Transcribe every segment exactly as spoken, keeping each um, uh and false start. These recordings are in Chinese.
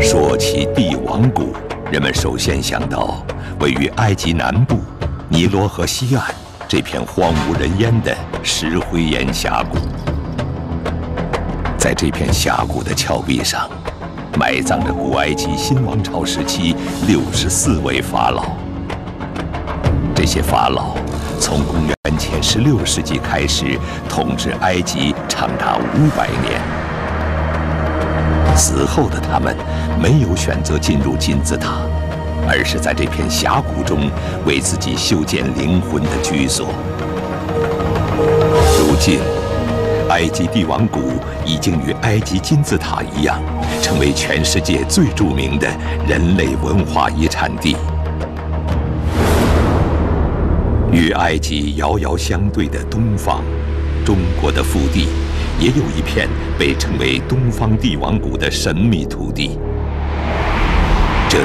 说起帝王谷，人们首先想到位于埃及南部尼罗河西岸这片荒无人烟的石灰岩峡谷。在这片峡谷的峭壁上，埋葬着古埃及新王朝时期六十四位法老。这些法老从公元前十六世纪开始统治埃及长达五百年。死后的他们没有选择进入金字塔，而是在这片峡谷中为自己修建灵魂的居所。如今，埃及帝王谷已经与埃及金字塔一样，成为全世界最著名的人类文化遗产地。与埃及遥遥相对的东方，中国的腹地，也有一片被称为东方帝王谷的神秘土地。这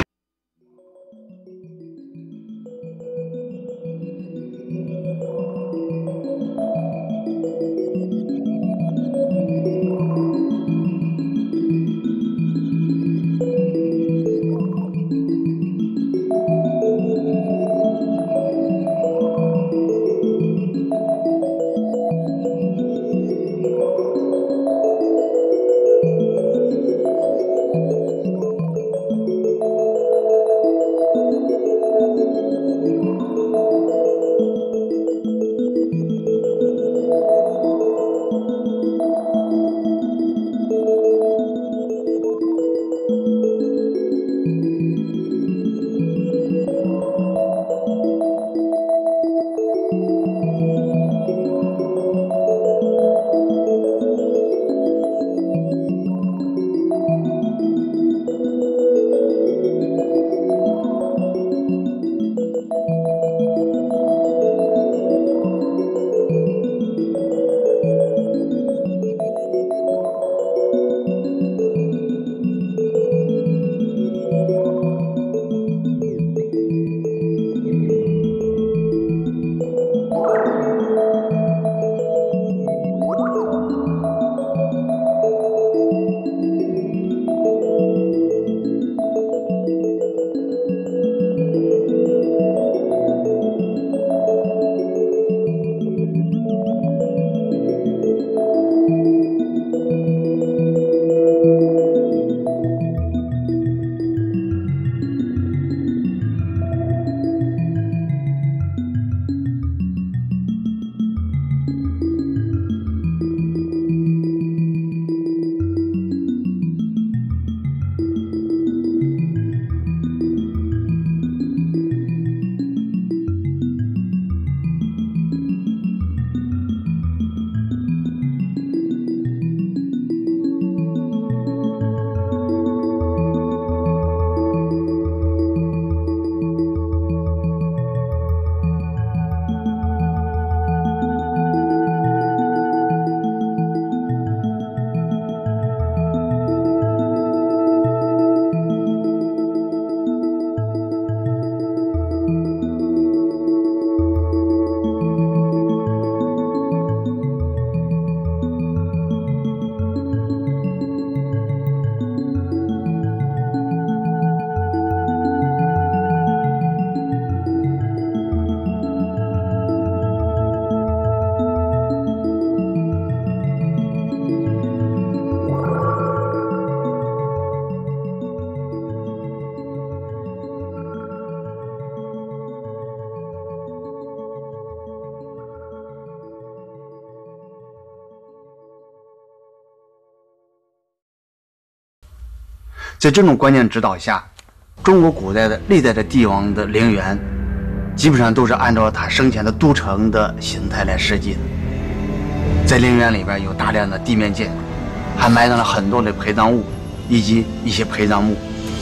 在这种观念指导下，中国古代的历代的帝王的陵园，基本上都是按照他生前的都城的形态来设计的。在陵园里边有大量的地面建筑，还埋葬了很多的陪葬物以及一些陪葬墓。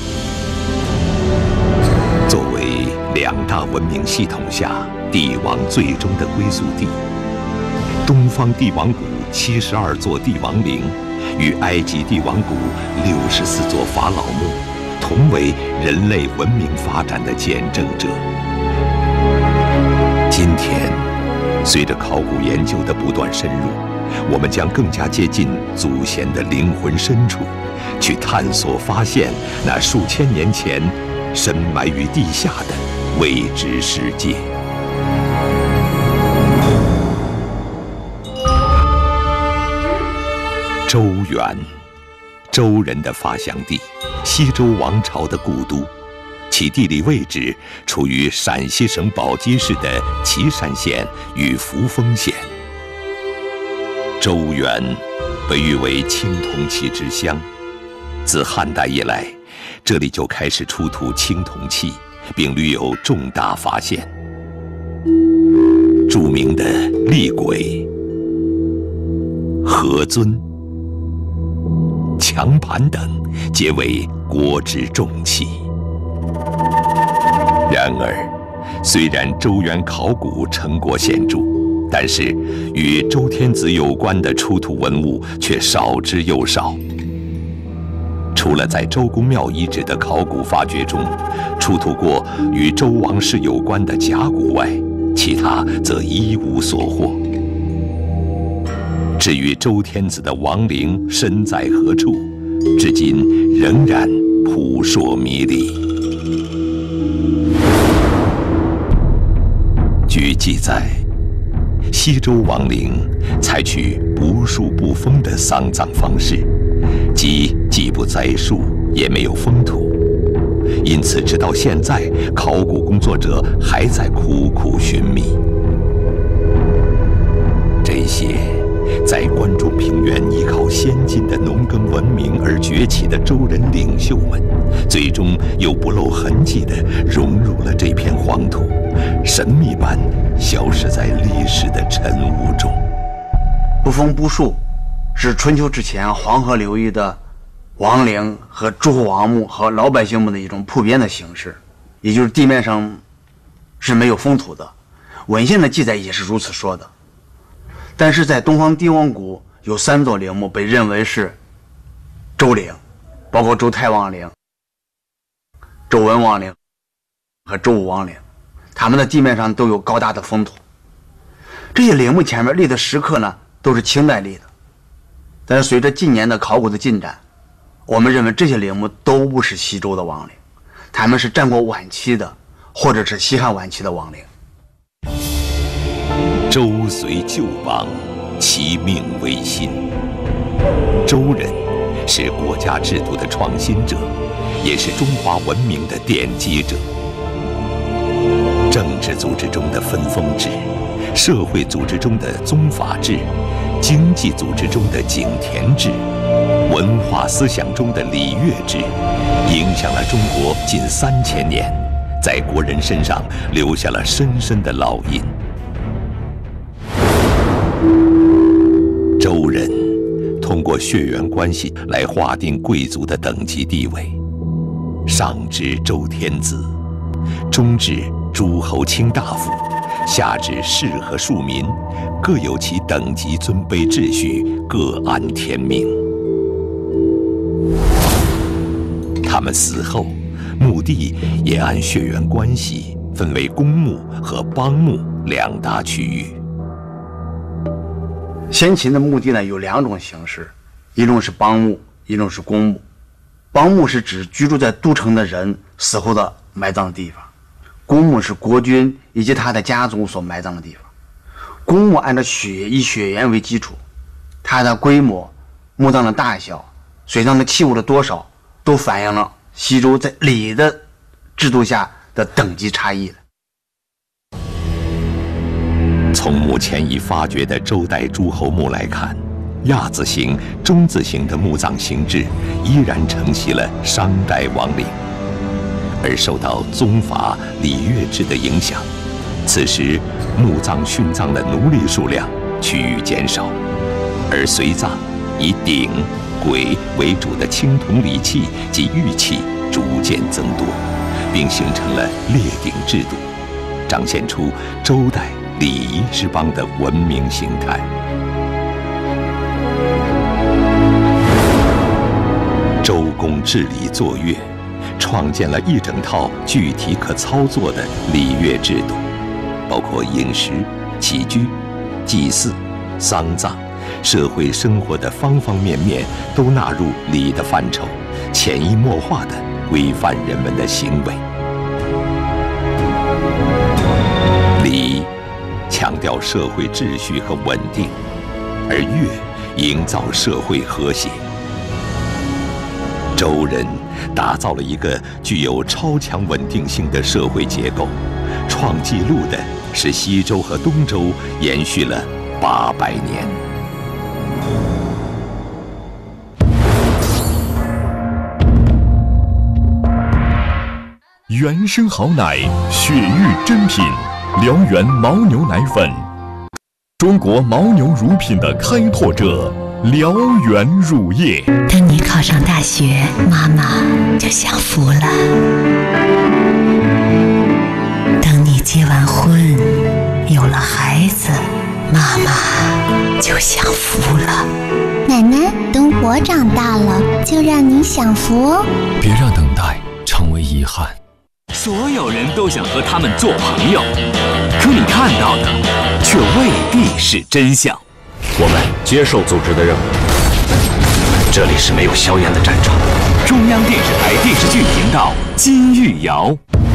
作为两大文明系统下帝王最终的归宿地，东方帝王谷七十二座帝王陵与埃及帝王谷六十四座法老墓同为人类文明发展的见证者。今天，随着考古研究的不断深入， 我们将更加接近祖先的灵魂深处，去探索发现那数千年前深埋于地下的未知世界。周原，周人的发祥地，西周王朝的故都，其地理位置处于陕西省宝鸡市的岐山县与扶风县。周原被誉为青铜器之乡，自汉代以来，这里就开始出土青铜器，并屡有重大发现。著名的厉鬼、何尊、强盘等皆为国之重器。然而，虽然周原考古成果显著，但是与周天子有关的出土文物却少之又少。除了在周公庙遗址的考古发掘中出土过与周王室有关的甲骨外，其他则一无所获。至于周天子的亡灵身在何处，至今仍然扑朔迷离。据记载，西周亡灵采取不树不封的丧葬方式，即既不栽树，也没有封土，因此直到现在，考古工作者还在苦苦寻觅。这些在关中平原依靠先进的农耕文明而崛起的周人领袖们，最终又不露痕迹地融入了这片黄土，神秘般消失在历史的尘雾中。 不封不树是春秋之前黄河流域的王陵和诸侯王墓和老百姓们的一种普遍的形式，也就是地面上是没有封土的，文献的记载也是如此说的。但是在东方帝王谷有三座陵墓被认为是周陵，包括周太王陵、周文王陵和周武王陵，他们的地面上都有高大的封土。这些陵墓前面立的石刻呢，都是清代立的，但是随着近年的考古的进展，我们认为这些陵墓都不是西周的王陵，他们是战国晚期的或者是西汉晚期的王陵。 周随旧亡，其命维新。周人是国家制度的创新者，也是中华文明的奠基者。政治组织中的分封制，社会组织中的宗法制，经济组织中的井田制，文化思想中的礼乐制，影响了中国近三千年，在国人身上留下了深深的烙印。周人通过血缘关系来划定贵族的等级地位，上至周天子，中至诸侯卿大夫，下至士和庶民，各有其等级尊卑秩序，各安天命。他们死后，墓地也按血缘关系分为公墓和邦墓两大区域。 先秦的墓地呢有两种形式，一种是邦墓，一种是公墓。邦墓是指居住在都城的人死后的埋葬的地方，公墓是国君以及他的家族所埋葬的地方。公墓按照血以血缘为基础，它的规模、墓葬的大小、随葬的器物的多少，都反映了西周在礼的制度下的等级差异。 从目前已发掘的周代诸侯墓来看，亚字形、中字形的墓葬形制依然承袭了商代王陵，而受到宗法礼乐制的影响，此时墓葬殉葬的奴隶数量趋于减少，而随葬以鼎、簋为主的青铜礼器及玉器逐渐增多，并形成了列鼎制度，彰显出周代礼仪之邦的文明形态。周公治理作乐，创建了一整套具体可操作的礼乐制度，包括饮食、起居、祭祀、丧葬、 社会生活的方方面面都纳入礼的范畴，潜移默化地规范人们的行为。礼强调社会秩序和稳定，而乐营造社会和谐。周人打造了一个具有超强稳定性的社会结构，创纪录的是西周和东周延续了八百年。 原生好奶，雪域珍品，辽源牦牛奶粉，中国牦牛乳品的开拓者，辽源乳业。 等你考上大学，妈妈就享福了；等你结完婚，有了孩子，妈妈就享福了。 奶奶，等我长大了，就让你享福哦。 别让等待成为遗憾。 所有人都想和他们做朋友，可你看到的却未必是真相。 我们接受组织的任务，这里是没有硝烟的战场。 中央电视台电视剧频道金玉瑶。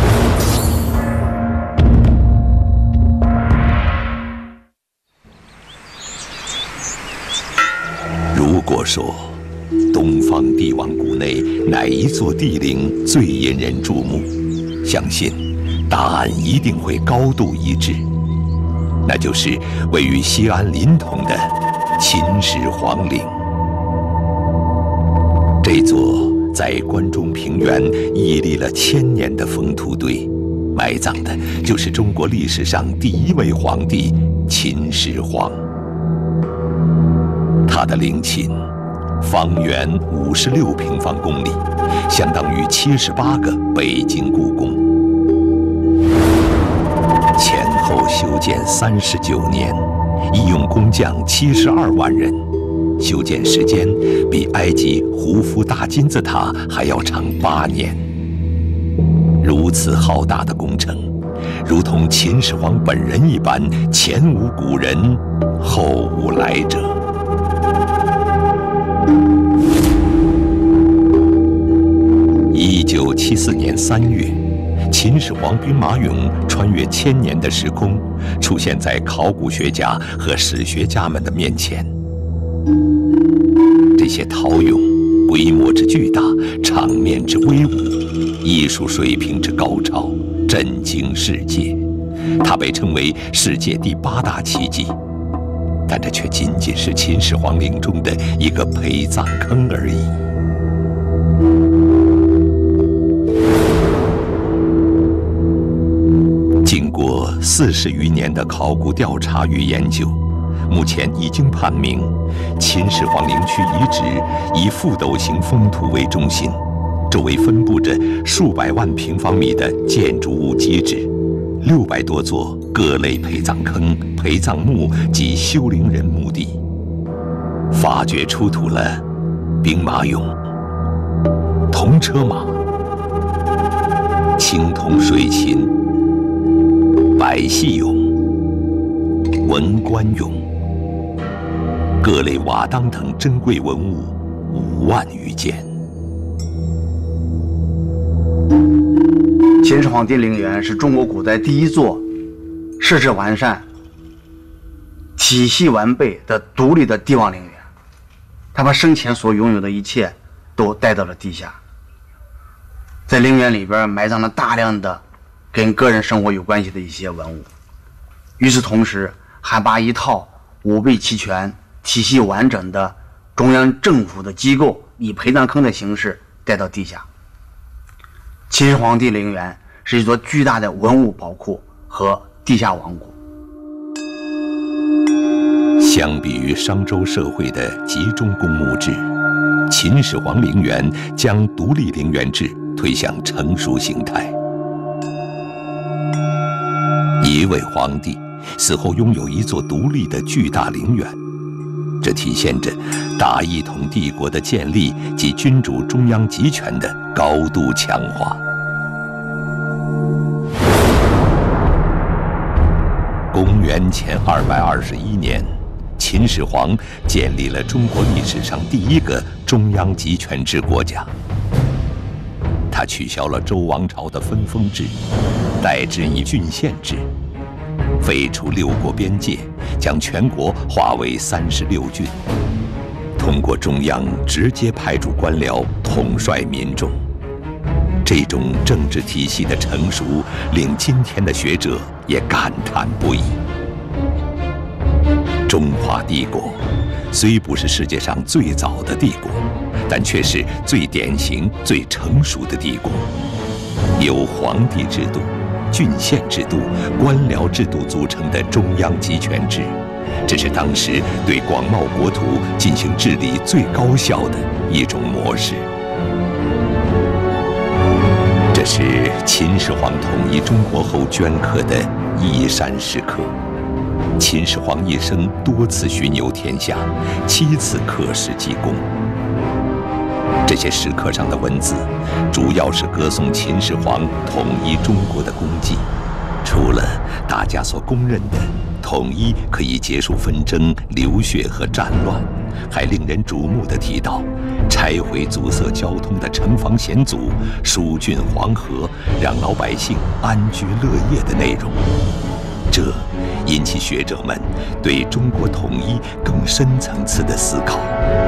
如果说东方帝王谷内哪一座帝陵最引人注目，相信答案一定会高度一致，那就是位于西安临潼的秦始皇陵。这座在关中平原屹立了千年的封土堆，埋葬的就是中国历史上第一位皇帝秦始皇。他的陵寝方圆五十六平方公里，相当于七十八个北京故宫。前后修建三十九年，一用工匠七十二万人，修建时间比埃及胡夫大金字塔还要长八年。如此浩大的工程，如同秦始皇本人一般，前无古人，后无来者。一九七四年三月，秦始皇兵马俑穿越千年的时空，出现在考古学家和史学家们的面前。这些陶俑规模之巨大，场面之威武，艺术水平之高超，震惊世界。它被称为世界第八大奇迹，但这却仅仅是秦始皇陵中的一个陪葬坑而已。经过四十余年的考古调查与研究，目前已经判明，秦始皇陵区遗址以覆斗形封土为中心，周围分布着数百万平方米的建筑物基址，六百多座各类陪葬坑、陪葬墓及修陵人墓地。发掘出土了兵马俑、铜车马、青铜水琴、白戏俑、文官俑，各类瓦当等珍贵文物五万余件。 秦始皇帝陵园是中国古代第一座设置完善、体系完备的独立的帝王陵园。他把生前所拥有的一切都带到了地下，在陵园里边埋葬了大量的跟个人生活有关系的一些文物。与此同时，还把一套武备齐全、体系完整的中央政府的机构以陪葬坑的形式带到地下。秦始皇帝陵园是一座巨大的文物宝库和地下王国。 相比于商周社会的集中公墓制，秦始皇陵园将独立陵园制推向成熟形态。一位皇帝死后拥有一座独立的巨大陵园，这体现着大一统帝国的建立及君主中央集权的高度强化。公元前二百二十一年，秦秦始皇建立了中国历史上第一个中央集权制国家。他取消了周王朝的分封制，代之以郡县制，废除六国边界，将全国划为三十六郡，通过中央直接派驻官僚统帅民众。这种政治体系的成熟，令今天的学者也感叹不已。中华帝国虽不是世界上最早的帝国，但却是最典型、最成熟的帝国。由皇帝制度、郡县制度、官僚制度组成的中央集权制，这是当时对广袤国土进行治理最高效的一种模式。这是秦始皇统一中国后镌刻的一闪时刻。秦始皇一生多次巡游天下，七次刻石记功。这些石刻上的文字，主要是歌颂秦始皇统一中国的功绩。除了大家所公认的统一可以结束纷争、流血和战乱，还令人瞩目地提到拆毁阻塞交通的城防险阻、疏浚黄河，让老百姓安居乐业的内容。这引起学者们对中国统一更深层次的思考。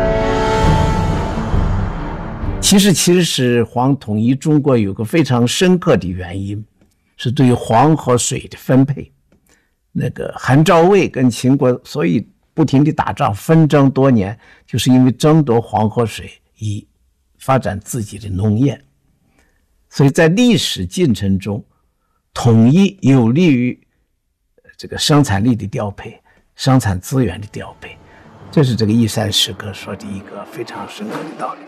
其实秦始皇统一中国有个非常深刻的原因，是对于黄河水的分配。那个韩赵魏跟秦国所以不停地打仗纷争多年，就是因为争夺黄河水以发展自己的农业。所以在历史进程中，统一有利于这个生产力的调配、生产资源的调配，这是这个一闪时刻说的一个非常深刻的道理。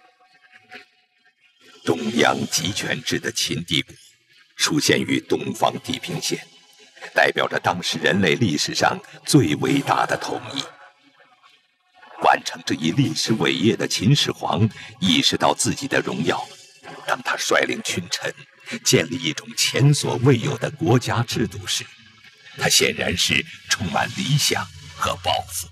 中央集权制的秦帝国出现于东方地平线，代表着当时人类历史上最伟大的统一。完成这一历史伟业的秦始皇意识到自己的荣耀，当他率领群臣建立一种前所未有的国家制度时，他显然是充满理想和抱负。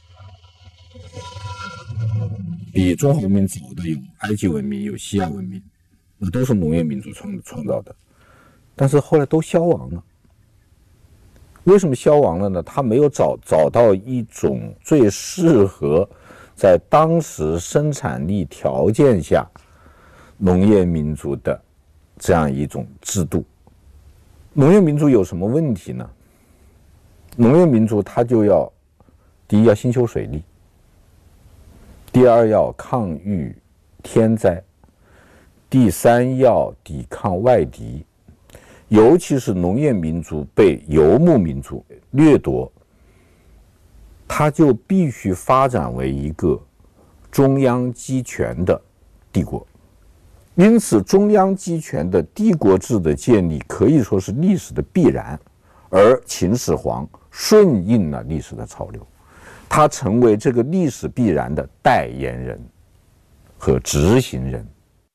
比中华文明早的有埃及文明，有西亚文明，那都是农业民族创创造的，但是后来都消亡了。为什么消亡了呢？他没有找找到一种最适合在当时生产力条件下农业民族的这样一种制度。农业民族有什么问题呢？农业民族它就要，第一要兴修水利，第二要抗御天灾，第三要抵抗外敌。尤其是农业民族被游牧民族掠夺，它就必须发展为一个中央集权的帝国。因此，中央集权的帝国制的建立可以说是历史的必然，而秦始皇顺应了历史的潮流，他成为这个历史必然的代言人和执行人。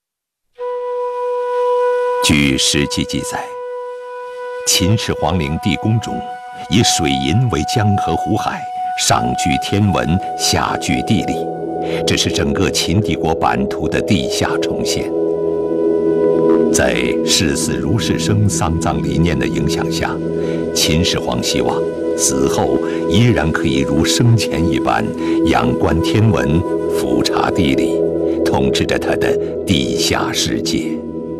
据《史记》记载，秦始皇陵地宫中以水银为江河湖海，上具天文，下具地理，这是整个秦帝国版图的地下重现。在视死如是生丧葬理念的影响下，秦始皇希望死后依然可以如生前一般仰观天文，俯察地理，统治着他的地下世界。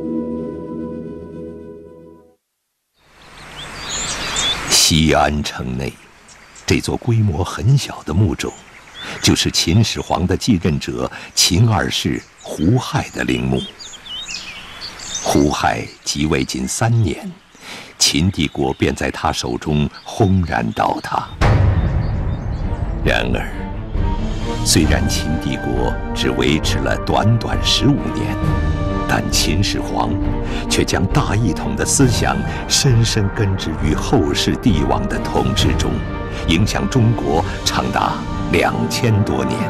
西安城内，这座规模很小的墓冢，就是秦始皇的继任者秦二世胡亥的陵墓。胡亥即位仅三年，秦帝国便在他手中轰然倒塌。然而，虽然秦帝国只维持了短短十五年，但秦始皇却将大一统的思想深深根植于后世帝王的统治中，影响中国长达两千多年。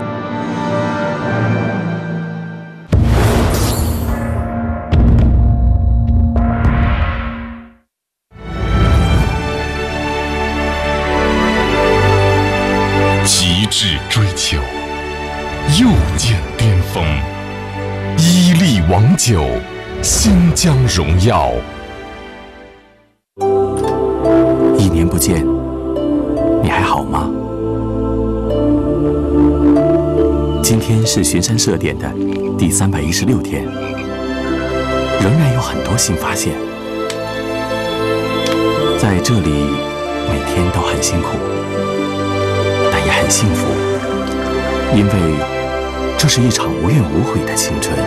集追求，又见巅峰。伊利王酒，新疆荣耀。 一年不见，你还好吗？今天是巡山社点的第三百一十六天，仍然有很多新发现。在这里，每天都很辛苦，但也很幸福，因为这是一场无怨无悔的青春。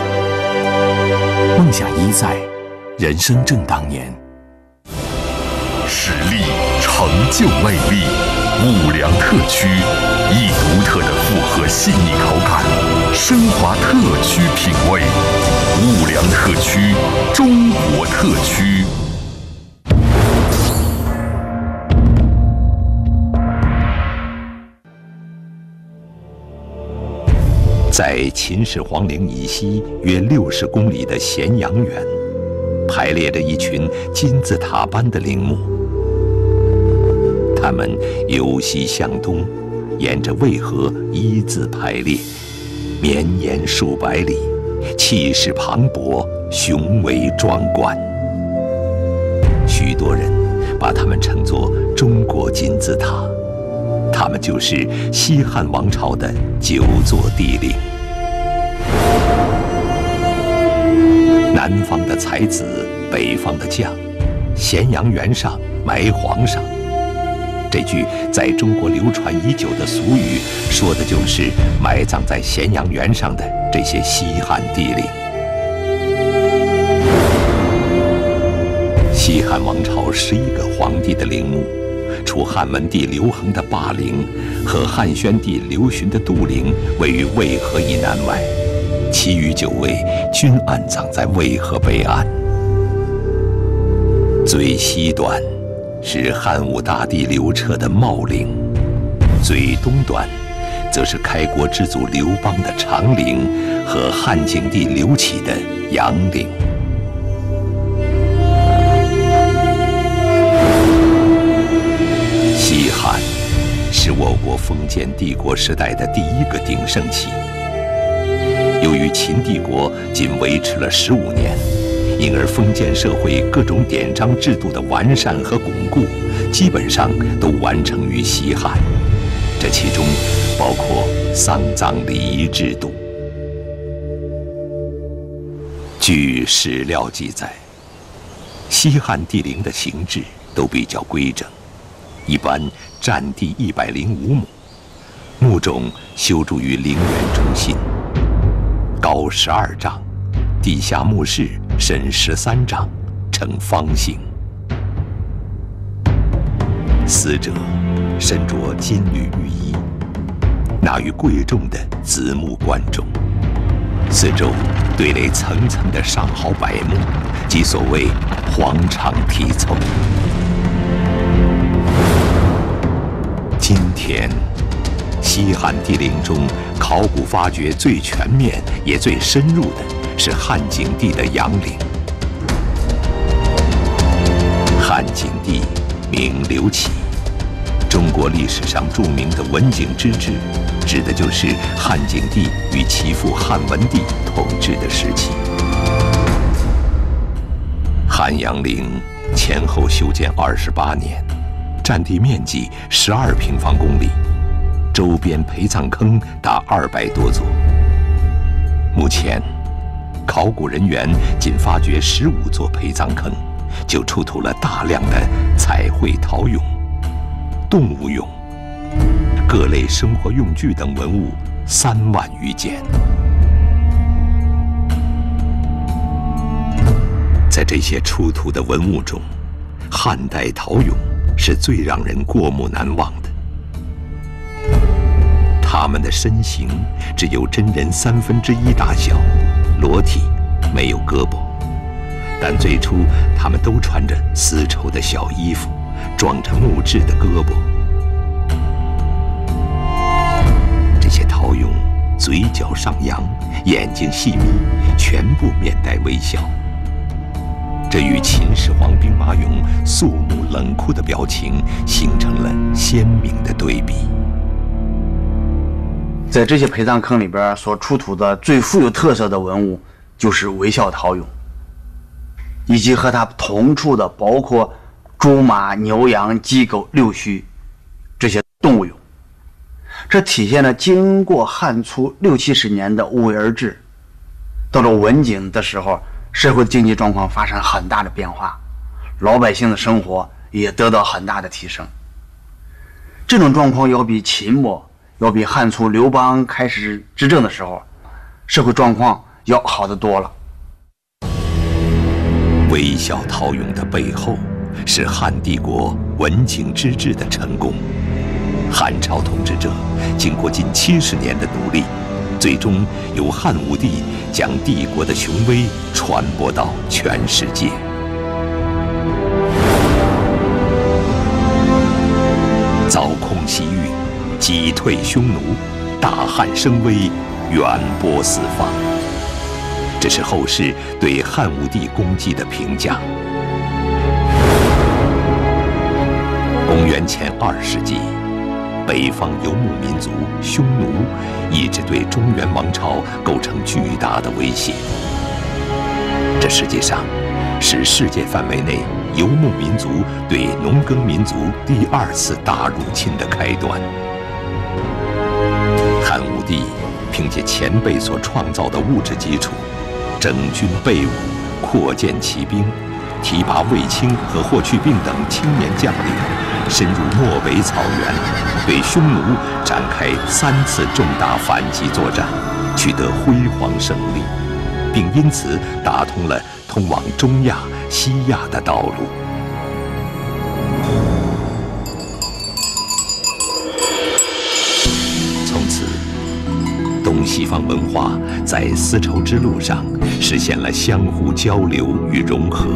梦想依在，人生正当年。 实力、成就、魅力，五粮特区，一独特的复合细腻口感，升华特区品味。五粮特区，中国特区。 在秦始皇陵以西约六十公里的咸阳园，排列着一群金字塔般的陵墓。它们由西向东，沿着渭河一字排列，绵延数百里，气势磅礴，雄伟壮观。许多人把它们称作中国金字塔，它们就是西汉王朝的九座帝陵。南方的才子，北方的将，咸阳园上埋皇上。这句在中国流传已久的俗语，说的就是埋葬在咸阳园上的这些西汉帝陵。西汉王朝十一个皇帝的陵墓，除汉文帝刘恒的霸陵和汉宣帝刘询的杜陵位于渭河以南外，其余九位均安葬在渭河北岸。最西端是汉武大帝刘彻的茂陵，最东端则是开国之祖刘邦的长陵和汉景帝刘启的杨陵。西汉是我国封建帝国时代的第一个鼎盛期。由于秦帝国仅维持了十五年，因而封建社会各种典章制度的完善和巩固，基本上都完成于西汉。这其中包括丧葬礼仪制度。据史料记载，西汉帝陵的形制都比较规整，一般占地一百零五亩，墓冢修筑于陵园中心，高十二丈，地下墓室深十三丈，呈方形。死者身着金缕玉衣，纳于贵重的紫木棺中，四周堆垒层层的上好柏木，即所谓黄檅题凑。今天，西汉帝陵中考古发掘最全面也最深入的是汉景帝的杨陵。汉景帝名刘启，中国历史上著名的文景之治，指的就是汉景帝与其父汉文帝统治的时期。汉阳陵前后修建二十八年，占地面积十二平方公里，周边陪葬坑达二百多座。目前，考古人员仅发掘十五座陪葬坑，就出土了大量的彩绘陶俑、动物俑、各类生活用具等文物三万余件。在这些出土的文物中，汉代陶俑是最让人过目难忘的。他们的身形只有真人三分之一大小，裸体，没有胳膊。但最初他们都穿着丝绸的小衣服，装着木质的胳膊。这些陶俑嘴角上扬，眼睛细眯，全部面带微笑。这与秦始皇兵马俑肃穆冷酷的表情形成了鲜明的对比。 在这些陪葬坑里边所出土的最富有特色的文物，就是微笑陶俑，以及和它同处的包括猪马牛羊鸡狗六畜这些动物俑。这体现了经过汉初六七十年的无为而治，到了文景的时候，社会经济状况发生很大的变化，老百姓的生活也得到很大的提升。这种状况要比秦末，要比汉初刘邦开始执政的时候，社会状况要好得多了。 微笑陶俑的背后，是汉帝国文景之治的成功。汉朝统治者经过近七十年的努力，最终由汉武帝将帝国的雄威传播到全世界。凿空西域，击退匈奴，大汉声威，远播四方。这是后世对汉武帝功绩的评价。公元前二世纪，北方游牧民族匈奴一直对中原王朝构成巨大的威胁。这实际上是世界范围内游牧民族对农耕民族第二次大入侵的开端。汉武帝凭借前辈所创造的物质基础，整军备武，扩建骑兵，提拔卫青和霍去病等青年将领，深入漠北草原，对匈奴展开三次重大反击作战，取得辉煌胜利，并因此打通了通往中亚、西亚的道路。从此，东西方文化在丝绸之路上实现了相互交流与融合。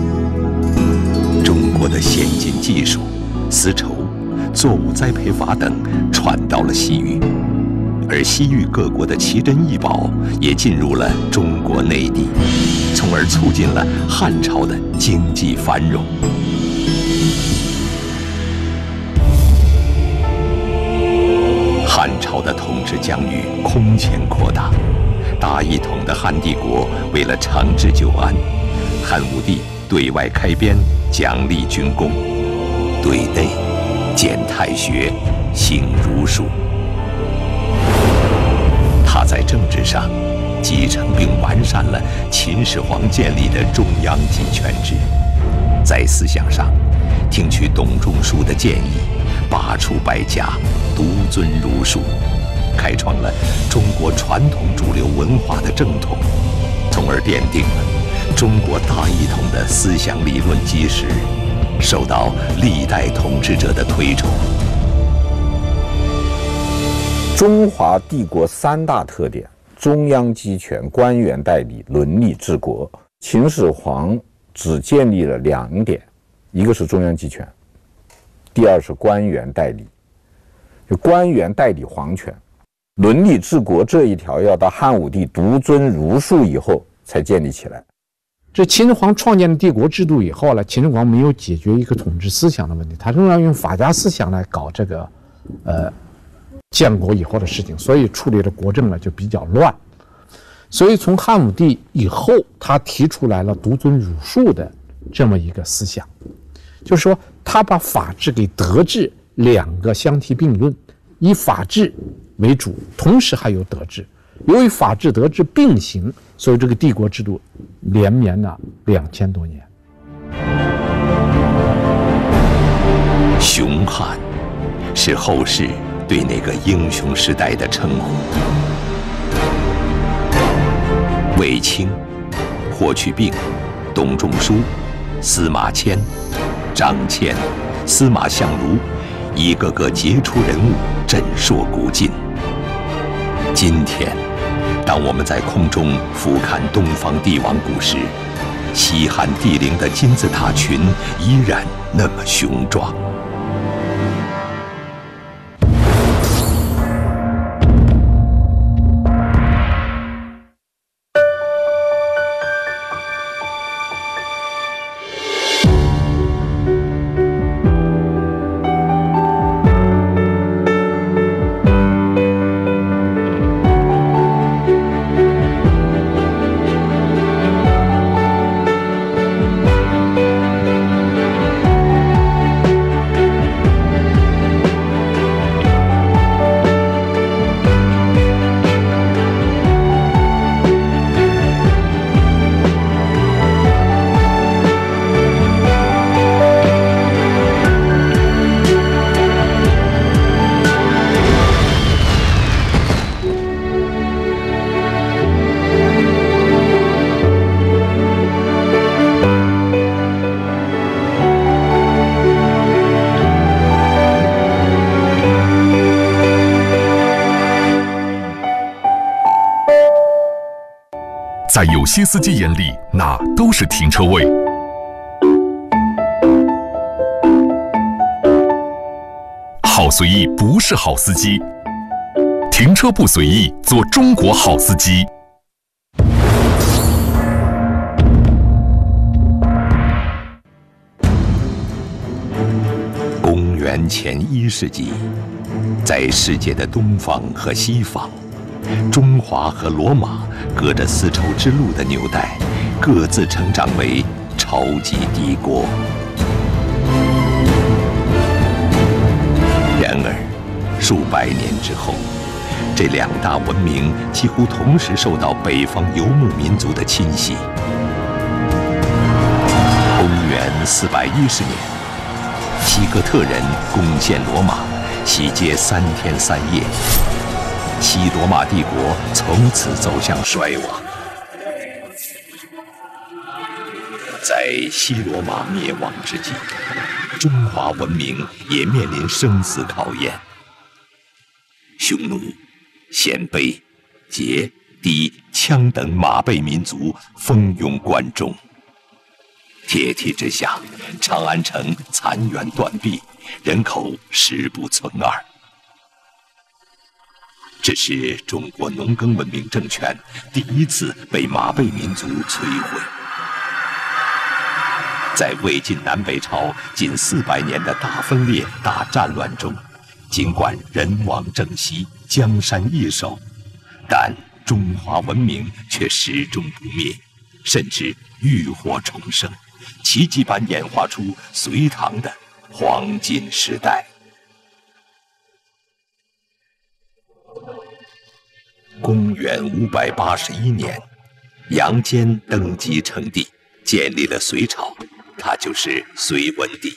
中国的先进技术、丝绸、作物栽培法等传到了西域，而西域各国的奇珍异宝也进入了中国内地，从而促进了汉朝的经济繁荣。汉朝的统治疆域空前扩大，大一统的汉帝国为了长治久安，汉武帝对外开边，奖励军功；对内建太学，兴儒术。他在政治上继承并完善了秦始皇建立的中央集权制，在思想上听取董仲舒的建议，罢黜百家，独尊儒术，开创了中国传统主流文化的正统，从而奠定了中国大一统的思想理论基石，受到历代统治者的推崇。 中华帝国三大特点：中央集权、官员代理、伦理治国。秦始皇只建立了两点，一个是中央集权，第二是官员代理。就官员代理皇权，伦理治国这一条要到汉武帝独尊儒术以后才建立起来。 这秦始皇创建了帝国制度以后呢，秦始皇没有解决一个统治思想的问题，他仍然用法家思想来搞这个呃建国以后的事情，所以处理的国政呢就比较乱。所以从汉武帝以后，他提出来了独尊儒术的这么一个思想，就是说他把法治给德治两个相提并论，以法治为主，同时还有德治。由于法治德治并行，所以这个帝国制度连绵了两千多年。 雄汉是后世对那个英雄时代的称呼。卫青、霍去病、董仲舒、司马迁、张骞、司马相如，一个个杰出人物震烁古今。今天，当我们在空中俯瞰东方帝王谷时，西汉帝陵的金字塔群依然那么雄壮。 在有些司机眼里，那都是停车位。好随意不是好司机，停车不随意，做中国好司机。 公元前一世纪，在世界的东方和西方，中华和罗马隔着丝绸之路的纽带，各自成长为超级帝国。然而，数百年之后，这两大文明几乎同时受到北方游牧民族的侵袭。公元四百一十年，西哥特人攻陷罗马，洗劫三天三夜，西罗马帝国从此走向衰亡。在西罗马灭亡之际，中华文明也面临生死考验。匈奴、鲜卑、羯、氐、羌等马背民族蜂拥关中，铁蹄之下，长安城残垣断壁，人口十不存二。这是中国农耕文明政权第一次被马背民族摧毁。在魏晋南北朝近四百年的大分裂、大战乱中，尽管人亡政息，江山易手，但中华文明却始终不灭，甚至浴火重生，奇迹般演化出隋唐的黄金时代。公元五百八十一年，杨坚登基称帝，建立了隋朝，他就是隋文帝。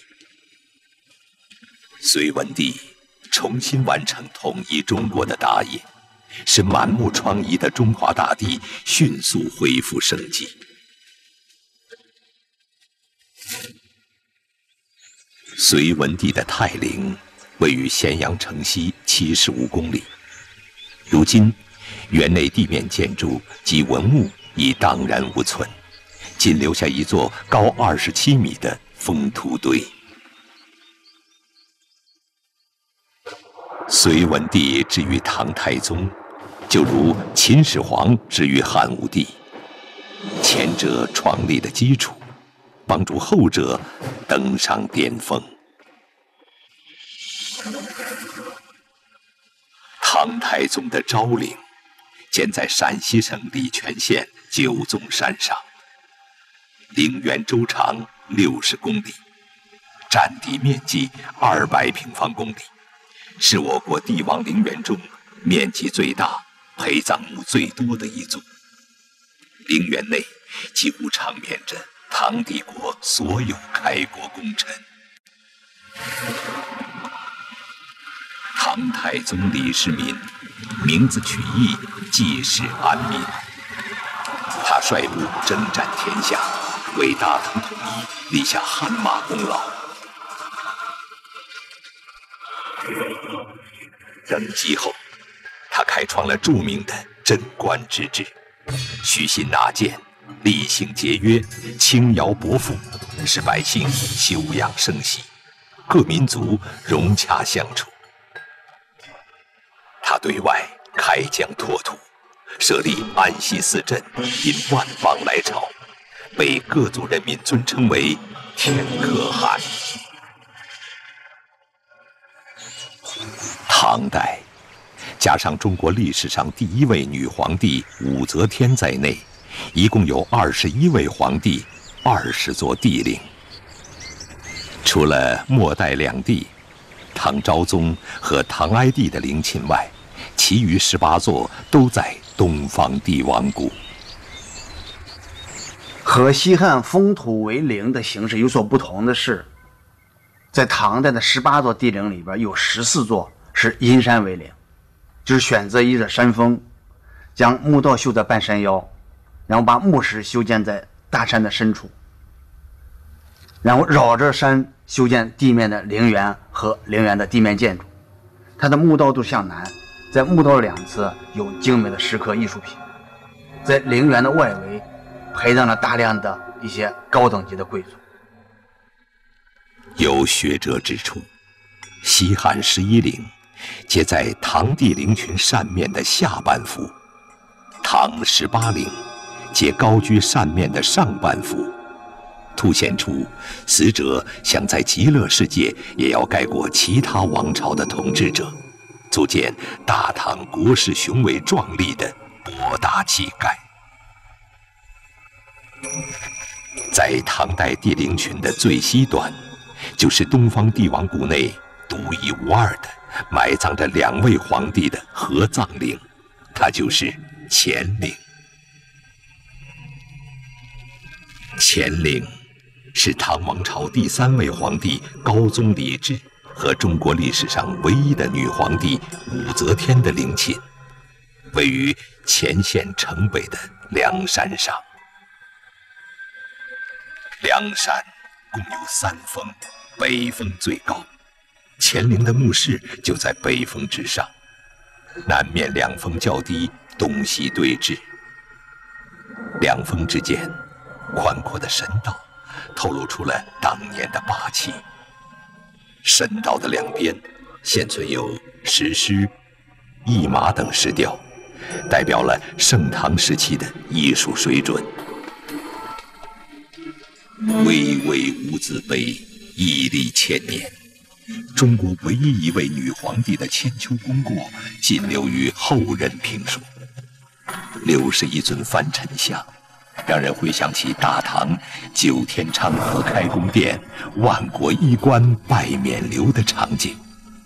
隋文帝重新完成统一中国的大业，使满目疮痍的中华大地迅速恢复生机。隋文帝的泰陵位于咸阳城西七十五公里，如今园内地面建筑及文物已荡然无存，仅留下一座高二十七米的封土堆。隋文帝之于唐太宗，就如秦始皇之于汉武帝，前者创立的基础，帮助后者登上巅峰。唐太宗的昭陵建在陕西省礼泉县九纵山上，陵园周长六十公里，占地面积二百平方公里，是我国帝王陵园中面积最大、陪葬墓最多的一座。陵园内几乎长眠着唐帝国所有开国功臣。唐太宗李世民，名字取义，济世安民。他率部征战天下，为大唐统一立下汗马功劳。登基后，他开创了著名的贞观之治，虚心纳谏，厉行节约，轻徭薄赋，使百姓休养生息，各民族融洽相处。他对外开疆拓土，设立安西四镇，引万邦来朝，被各族人民尊称为天可汗。唐代加上中国历史上第一位女皇帝武则天在内，一共有二十一位皇帝，二十座帝陵。除了末代两帝唐昭宗和唐哀帝的陵寝外，其余十八座都在东方帝王谷。 和西汉封土为陵的形式有所不同的是，在唐代的十八座帝陵里边，有十四座是阴山为陵，就是选择一个山峰，将墓道修在半山腰，然后把墓室修建在大山的深处，然后绕着山修建地面的陵园和陵园的地面建筑。它的墓道都向南，在墓道两侧有精美的石刻艺术品， 在陵园的外围陪葬了大量的一些高等级的贵族。 有学者指出，西汉十一陵皆在唐帝陵群扇面的下半幅，唐十八陵皆高居扇面的上半幅，凸显出死者想在极乐世界也要盖过其他王朝的统治者，足见大唐国势雄伟壮丽的博大气概。在唐代帝陵群的最西端，就是东方帝王谷内独一无二的埋葬着两位皇帝的合葬陵，它就是乾陵。乾陵是唐王朝第三位皇帝高宗李治和中国历史上唯一的女皇帝武则天的陵寝，位于乾县城北的梁山上。梁山共有三峰，北峰最高，乾陵的墓室就在北峰之上，南面两峰较低，东西对峙。两峰之间宽阔的神道透露出了当年的霸气。神道的两边现存有石狮、一马等石雕，代表了盛唐时期的艺术水准。巍巍无字碑，屹立千年。中国唯一一位女皇帝的千秋功过，仅留于后人评说。六十一尊翻陈像，让人回想起大唐九天长河开宫殿、万国衣冠拜冕旒的场景。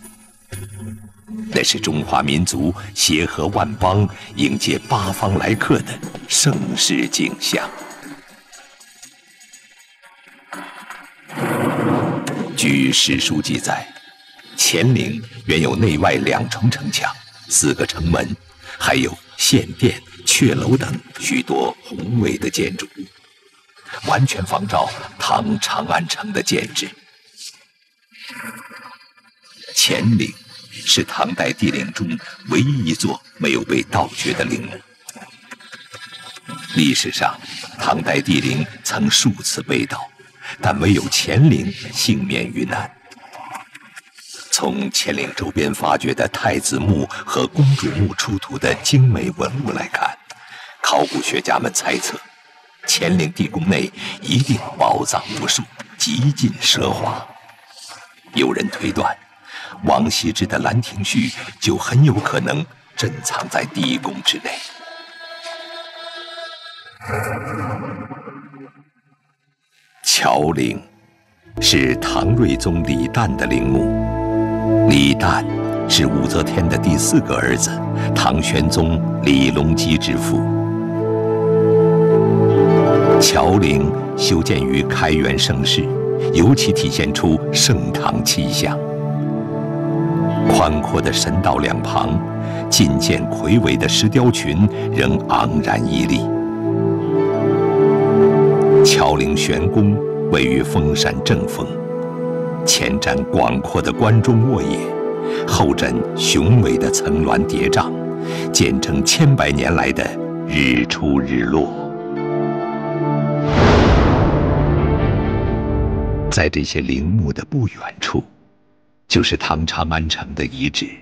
那是中华民族协和万邦、迎接八方来客的盛世景象。据史书记载，乾陵原有内外两重城墙、四个城门，还有献殿、阙楼等许多宏伟的建筑物，完全仿照唐长安城的建制。乾陵是唐代帝陵中唯一一座没有被盗掘的陵墓。历史上，唐代帝陵曾数次被盗，但唯有乾陵幸免于难。从乾陵周边发掘的太子墓和公主墓出土的精美文物来看，考古学家们猜测，乾陵地宫内一定宝藏无数，极尽奢华。有人推断，王羲之的《兰亭序》就很有可能珍藏在地宫之内。乔陵是唐睿宗李旦的陵墓。李旦是武则天的第四个儿子，唐玄宗李隆基之父。乔陵修建于开元盛世，尤其体现出盛唐气象。宽阔的神道两旁，进见魁伟的石雕群仍昂然屹立。乔陵玄宫位于峰山正峰，前瞻广阔的关中沃野，后枕雄伟的层峦叠嶂，见证千百年来的日出日落。在这些陵墓的不远处，就是唐长安城的遗址。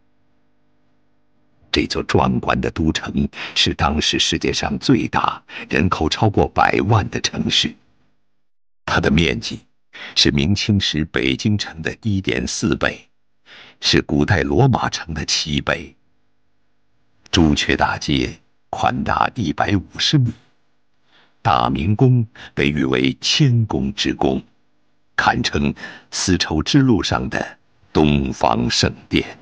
这座壮观的都城是当时世界上最大、人口超过百万的城市，它的面积是明清时北京城的 一点四 倍，是古代罗马城的七倍。朱雀大街宽达一百五十米，大明宫被誉为千宫之宫，堪称丝绸之路上的东方圣殿。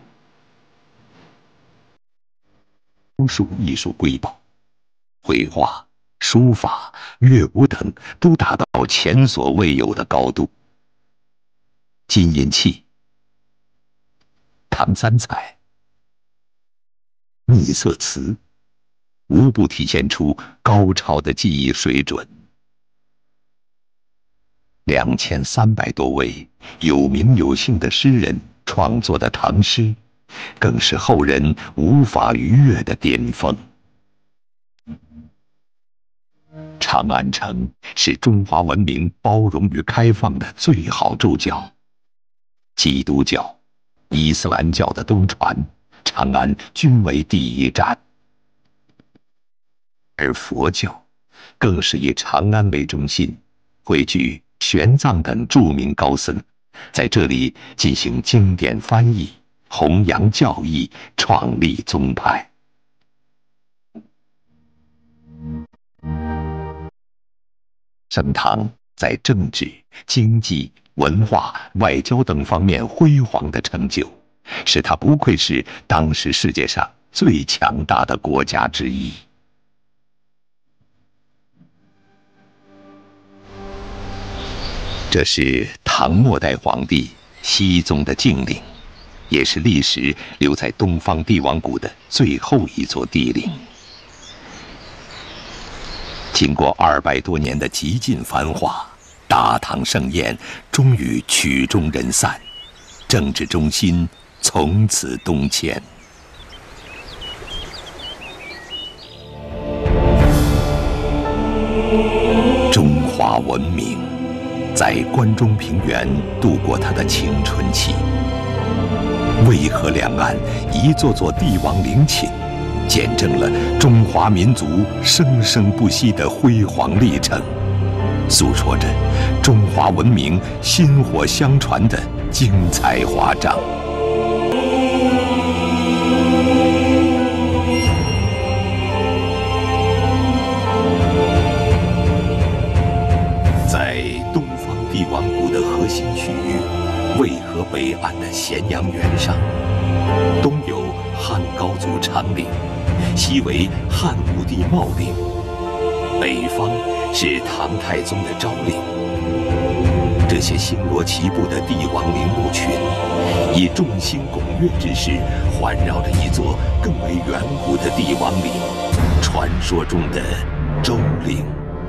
无数艺术瑰宝，绘画、书法、乐舞等都达到前所未有的高度。金银器、唐三彩、秘色瓷，无不体现出高超的技艺水准。两千三百多位有名有姓的诗人创作的唐诗，更是后人无法逾越的巅峰。 长安城是中华文明包容与开放的最好注脚。基督教、伊斯兰教的东传，长安均为第一站。而佛教，更是以长安为中心，汇聚玄奘等著名高僧，在这里进行经典翻译，弘扬教义，创立宗派。盛唐在政治、经济、文化、外交等方面辉煌的成就，使它不愧是当时世界上最强大的国家之一。这是唐末代皇帝熹宗的禁陵，也是历史留在东方帝王谷的最后一座帝陵。经过二百多年的极尽繁华，大唐盛宴终于曲终人散，政治中心从此东迁。中华文明在关中平原度过它的青春期，渭河两岸一座座帝王陵寝，见证了中华民族生生不息的辉煌历程，诉说着中华文明薪火相传的精彩华章。在东方帝王谷的核心区域，渭河北岸的咸阳原上，东有汉高祖长陵，西为汉武帝茂陵，北方是唐太宗的昭陵。这些星罗棋布的帝王陵墓群，以众星拱月之势环绕着一座更为远古的帝王陵——传说中的周陵。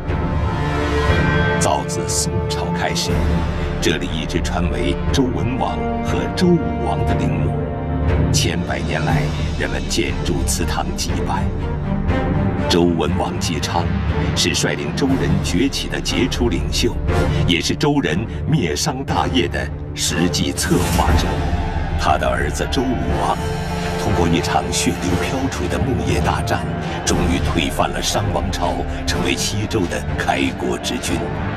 早自宋朝开始，这里一直传为周文王和周武王的陵墓。千百年来，人们建筑祠堂祭拜。周文王姬昌是率领周人崛起的杰出领袖，也是周人灭商大业的实际策划者。他的儿子周武王通过一场血流飘垂的牧野大战，终于推翻了商王朝，成为西周的开国之君。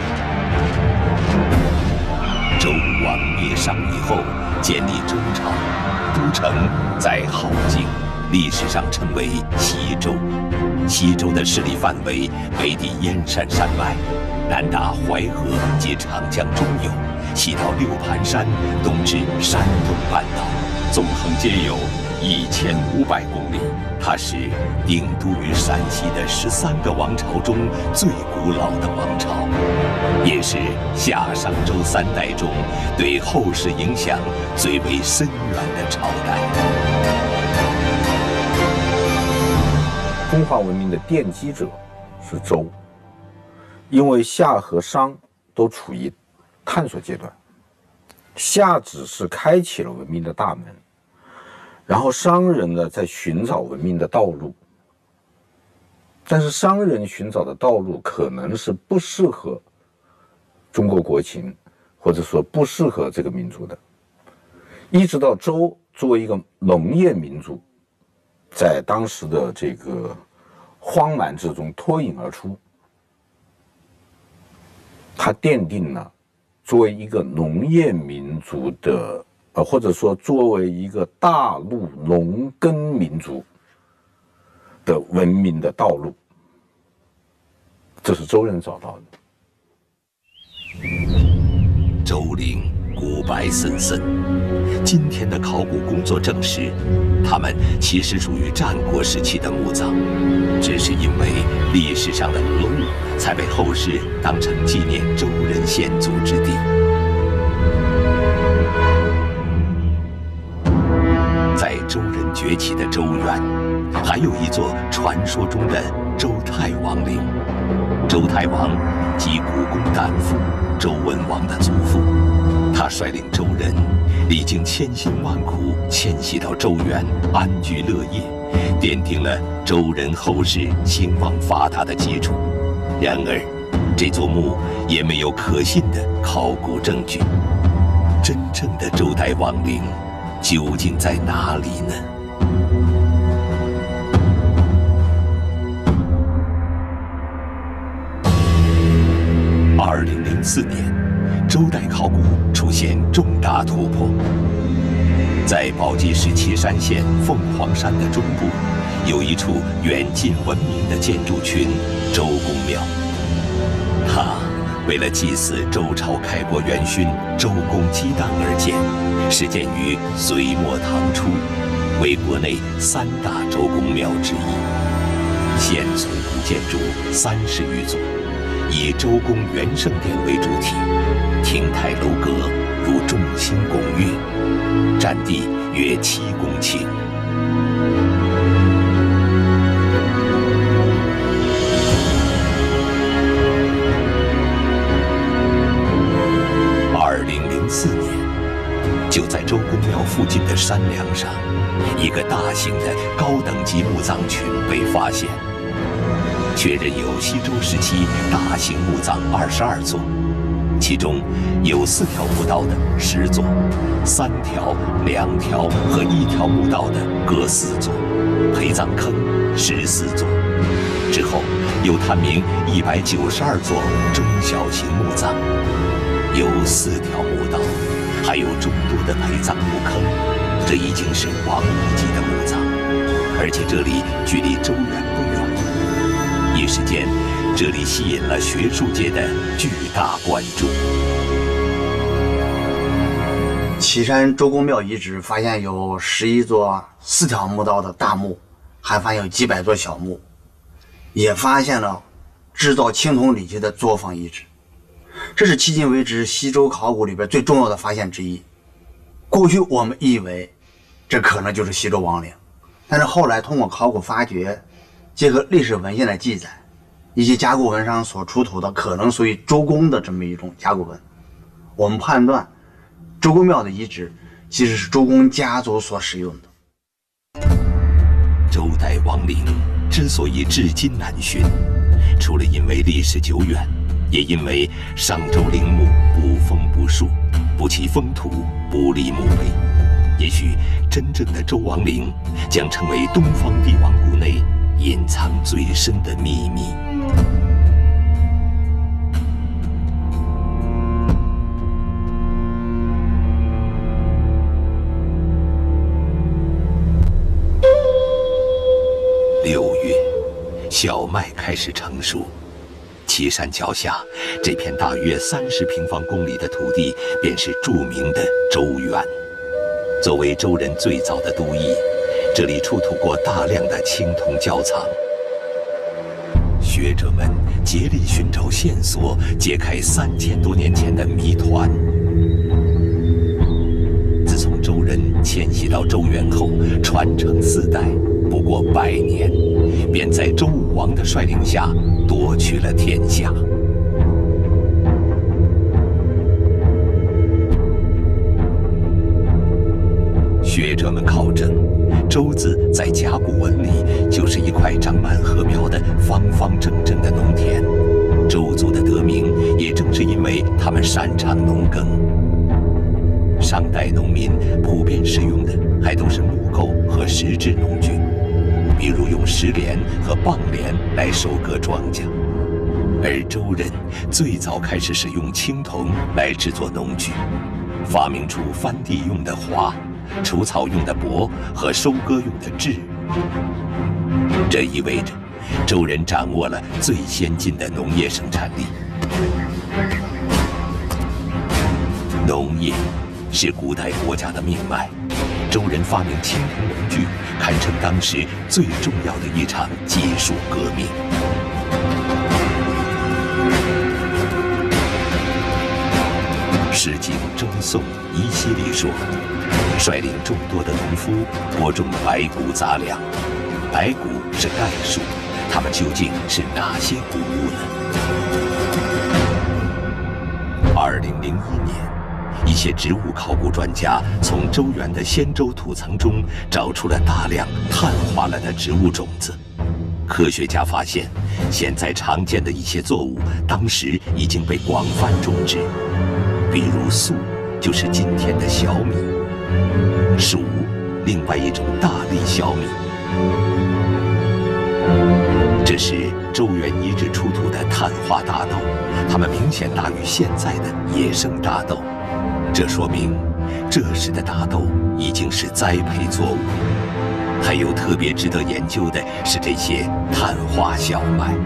周武王灭商以后，建立周朝，都城在镐京，历史上称为西周。西周的势力范围北抵燕山山脉，南达淮河及长江中游，西到六盘山，东至山东半岛，纵横皆有一千五百公里。它是定都于陕西的十三个王朝中最古老的王朝，也是夏商周三代中对后世影响最为深远的朝代。 中华文明的奠基者是周，因为夏和商都处于探索阶段，夏只是开启了文明的大门，然后商人呢在寻找文明的道路，但是商人寻找的道路可能是不适合中国国情，或者说不适合这个民族的。一直到周作为一个农业民族，在当时的这个荒蛮之中脱颖而出，它奠定了作为一个农业民族的，呃，或者说作为一个大陆农耕民族的文明的道路，这是周人找到的。 周陵古白森森，今天的考古工作证实，它们其实属于战国时期的墓葬，只是因为历史上的讹误，才被后世当成纪念周人先祖之地。在周人崛起的周原，还有一座传说中的周太王陵。周太王即古公旦父周文王的祖父，他率领周人历经千辛万苦迁徙到周原，安居乐业，奠定了周人后世兴旺发达的基础。 然而，这座墓也没有可信的考古证据。真正的周代亡灵究竟在哪里呢？二零零四年，周代考古出现重大突破。在宝鸡市岐山县凤凰山的中部，有一处远近闻名的建筑群——周公庙。它为了祭祀周朝开国元勋周公姬旦而建，始建于隋末唐初，为国内三大周公庙之一。现存古建筑三十余座，以周公元圣殿为主体，亭台楼阁如众星拱月，占地约七公顷。二零零四年，就在周公庙附近的山梁上，一个大型的高等级墓葬群被发现，确认有西周时期大型墓葬二十二座。其中有四条墓道的十座，三条、两条和一条墓道的各四座，陪葬坑十四座。之后又探明一百九十二座中小型墓葬，有四条墓道，还有众多的陪葬墓坑。这已经是王一级的墓葬，而且这里距离周原不远。一时间，这里吸引了学术界的巨大关注。 岐山周公庙遗址发现有十一座四条墓道的大墓，还发现有几百座小墓，也发现了制造青铜礼器的作坊遗址。这是迄今为止西周考古里边最重要的发现之一。过去我们以为这可能就是西周亡灵，但是后来通过考古发掘，结合历史文献的记载，以及甲骨文上所出土的可能属于周公的这么一种甲骨文，我们判断周公庙的遗址其实是周公家族所使用的。 周代亡灵之所以至今难寻，除了因为历史久远，也因为商周陵墓不封不树，不起封土，不立墓碑。也许真正的周亡灵将成为东方帝王谷内隐藏最深的秘密。六月，小麦开始成熟。岐山脚下这片大约三十平方公里的土地，便是著名的周原。作为周人最早的都邑，这里出土过大量的青铜窖藏。学者们竭力寻找线索，解开三千多年前的谜团。自从周人迁徙到周原后，传承四代，不过百年，便在周武王的率领下夺取了天下。学者们考证，周字在甲骨文里就是一块长满禾苗的方方正正的农田。周族的得名也正是因为他们擅长农耕。商代农民普遍使用的还都是木构和石质农具，比如用石镰和棒镰来收割庄稼。而周人最早开始使用青铜来制作农具，发明出翻地用的耙、除草用的帛和收割用的豸。这意味着周人掌握了最先进的农业生产力。农业是古代国家的命脉，周人发明青铜农具，堪称当时最重要的一场技术革命。《诗经·周颂·夷西》里说，率领众多的农夫播种白谷杂粮。白谷是概述，它们究竟是哪些谷物呢？二零零一年，一些植物考古专家从周原的先周土层中找出了大量碳化了的植物种子。 科学家发现，现在常见的一些作物，当时已经被广泛种植，比如粟，就是今天的小米；黍，另外一种大粒小米。这是周原遗址出土的碳化大豆，它们明显大于现在的野生大豆，这说明这时的大豆已经是栽培作物。还有特别值得研究的是这些碳化小麦。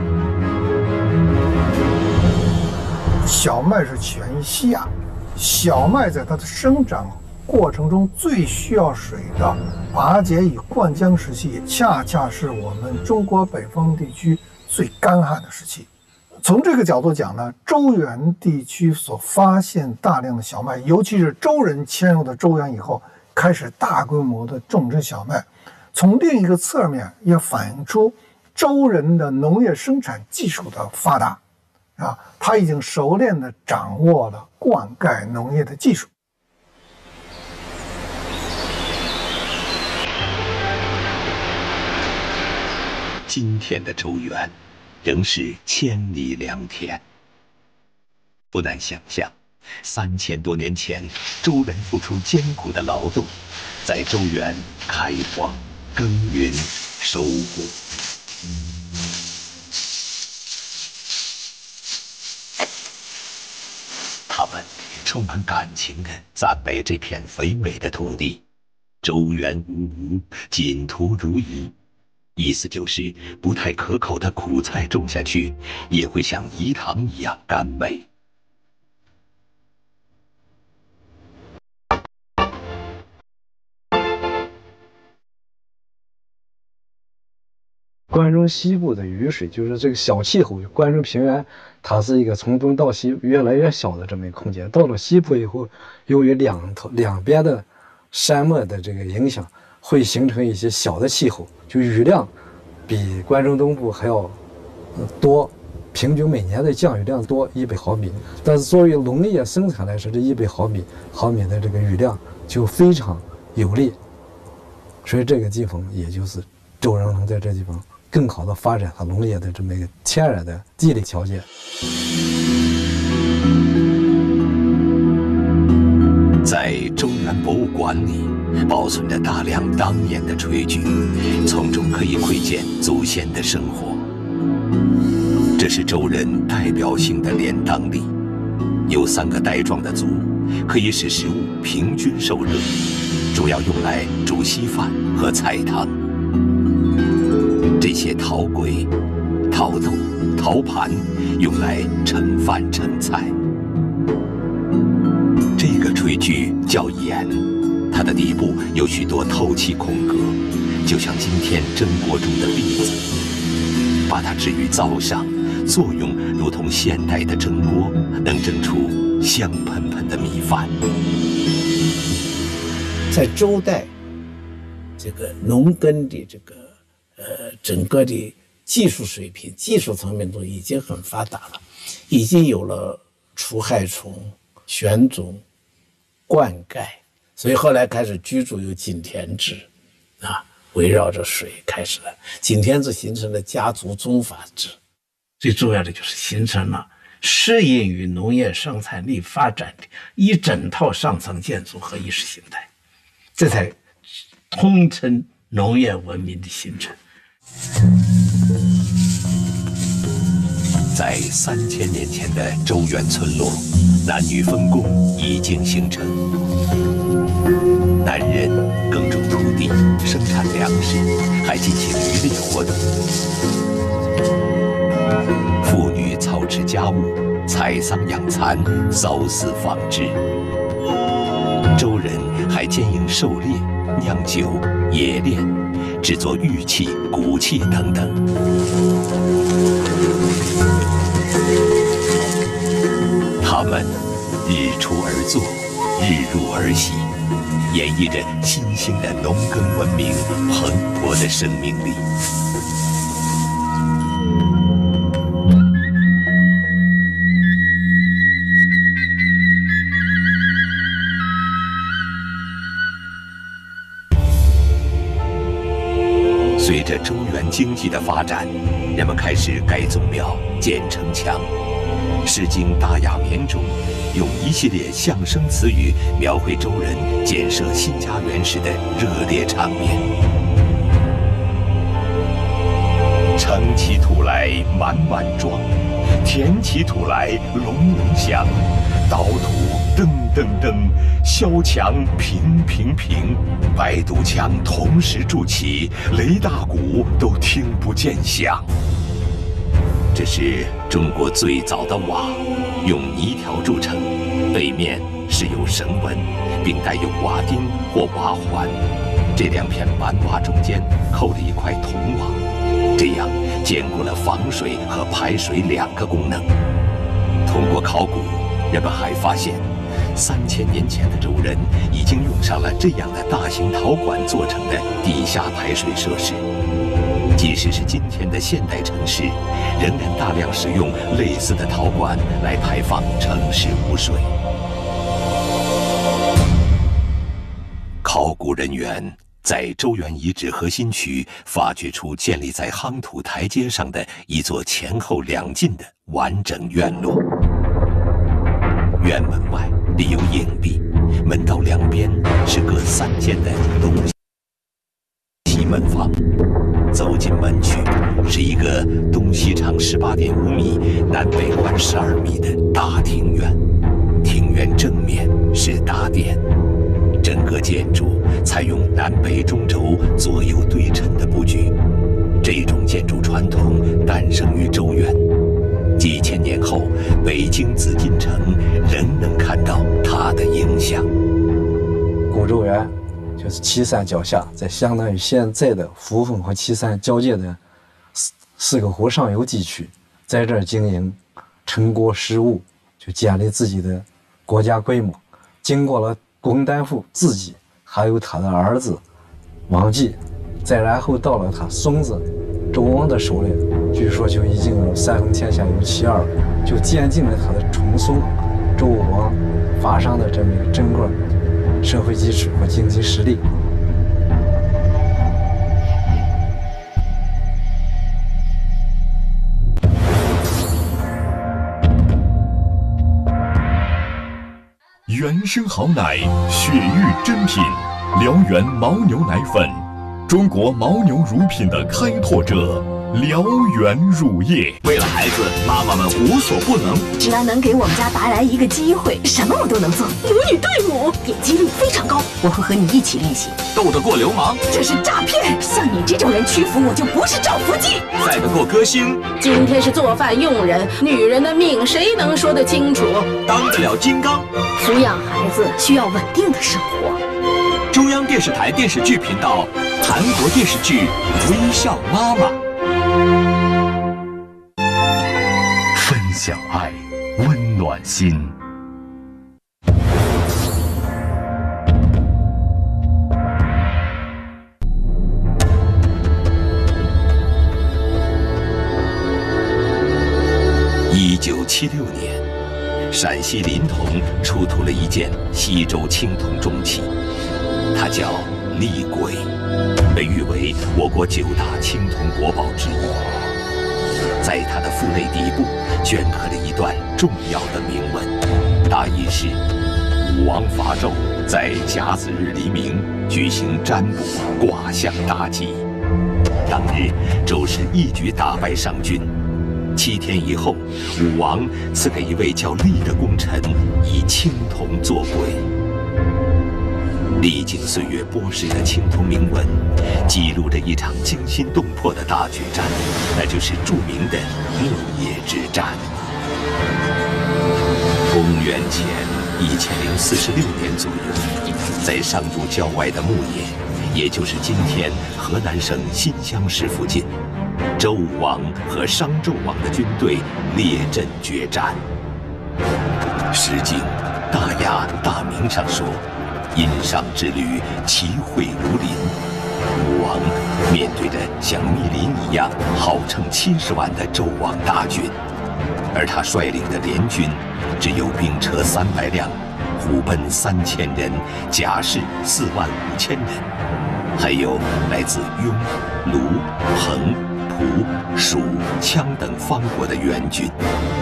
小麦是起源于西亚，小麦在它的生长过程中最需要水的瓦解与灌浆时期，恰恰是我们中国北方地区最干旱的时期。从这个角度讲呢，周原地区所发现大量的小麦，尤其是周人迁入的周原以后，开始大规模的种植小麦。从另一个侧面也反映出周人的农业生产技术的发达，啊，他已经熟练地掌握了灌溉农业的技术。 今天的周原仍是千里良田，不难想象，三千多年前，周人付出艰苦的劳动，在周原开荒、耕耘、收获。他们充满感情地赞美这片肥美的土地，周原无虞，锦土如仪。意思就是，不太可口的苦菜种下去，也会像饴糖一样甘美。 关中西部的雨水，就是这个小气候，关中平原，它是一个从东到西越来越小的这么一个空间。到了西部以后，由于两头两边的山脉的这个影响，会形成一些小的气候，就雨量比关中东部还要多，平均每年的降雨量多一百毫米。但是作为农业生产来说，这一百毫米毫米的这个雨量就非常有利，所以这个地方也就是周人能在这地方更好的发展和农业的这么一个天然的地理条件。 在周原博物馆里，保存着大量当年的炊具，从中可以窥见祖先的生活。这是周人代表性的镰当粒，有三个带状的足，可以使食物平均受热，主要用来煮稀饭和菜汤。这些陶簋、陶豆、陶盘用来盛饭盛菜。这个炊具叫砚，它的底部有许多透气空格，就像今天蒸锅中的篦子。把它置于灶上，作用如同现代的蒸锅，能蒸出香喷喷的米饭。 在周代，这个农耕的这个呃整个的技术水平、技术层面都已经很发达了，已经有了除害虫、选种、灌溉，所以后来开始居住有井田制，啊，围绕着水开始了。井田制形成了家族宗法制，最重要的就是形成了适应于农业生产力发展的一整套上层建筑和意识形态，这才通称农业文明的形成。 在三千年前的周原村落，男女分工已经形成。男人耕种土地，生产粮食，还进行渔猎活动；妇女操持家务，采桑养蚕，缫丝纺织。周人还兼营狩猎、酿酒、冶炼，制作玉器、骨器等等。他们日出而作，日入而息，演绎着新兴的农耕文明蓬勃的生命力。随着周原经济济的发展，人们开始盖宗庙、建城墙。《诗经·大雅篇》中用一系列象声词语描绘周人建设新家园时的热烈场面。盛其土来满满装，填其土来隆隆响。捣土噔噔噔，削墙平平平。百堵墙同时筑起，雷大鼓都听不见响。这是中国最早的瓦，用泥条筑成，背面是有绳纹，并带有瓦钉或瓦环。这两片板瓦中间扣了一块铜瓦，这样兼顾了防水和排水两个功能。通过考古，人们还发现，三千年前的周人已经用上了这样的大型陶管做成的地下排水设施。即使是今天的现代城市，仍然大量使用类似的陶管来排放城市污水。考古人员在周原遗址核心区发掘出建立在夯土台阶上的一座前后两进的完整院落。院门外立有影壁，门道两边是各三间的东西门房。走进门去，是一个东西长十八点五米、南北宽十二米的大庭院。庭院正面是大殿，整个建筑采用南北中轴左右对称的布局。这种建筑传统诞生于周原，几千年后，北京紫禁城仍能看到它的影响。 古周原就是岐山脚下，在相当于现在的扶风和岐山交界的四四个湖上游地区，在这儿经营陈国食物，就建立自己的国家规模。经过了龚丹父自己，还有他的儿子王继，再然后到了他孙子周王的手里，据说就已经有三分天下有其二，就坚定了他的重孙周武王发商的这么一个整个社会基础和经济实力。 原生好奶，雪域珍品，辽源牦牛奶粉，中国牦牛乳品的开拓者。辽源乳业， 为了孩子，妈妈们无所不能。 只要能给我们家带来一个机会，什么我都能做。母女对母，点击率非常高。我会和你一起练习。 斗得过流氓， 这是诈骗。像你这种人屈服我就不是赵福记。 赛得过歌星， 今天是做饭用人，女人的命谁能说得清楚？ 当得了金刚。 抚养孩子需要稳定的生活。 中央电视台电视剧频道，韩国电视剧《微笑妈妈》。 分享爱，温暖心。 一九七六年，陕西临潼出土了一件西周青铜重器，它叫厉簋，被誉为我国九大青铜国宝之一。在它的腹内底部镌刻了一段重要的铭文，大意是：武王伐纣，在甲子日黎明举行占卜卦象大吉。当日，周氏一举打败商军。七天以后，武王赐给一位叫厉的功臣以青铜作簋。历经岁月剥蚀的青铜铭文，记录着一场惊心动魄的大决战，那就是著名的牧野之战。公元前一千零四十六年左右，在商都郊外的牧野，也就是今天河南省新乡市附近，周武王和商纣王的军队列阵决战。《诗经·大雅·大明》上说：“殷商之旅，其会如林。”武王面对着像密林一样号称七十万的周王大军，而他率领的联军只有兵车三百辆，虎贲三千人，甲士四万五千人，还有来自雍、卢、彭、 胡、蜀、羌等方国的援军。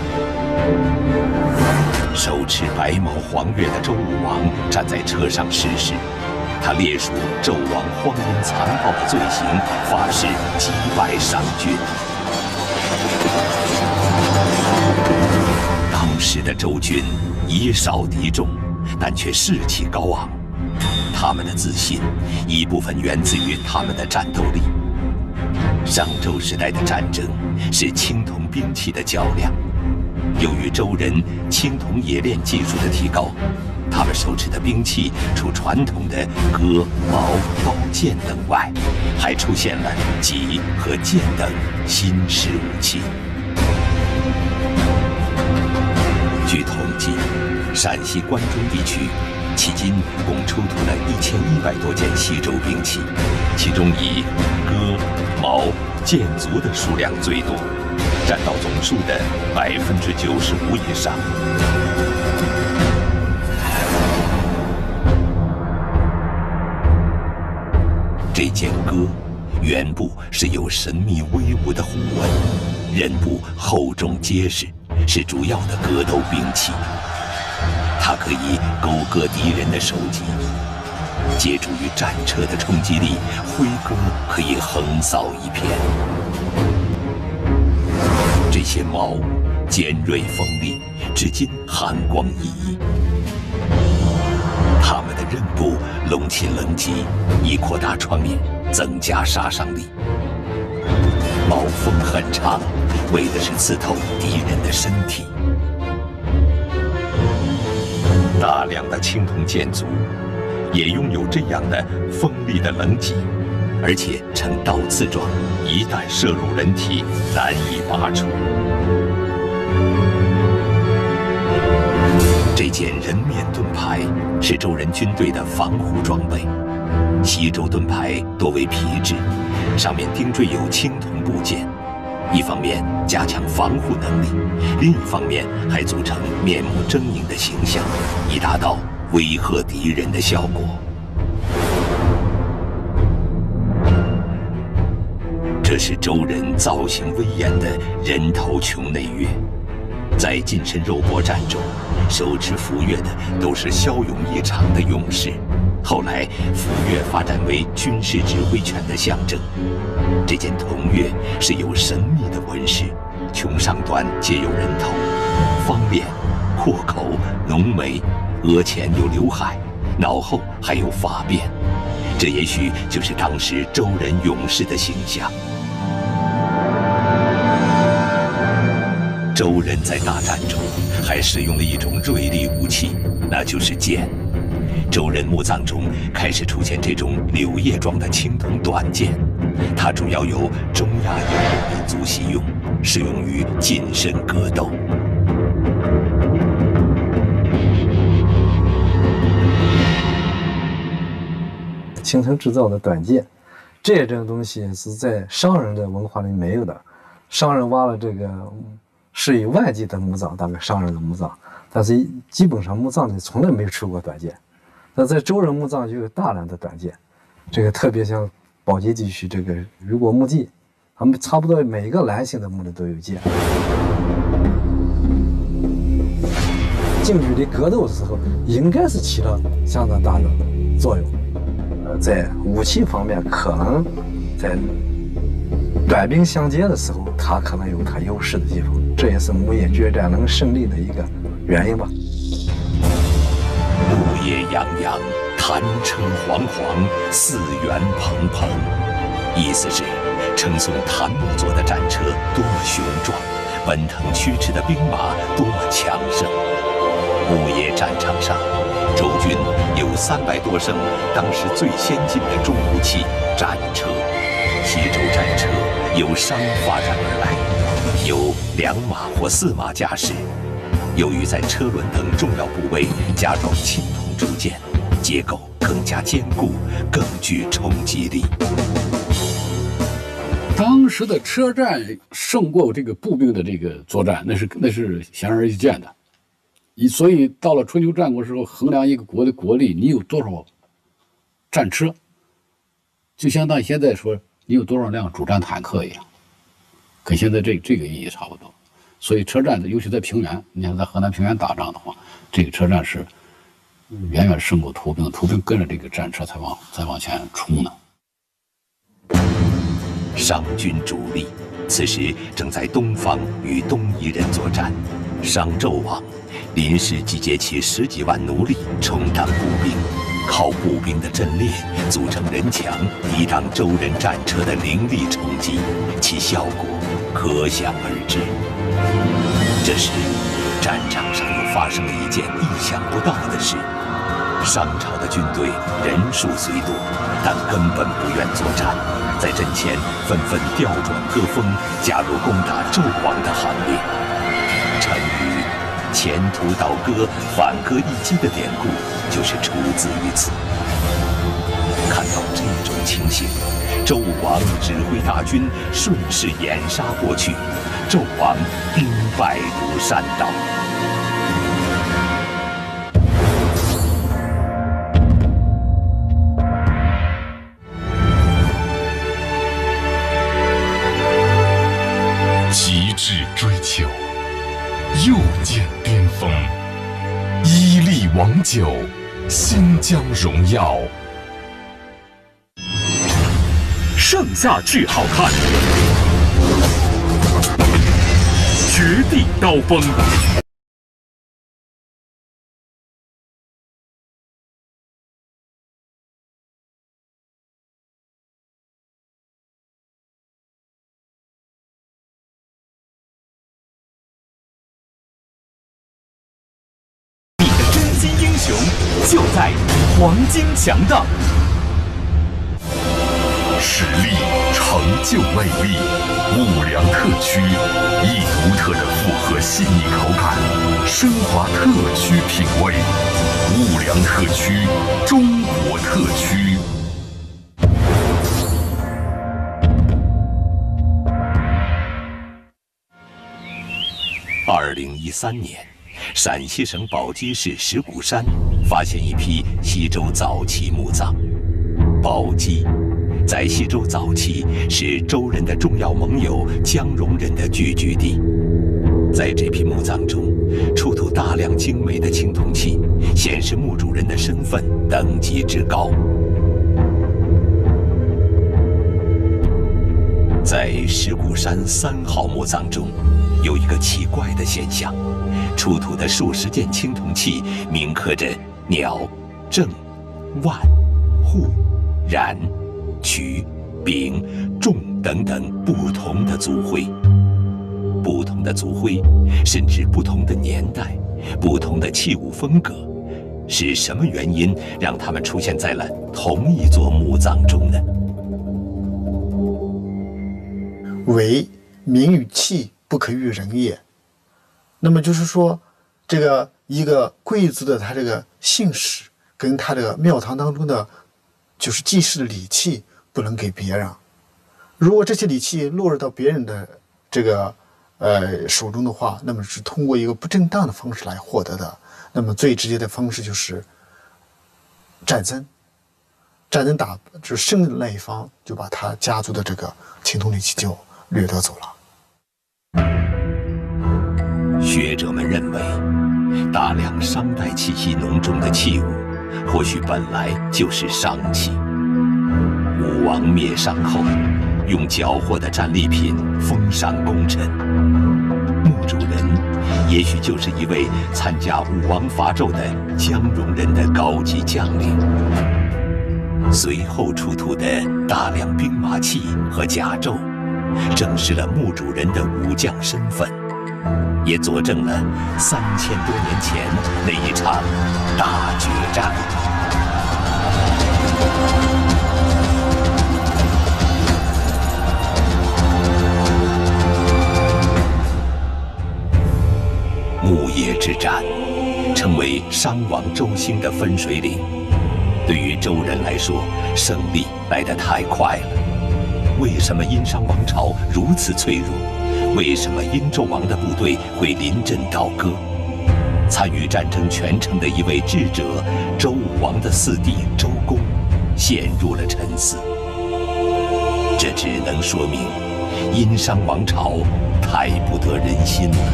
手持白毛黄钺的周武王站在车上誓师，他列数纣王荒淫残暴的罪行，发誓击败商军。当时的周军以少敌众，但却士气高昂。他们的自信一部分源自于他们的战斗力。商周时代的战争是青铜兵器的较量。由于周人青铜冶炼技术的提高，他们手持的兵器除传统的戈、矛、刀、剑等外，还出现了戟和剑等新式武器。据统计，陕西关中地区迄今共出土了一千一百多件西周兵器，其中以戈、矛、剑族的数量最多，占到总数的百分之九十五以上。这件戈原部是有神秘威武的虎纹，刃部厚重结实，是主要的格斗兵器。它可以勾割敌人的首级，借助于战车的冲击力，挥戈可以横扫一片。这些矛尖锐锋利，至今寒光熠熠。它们的刃部隆起棱脊，以扩大创面，增加杀伤力。矛锋很长，为的是刺透敌人的身体。大量的青铜剑族也拥有这样的锋利的棱脊，而且呈倒刺状，一旦射入人体，难以拔出。这件人面盾牌是周人军队的防护装备。西周盾牌多为皮质，上面钉缀有青铜部件，一方面加强防护能力，另一方面还组成面目狰狞的形象，以达到威吓敌人的效果。这是周人造型威严的人头琼内钺。在近身肉搏战中，手持斧钺的都是骁勇异常的勇士。后来，斧钺发展为军事指挥权的象征。这件铜钺是有神秘的纹饰，琼上端皆有人头，方脸、阔口、浓眉，额前有刘海，脑后还有发辫。这也许就是当时周人勇士的形象。周人在大战中还使用了一种锐利武器，那就是剑。周人墓葬中开始出现这种柳叶状的青铜短剑，它主要由中亚游牧民族习用，适用于近身格斗。 青铜制造的短剑，这种东西是在商人的文化里没有的。商人挖了这个是以外籍的墓葬，大概商人的墓葬，但是基本上墓葬里从来没有出过短剑。那在周人墓葬就有大量的短剑，这个特别像宝鸡地区这个虞国墓地，他们差不多每一个男性的墓里都有剑。近距离格斗的时候，应该是起到相当大的作用。呃，在武器方面，可能在短兵相接的时候，它可能有它优势的地方，这也是牧野决战能胜利的一个原因吧。 牧野洋洋，弹车煌煌，四元蓬蓬。意思是，称颂檀木做的战车多么雄壮，奔腾驱驰的兵马多么强盛。牧野战场上，周军有三百多乘当时最先进的重武器战车。西周战车由商发展而来，有两马或四马驾驶。由于在车轮等重要部位加装青铜铸件，结构更加坚固，更具冲击力。 当时的车战胜过这个步兵的这个作战，那是那是显而易见的。所以到了春秋战国时候，衡量一个国的国力，你有多少战车，就相当于现在说你有多少辆主战坦克一样。 跟现在这这个意义差不多。所以车站，尤其在平原，你看在河南平原打仗的话，这个车站是远远胜过图兵，图兵跟着这个战车才往才往前冲呢。 商军主力此时正在东方与东夷人作战，商纣王临时集结起十几万奴隶充当步兵，靠步兵的阵列组成人墙，抵挡周人战车的凌厉冲击，其效果可想而知。这时，战场上又发生了一件意想不到的事：商朝的军队人数虽多，但根本不愿作战，在阵前纷纷调转歌风，加入攻打纣王的行列。成语“前途倒戈，反戈一击”的典故就是出自于此。看到这种情形，周武王指挥大军顺势掩杀过去，纣王兵败如山倒。 极致追求，又见巅峰，伊利王酒，新疆荣耀。盛夏巨好看，绝地刀锋。你的真心英雄就在黄金强大。实力成就魅力，五粮特区一独特的复合细腻口感，升华特区品味。五粮特区，中国特区。 二零一三年，陕西省宝鸡市石鼓山发现一批西周早期墓葬。宝鸡在西周早期是周人的重要盟友姜戎人的聚居地，在这批墓葬中出土大量精美的青铜器，显示墓主人的身份等级之高。在石鼓山三号墓葬中，有一个奇怪的现象：出土的数十件青铜器铭刻着鸟、郑、万、户、冉、渠、丙、仲等等不同的族徽，不同的族徽，甚至不同的年代、不同的器物风格，是什么原因让它们出现在了同一座墓葬中呢？ 为名与器不可喻人也。那么就是说，这个一个贵族的他这个姓氏跟他这个庙堂当中的就是祭祀的礼器不能给别人。如果这些礼器落入到别人的这个呃手中的话，那么是通过一个不正当的方式来获得的。那么最直接的方式就是战争，战争打就是胜利的那一方就把他家族的这个青铜礼器就掠夺走了。 学者们认为，大量商代气息浓重的器物，或许本来就是商器。武王灭商后，用缴获的战利品封赏功臣，墓主人也许就是一位参加武王伐纣的姜戎人的高级将领。随后出土的大量兵马器和甲胄，证实了墓主人的武将身份，也佐证了三千多年前那一场大决战。牧野之战成为商王周兴的分水岭。对于周人来说，胜利来得太快了。为什么殷商王朝如此脆弱？为什么殷纣王的部队会临阵倒戈？参与战争全程的一位智者，周武王的四弟周公，陷入了沉思。这只能说明， 殷商王朝太不得人心了。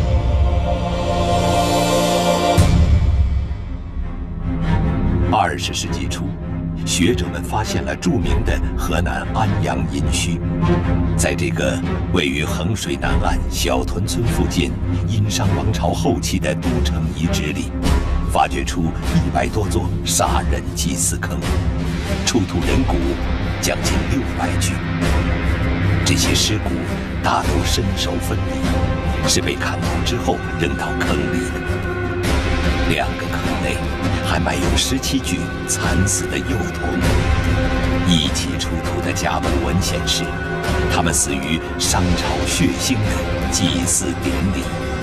二十世纪初，学者们发现了著名的河南安阳殷墟，在这个位于衡水南岸小屯村附近殷商王朝后期的都城遗址里，发掘出一百多座杀人祭祀坑，出土人骨将近六百具。这些尸骨大都身首分离，是被砍头之后扔到坑里的。两个坑内还埋有十七具惨死的幼童。一起出土的甲骨文显示，他们死于商朝血腥的祭祀典礼。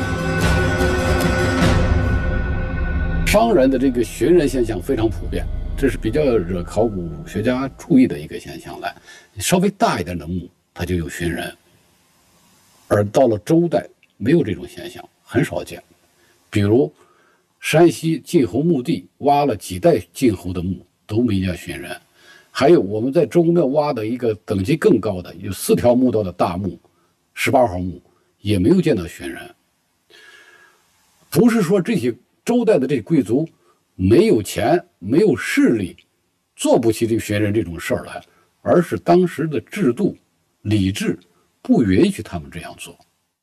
商人的这个寻人现象非常普遍，这是比较惹考古学家注意的一个现象来。稍微大一点的墓，它就有寻人，而到了周代没有这种现象，很少见。比如山西晋侯墓地挖了几代晋侯的墓，都没见寻人。还有我们在周公庙挖的一个等级更高的，有四条墓道的大墓，十八号墓，也没有见到寻人。不是说这些周代的这些贵族没有钱、没有势力，做不起这个寻人这种事儿来，而是当时的制度、礼制不允许他们这样做。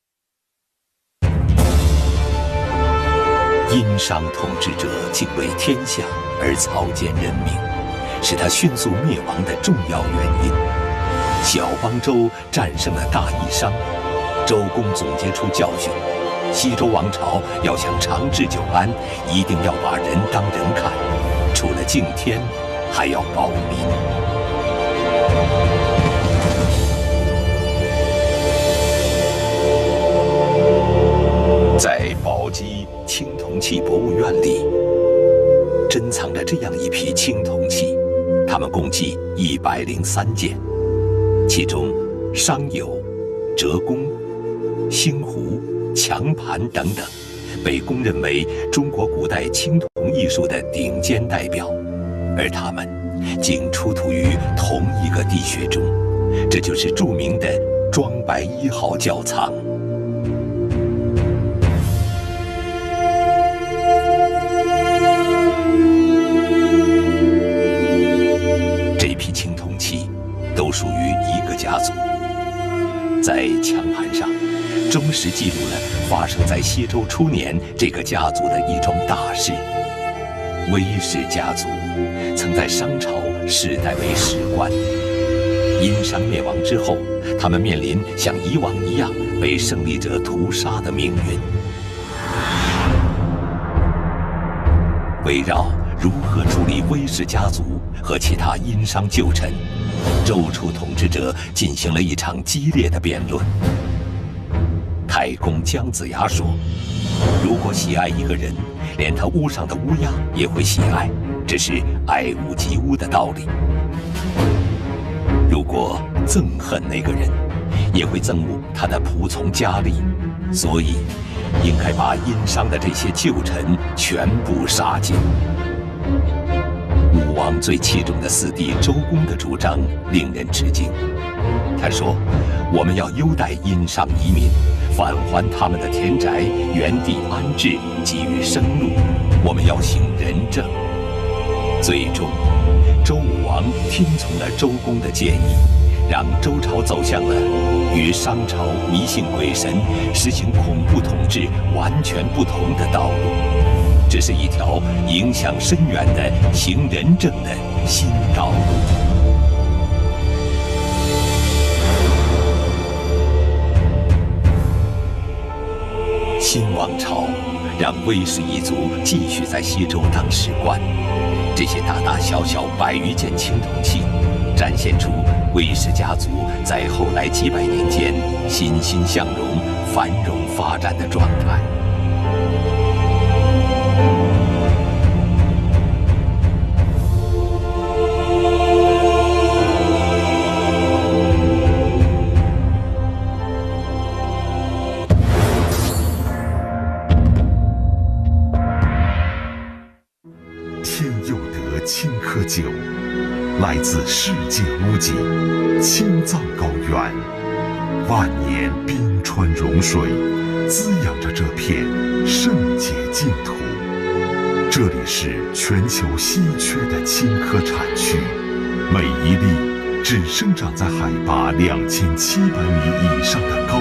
殷商统治者敬畏天下而草菅人命，是他迅速灭亡的重要原因。小邦周战胜了大夷商，周公总结出教训：西周王朝要想长治久安，一定要把人当人看，除了敬天，还要保民。在宝鸡青铜器博物院里，珍藏着这样一批青铜器，它们共计一百零三件，其中商友、折弓、星壶、强盘等等，被公认为中国古代青铜艺术的顶尖代表，而它们竟出土于同一个地穴中，这就是著名的庄白一号窖藏。这批青铜器都属于一个家族，在强盘上忠实记录了发生在西周初年这个家族的一桩大事。韦氏家族曾在商朝世代为史官，殷商灭亡之后，他们面临像以往一样被胜利者屠杀的命运。围绕如何处理韦氏家族和其他殷商旧臣，周初统治者进行了一场激烈的辩论。太公姜子牙说：“如果喜爱一个人，连他屋上的乌鸦也会喜爱，这是爱屋及乌的道理。如果憎恨那个人，也会憎恶他的仆从佳丽，所以应该把殷商的这些旧臣全部杀尽。”武王最器重的四弟周公的主张令人吃惊。他说：“我们要优待殷商移民，返还他们的田宅，原地安置，给予生路。我们要行仁政。”最终，周武王听从了周公的建议，让周朝走向了与商朝迷信鬼神、实行恐怖统治完全不同的道路。这是一条影响深远的行仁政的新道路。新王朝让韦氏一族继续在西周当史官，这些大大小小百余件青铜器，展现出韦氏家族在后来几百年间欣欣向荣、繁荣发展的状态。 青稞酒来自世界屋脊青藏高原， 万年冰川融水，滋养着这片圣洁净土。这里是全球稀缺的青稞产区，每一粒只生长在海拔两千七百米以上的高。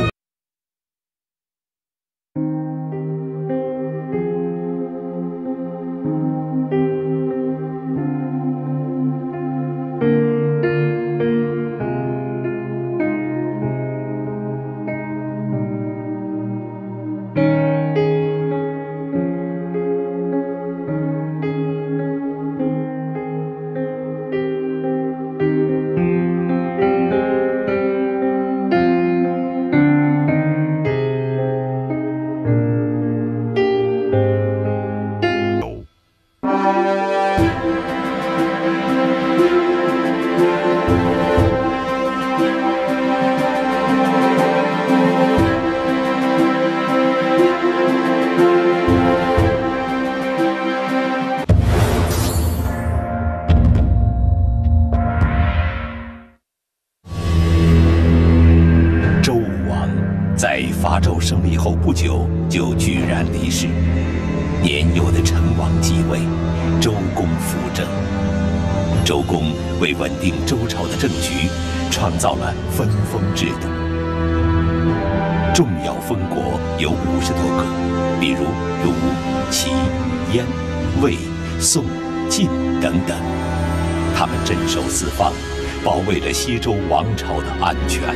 法州胜利后不久就居然离世。年幼的成王继位，周公辅政。周公为稳定周朝的政局，创造了分封制度。重要封国有五十多个，比如鲁、齐、燕、魏、宋、晋等等。他们镇守四方，保卫着西周王朝的安全。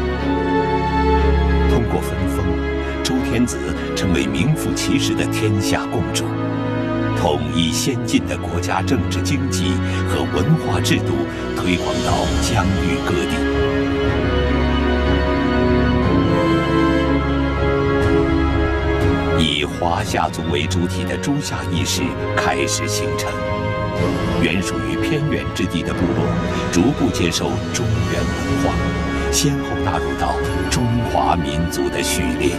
通过分封，周天子成为名副其实的天下共主，统一先进的国家政治经济和文化制度推广到疆域各地。以华夏族为主体的诸夏意识开始形成，原属于偏远之地的部落逐步接受中原文化，先后纳入到中华民族的序列。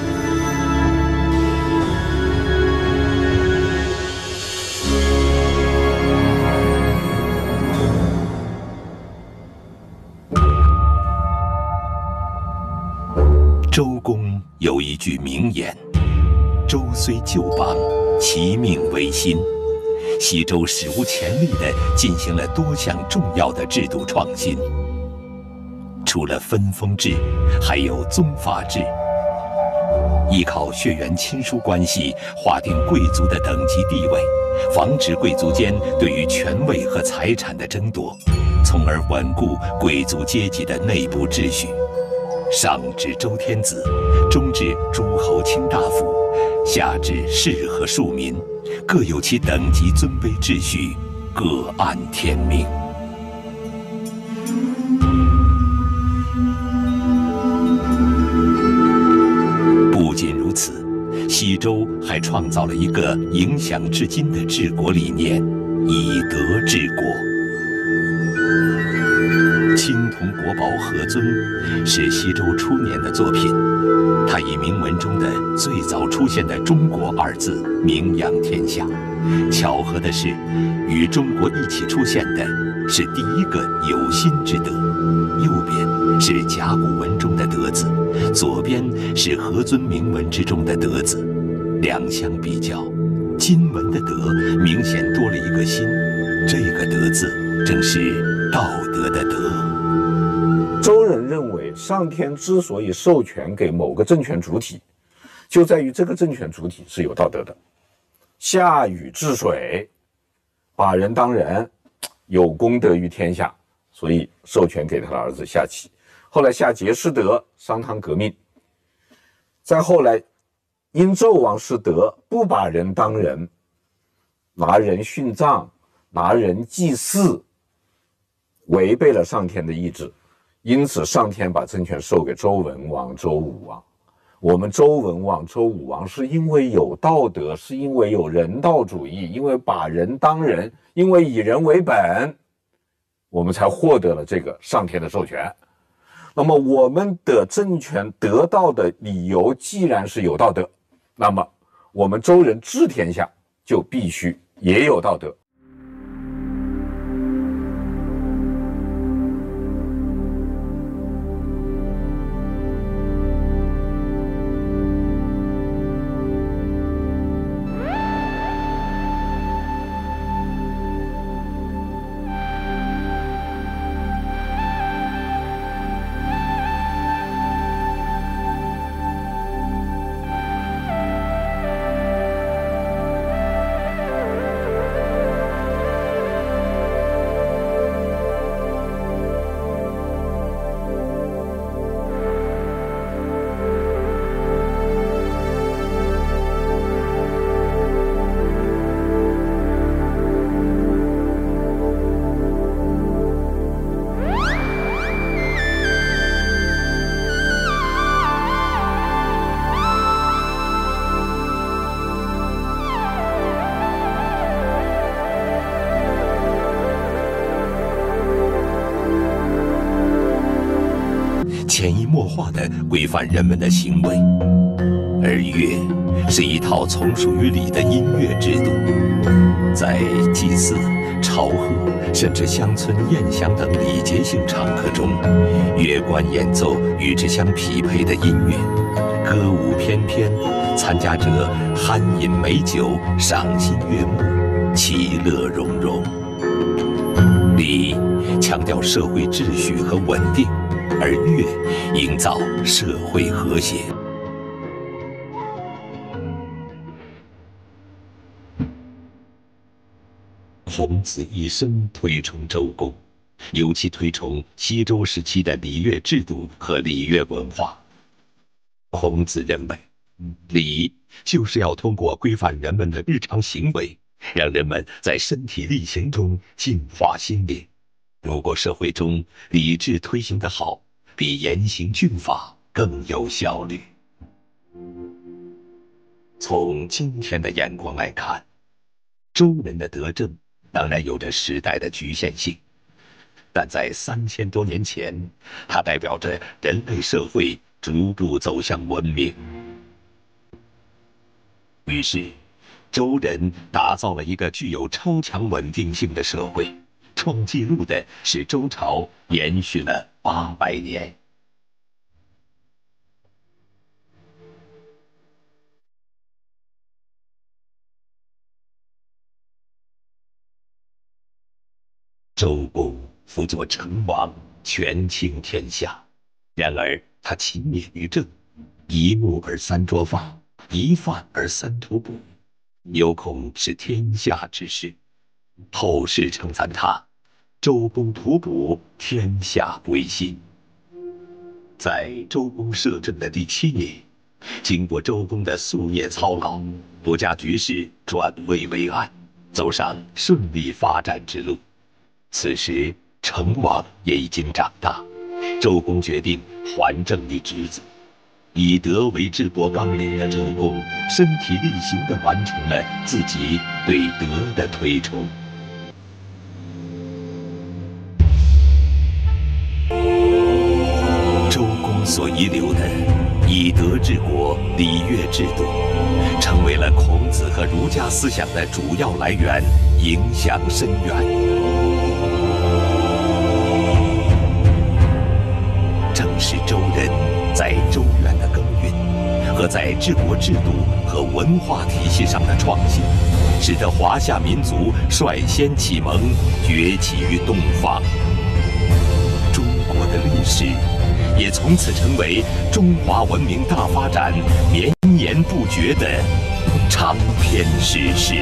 周公有一句名言：“周虽旧邦，其命维新。”西周史无前例地进行了多项重要的制度创新。除了分封制，还有宗法制，依靠血缘亲疏关系划定贵族的等级地位，防止贵族间对于权位和财产的争夺，从而稳固贵族阶级的内部秩序。上至周天子，中至诸侯卿大夫，下至士和庶民，各有其等级尊卑秩序，各安天命。不仅如此，西周还创造了一个影响至今的治国理念：以德治国。青铜国宝何尊是西周初年的作品，它以铭文中的最早出现的“中国”二字名扬天下。巧合的是，与中国一起出现的是第一个有心之德，右边是甲骨文中的德字，左边是何尊铭文之中的德字。两相比较，今文的德明显多了一个心，这个德字正是道德的德。 周人认为，上天之所以授权给某个政权主体，就在于这个政权主体是有道德的。夏禹治水，把人当人，有功德于天下，所以授权给他的儿子夏启。后来夏桀失德，商汤革命。再后来，因纣王失德，不把人当人，拿人殉葬，拿人祭祀，违背了上天的意志。因此，上天把政权授给周文王、周武王。我们周文王、周武王是因为有道德，是因为有人道主义，因为把人当人，因为以人为本，我们才获得了这个上天的授权。那么，我们的政权得到的理由既然是有道德，那么我们周人治天下就必须也有道德。 化地规范人们的行为，而乐是一套从属于礼的音乐制度，在祭祀、朝贺，甚至乡村宴享等礼节性场合中，乐官演奏与之相匹配的音乐，歌舞翩翩，参加者酣饮美酒，赏心悦目，其乐融融。礼强调社会秩序和稳定，而乐营造社会和谐。孔子一生推崇周公，尤其推崇西周时期的礼乐制度和礼乐文化。孔子认为，礼就是要通过规范人们的日常行为，让人们在身体力行中净化心灵。如果社会中礼制推行得好，比严刑峻法更有效率。从今天的眼光来看，周人的德政当然有着时代的局限性，但在三千多年前，它代表着人类社会逐步走向文明。于是，周人打造了一个具有超强稳定性的社会，创纪录的是周朝延续了八百年。周公辅佐成王，权倾天下。然而他勤勉于政，一木而三捉发，一饭而三图卜，有恐是天下之事。后世称赞他周公吐哺，天下归心。在周公摄政的第七年，经过周公的夙夜操劳，国家局势转危为安，走上顺利发展之路。此时成王也已经长大，周公决定还政于侄子。以德为治国纲领的周公，身体力行地完成了自己对德的推崇。周公所遗留的以德治国、礼乐制度，成为了孔子和儒家思想的主要来源，影响深远。正是周人在周原的耕耘和在治国制度和文化体系上的创新，使得华夏民族率先启蒙，崛起于东方。中国的历史也从此成为中华文明大发展绵延不绝的长篇史诗。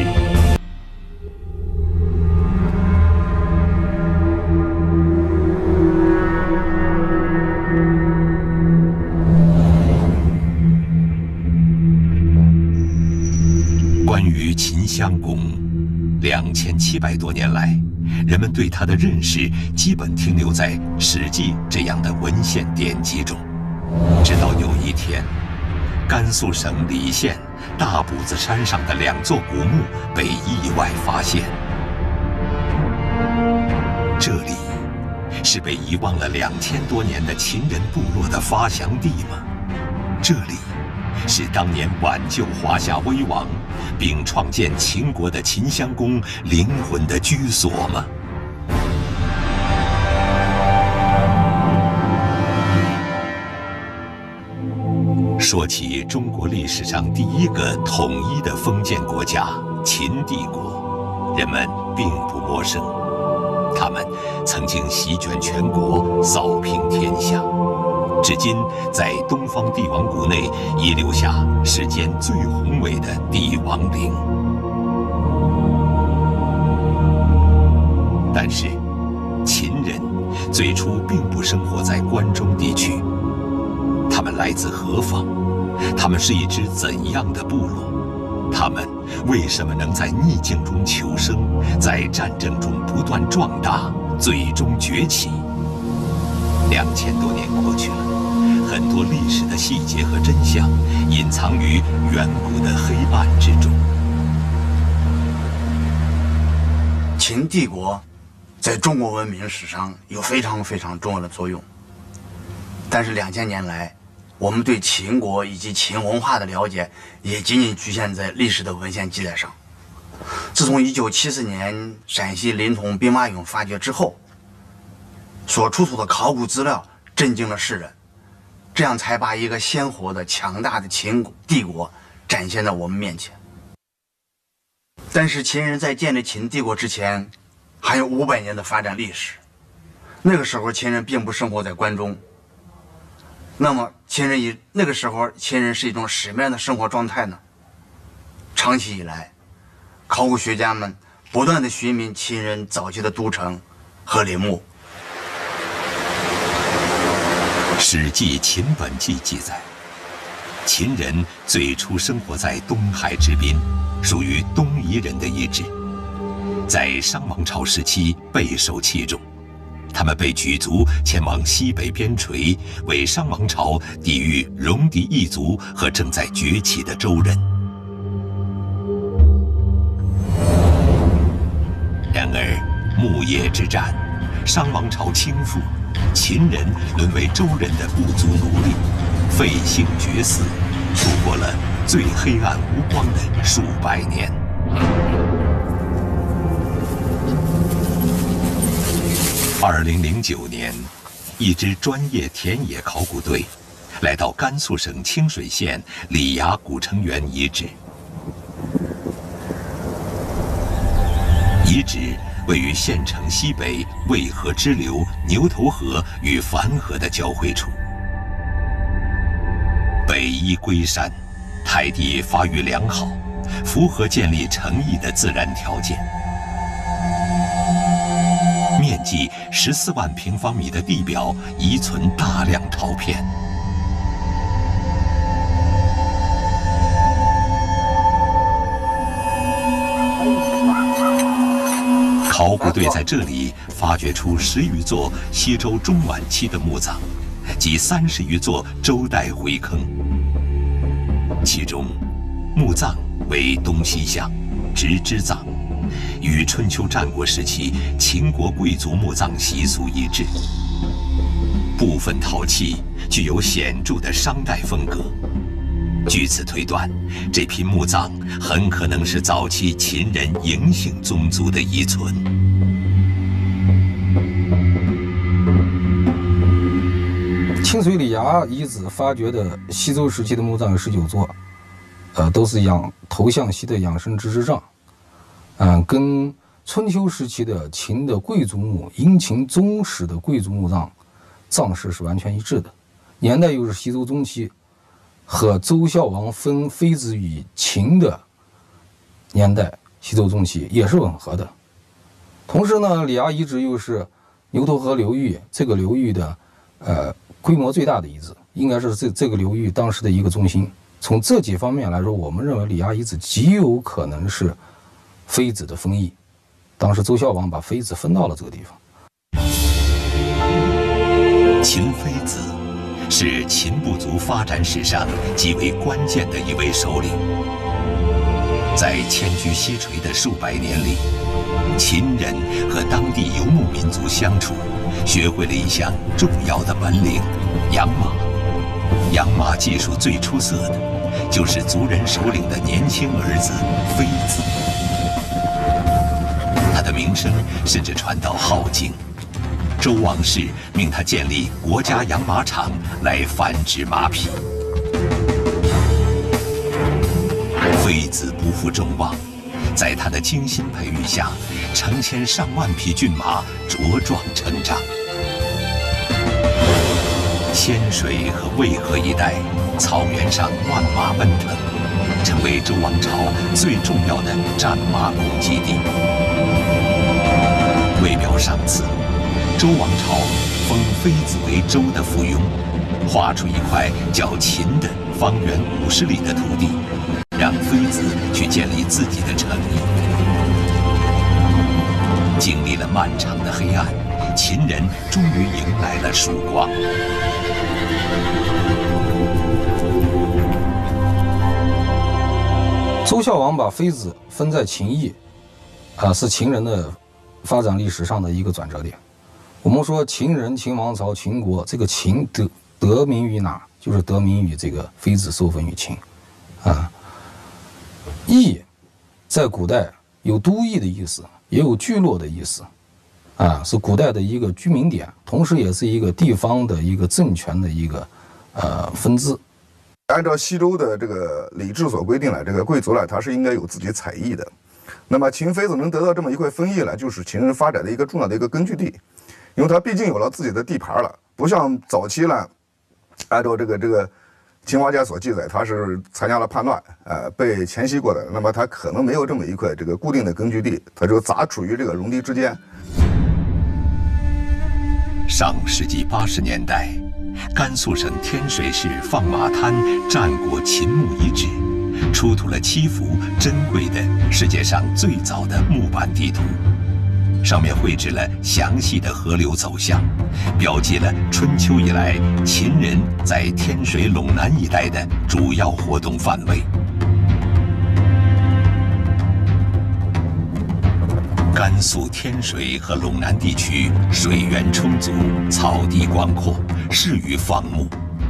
关于秦襄公，两千七百多年来，人们对他的认识基本停留在《史记》这样的文献典籍中。直到有一天，甘肃省礼县大补子山上的两座古墓被意外发现。这里是被遗忘了两千多年的秦人部落的发祥地吗？这里是当年挽救华夏威王并创建秦国的秦襄公灵魂的居所吗？说起中国历史上第一个统一的封建国家秦帝国，人们并不陌生。他们曾经席卷全国，扫平天下，至今在东方帝王谷内遗留下世间最宏伟的帝王陵。但是，秦人最初并不生活在关中地区，他们来自何方？他们是一支怎样的部落？他们为什么能在逆境中求生，在战争中不断壮大，最终崛起？两千多年过去了，很多历史的细节和真相隐藏于远古的黑暗之中。 秦帝国在中国文明史上有非常非常重要的作用。 但是两千年来，我们对秦国以及秦文化的了解也仅仅局限在历史的文献记载上。自从一九七四年陕西临潼兵马俑发掘之后，所出土的考古资料震惊了世人，这样才把一个鲜活的、强大的秦帝国展现在我们面前。但是秦人在建立秦帝国之前，还有五百年的发展历史。那个时候，秦人并不生活在关中。那么，秦人以那个时候，秦人是一种什么样的生活状态呢？长期以来，考古学家们不断地寻觅秦人早期的都城和陵墓。 《史记·秦本纪》记载，秦人最初生活在东海之滨，属于东夷人的一支，在商王朝时期备受器重。他们被举族前往西北边陲，为商王朝抵御戎狄异族和正在崛起的周人。然而，牧野之战，商王朝倾覆，秦人沦为周人的部族奴隶，废姓绝嗣，度过了最黑暗无光的数百年。二零零九年，一支专业田野考古队来到甘肃省清水县李崖古城垣遗址。遗址位于县城西北渭河支流牛头河与樊河的交汇处，北依龟山，台地发育良好，符合建立城邑的自然条件。面积十四万平方米的地表遗存大量陶片。考古队在这里发掘出十余座西周中晚期的墓葬，及三十余座周代回坑。其中，墓葬为东西向、直支葬。与春秋战国时期秦国贵族墓葬习俗一致，部分陶器具有显著的商代风格。据此推断，这批墓葬很可能是早期秦人嬴姓宗族的遗存。 清水李崖遗址发掘的西周时期的墓葬有十九座，呃，都是仰头向西的仰身直支葬。嗯，跟春秋时期的秦的贵族墓、殷秦宗室的贵族墓葬葬式是完全一致的，年代又是西周中期，和周孝王分妃子与秦的年代西周中期也是吻合的。同时呢，李崖遗址又是牛头河流域这个流域的呃规模最大的遗址，应该是这这个流域当时的一个中心。从这几方面来说，我们认为李崖遗址极有可能是妃子的封邑，当时周孝王把妃子分到了这个地方。 秦妃子是秦部族发展史上极为关键的一位首领。在迁居西陲的数百年里，秦人和当地游牧民族相处，学会了一项重要的本领——养马。养马技术最出色的，就是族人首领的年轻儿子妃子。他的名声甚至传到镐京，周王室命他建立国家养马场来繁殖马匹。妃子不负众望，在他的精心培育下，成千上万匹骏马茁壮成长。千水和渭河一带草原上万马奔腾，成为周王朝最重要的战马供给地。为表赏赐，周王朝封妃子为周的附庸，划出一块较秦的方圆五十里的土地，让妃子去建立自己的城邑。经历了漫长的黑暗，秦人终于迎来了曙光。 周孝王把妃子分在秦邑，啊，是秦人的发展历史上的一个转折点。我们说秦人、秦王朝、秦国，这个秦的得名于哪？就是得名于这个妃子受封于秦，啊。邑在古代有都邑的意思，也有聚落的意思，啊，是古代的一个居民点，同时也是一个地方的一个政权的一个呃分支。 按照西周的这个礼制所规定了，这个贵族呢，他是应该有自己采邑的。那么秦妃子能得到这么一块封邑呢，就是秦人发展的一个重要的一个根据地，因为他毕竟有了自己的地盘了，不像早期呢，按照这个这个秦华家所记载，他是参加了叛乱，呃，被迁徙过的，那么他可能没有这么一块这个固定的根据地，他就杂处于这个戎狄之间。 上世纪八十年代。甘肃省天水市放马滩战国秦墓遗址，出土了七幅珍贵的世界上最早的木板地图，上面绘制了详细的河流走向，标记了春秋以来秦人在天水陇南一带的主要活动范围。甘肃天水和陇南地区水源充足，草地广阔，适于放牧。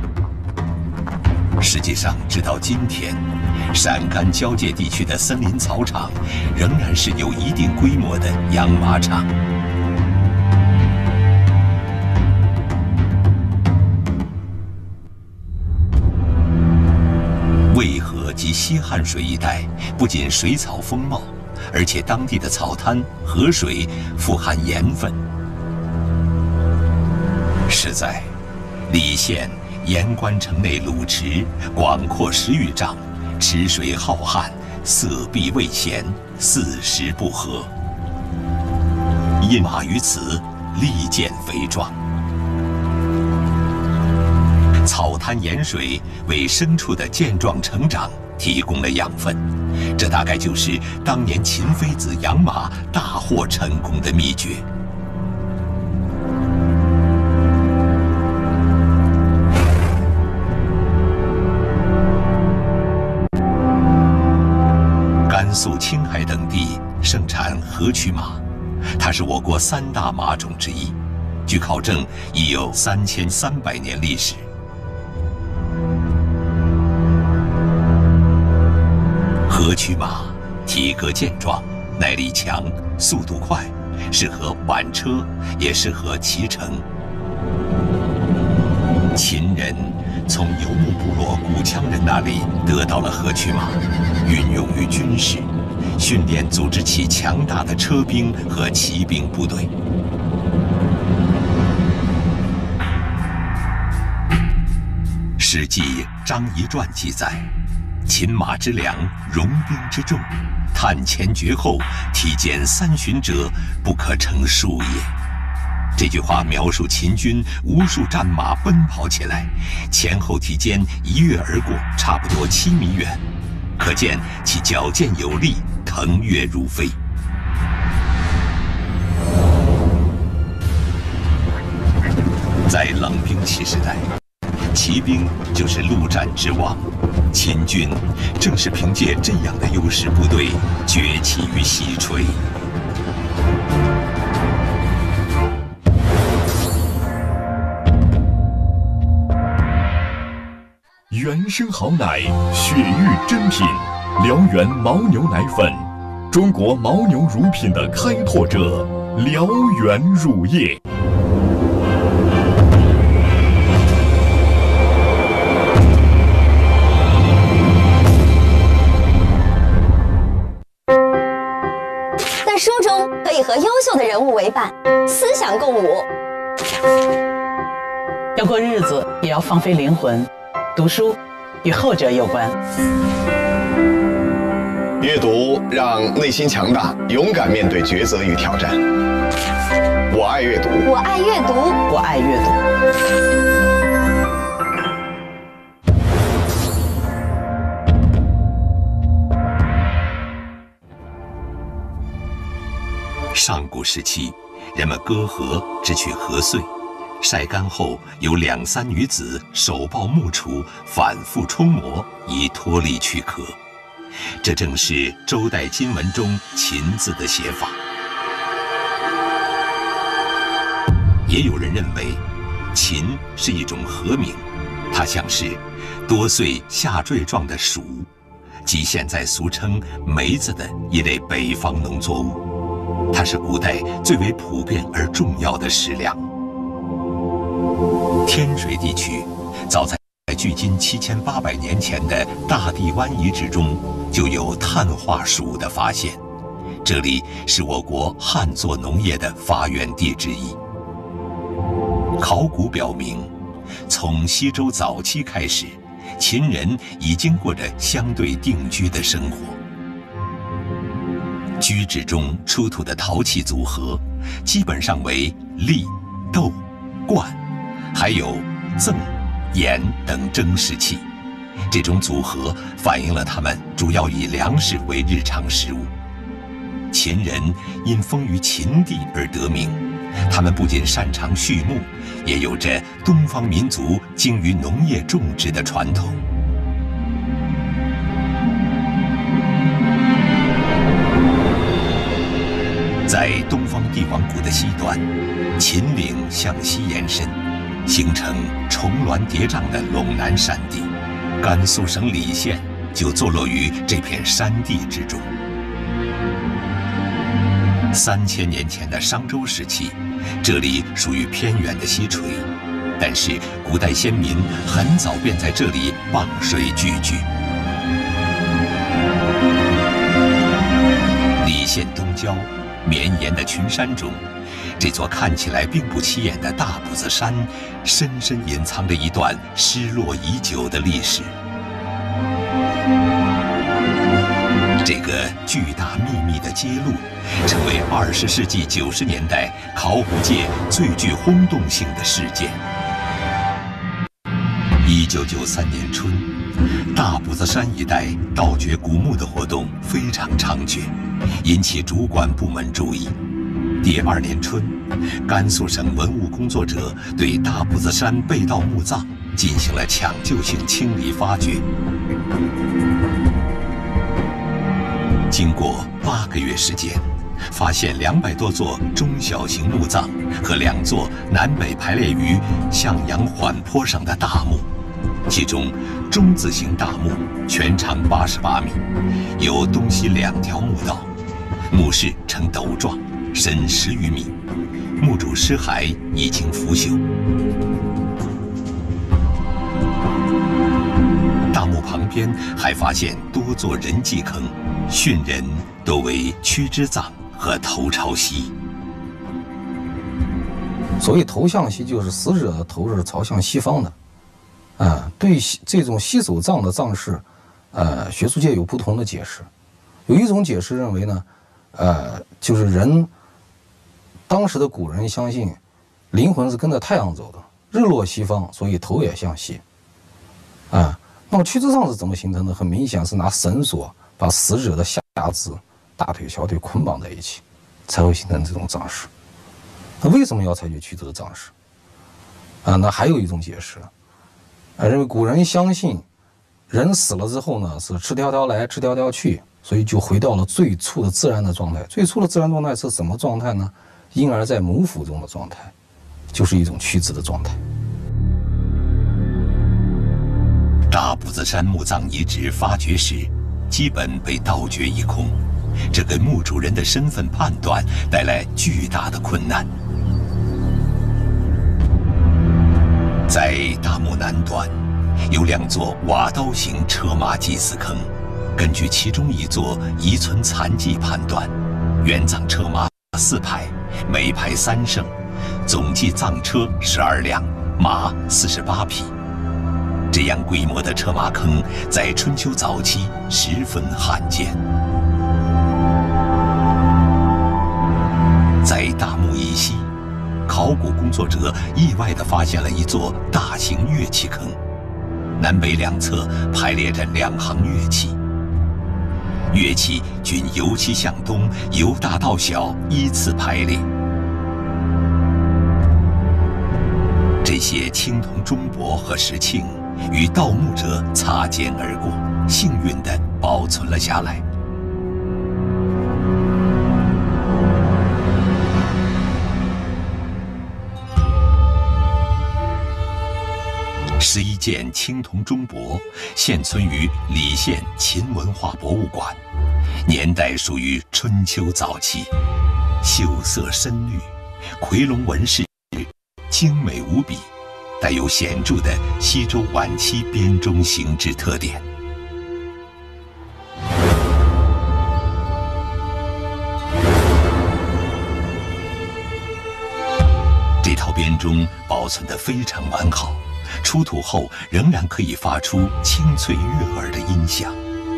实际上，直到今天，陕甘交界地区的森林草场仍然是有一定规模的养马场。渭河及西汉水一带不仅水草丰茂，而且当地的草滩、河水富含盐分。实在，澧县盐官城内橹池广阔十余丈，池水浩瀚，色碧味咸，四时不和。饮马于此，利见肥壮。草滩盐水为牲畜的健壮成长提供了养分，这大概就是当年秦妃子养马大获成功的秘诀。甘肃、青海等地盛产河曲马，它是我国三大马种之一，据考证已有三千三百年历史。河曲马体格健壮，耐力强，速度快，适合挽车，也适合骑乘。秦人从游牧部落古羌人那里得到了河曲马，运用于军事，训练组织起强大的车兵和骑兵部队。《史记·张仪传》记载：秦马之良，戎兵之众，探前绝后，体检三旬者，不可成数也。这句话描述秦军无数战马奔跑起来，前后体间一跃而过，差不多七米远，可见其矫健有力，腾跃如飞。在冷兵器时代，骑兵就是陆战之王，秦军正是凭借这样的优势部队崛起于西陲。 原生好奶，雪域珍品，辽源牦牛奶粉，中国牦牛乳品的开拓者，辽源乳业。 在书中可以和优秀的人物为伴，思想共舞。 要过日子，也要放飞灵魂。读书与后者有关。 阅读让内心强大，勇敢面对抉择与挑战。我爱阅读， 我爱阅读， 我爱阅读。上古时期，人们割河只取河穗。晒干后，由两三女子手抱木杵，反复冲磨，以脱粒去壳。这正是周代金文中“秦”字的写法。也有人认为， 秦是一种禾名，它像是多穗下坠状的黍，即现在俗称梅子的一类北方农作物。它是古代最为普遍而重要的食粮。天水地区，早在距今七千八百年前的大地湾遗址中，就有碳化黍的发现。这里是我国旱作农业的发源地之一。考古表明，从西周早期开始，秦人已经过着相对定居的生活。居址中出土的陶器组合，基本上为鬲、斗、冠，还有甑、盐等蒸食器。这种组合反映了他们主要以粮食为日常食物。秦人因丰于秦地而得名，他们不仅擅长畜牧，也有着东方民族精于农业种植的传统。在东方帝王谷的西端，秦岭向西延伸，形成重峦叠嶂的陇南山地。甘肃省礼县就坐落于这片山地之中。三千年前的商周时期，这里属于偏远的西陲，但是古代先民很早便在这里傍水聚居。礼县东郊绵延的群山中，这座看起来并不起眼的大步子山，深深隐藏着一段失落已久的历史。这个巨大秘密的揭露，成为二十世纪九十年代考古界最具轰动性的事件。一九九三年春，大步子山一带盗掘古墓的活动非常猖獗，引起主管部门注意。第二年春，甘肃省文物工作者对大步子山被盗墓葬进行了抢救性清理发掘。经过八个月时间，发现两百多座中小型墓葬和两座南北排列于向阳缓坡上的大墓，其中中字形大墓全长八十八米，有东西两条墓道，墓室呈斗状，深十余米，墓主尸骸已经腐朽。大墓旁边还发现多座人祭坑，殉人多为屈肢葬和头朝西。 所谓头向西，就是死者的头是朝向西方的。啊、呃，对这种西手葬的葬式，呃，学术界有不同的解释。有一种解释认为呢，呃，就是人当时的古人相信，灵魂是跟着太阳走的，日落西方，所以头也向西。啊、呃，那么屈肢葬是怎么形成的？很明显是拿绳索把死者的下肢、大腿、小腿捆绑在一起，才会形成这种葬式。那为什么要采取屈肢的葬式？啊，那还有一种解释，啊，认为古人相信，人死了之后呢，是赤条条来，赤条条去，所以就回到了最初的自然的状态。最初的自然状态是什么状态呢？婴儿在母腹中的状态，就是一种屈肢的状态。 大步子山墓葬遗址发掘时，基本被盗掘一空，这给墓主人的身份判断带来巨大的困难。在大墓南端，有两座瓦刀形车马祭祀坑，根据其中一座遗存残迹判断，原葬车马四排，每排三乘，总计葬车十二辆，马四十八匹。这样规模的车马坑在春秋早期十分罕见。在大墓以西，考古工作者意外地发现了一座大型乐器坑，南北两侧排列着两行乐器，乐器均由西向东，由大到小依次排列。这些青铜钟钵和石磬与盗墓者擦肩而过，幸运地保存了下来。 十一件青铜钟帛现存于澧县秦文化博物馆，年代属于春秋早期，秀色深绿，夔龙纹饰精美无比，带有显著的西周晚期编钟形制特点。这套编钟保存得非常完好，出土后仍然可以发出清脆悦耳的音响。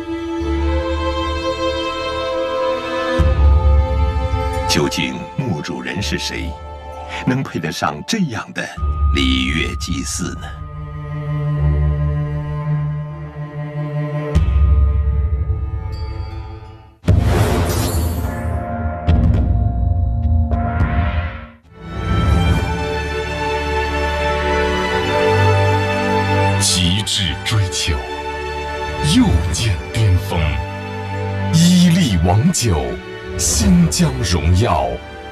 究竟墓主人是谁，能配得上这样的礼乐祭祀呢？ 极致追求，又见巅峰，伊利王酒，新疆荣耀。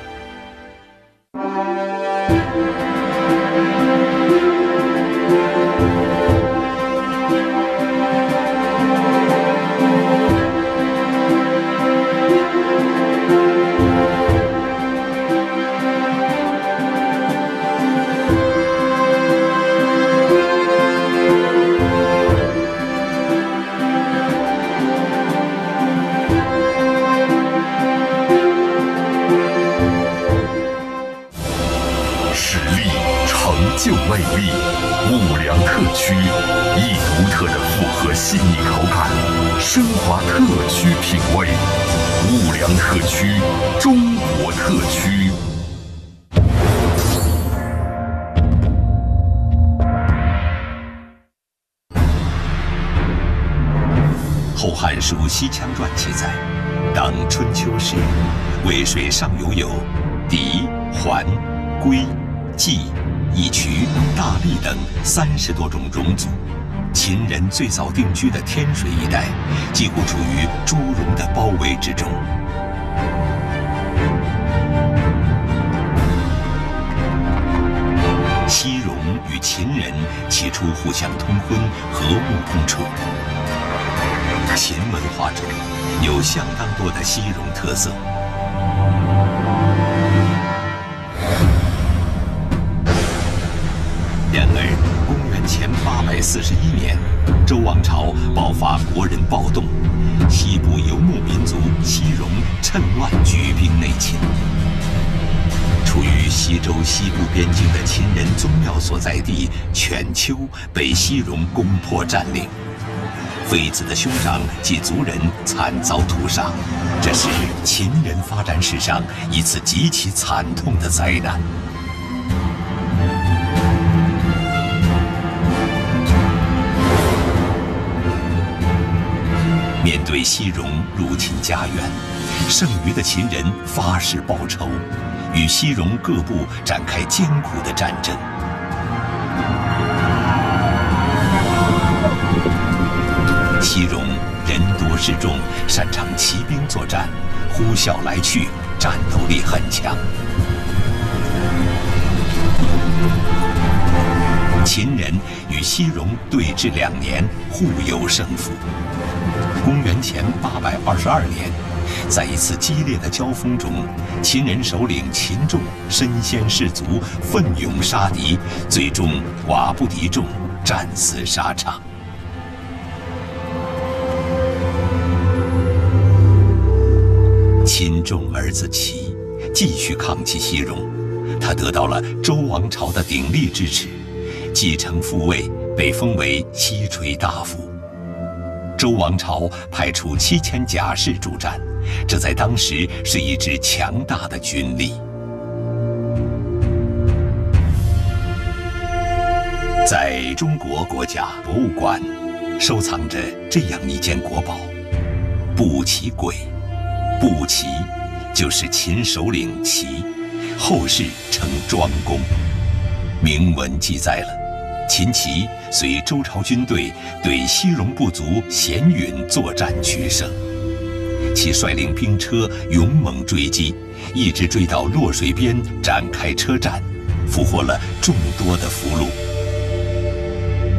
旧魅力，五粮特区，一独特的复合细腻口感，升华特区品味。五粮特区，中国特区。 《后汉书·西羌传》记载，当春秋时，渭水上游有狄、桓、归、纪、义渠、大荔等三十多种戎族。秦人最早定居的天水一带，几乎处于诸戎的包围之中。西戎与秦人起初互相通婚，和睦共处。秦文化中有相当多的西戎特色。然而，公元前八百四十一年，周王朝爆发国人暴动，西部游牧民族西戎趁乱举兵内侵。处于西周西部边境的秦人宗庙所在地犬丘被西戎攻破占领。妃子的兄长及族人惨遭屠杀，这是秦人发展史上一次极其惨痛的灾难。面对西戎入侵家园，剩余的秦人发誓报仇，与西戎各部展开艰苦的战争。西戎人多势众，擅长骑兵作战，呼啸来去，战斗力很强。秦人与西戎对峙两年，互有胜负。公元前八百二十二年，在一次激烈的交锋中，秦人首领秦仲身先士卒，奋勇杀敌，最终寡不敌众，战死沙场。秦仲儿子齐继续抗击西戎，他得到了周王朝的鼎力支持，继承父位，被封为西垂大夫。周王朝派出七千甲士助战，这在当时是一支强大的军力。在中国国家博物馆，收藏着这样一件国宝——步骑簋。步骑就是秦首领齐，后世称庄公。铭文记载了秦齐随周朝军队对西戎部族咸允作战取胜，其率领兵车勇猛追击，一直追到洛水边展开车战，俘获了众多的俘虏。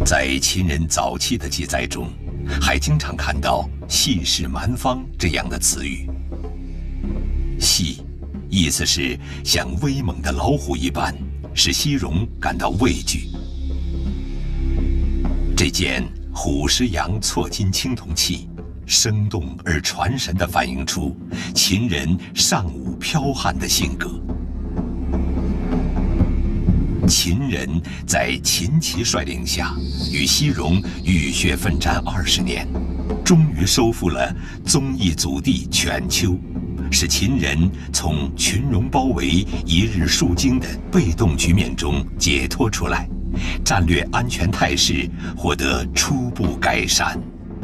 在秦人早期的记载中，还经常看到“戏视蛮方”这样的词语。戏，意思是像威猛的老虎一般，使西戎感到畏惧。这件虎狮羊错金青铜器，生动而传神地反映出秦人尚武剽悍的性格。秦人在秦齐率领下，与西戎浴血奋战二十年，终于收复了宗义祖地犬丘，使秦人从群戎包围、一日数惊的被动局面中解脱出来，战略安全态势获得初步改善。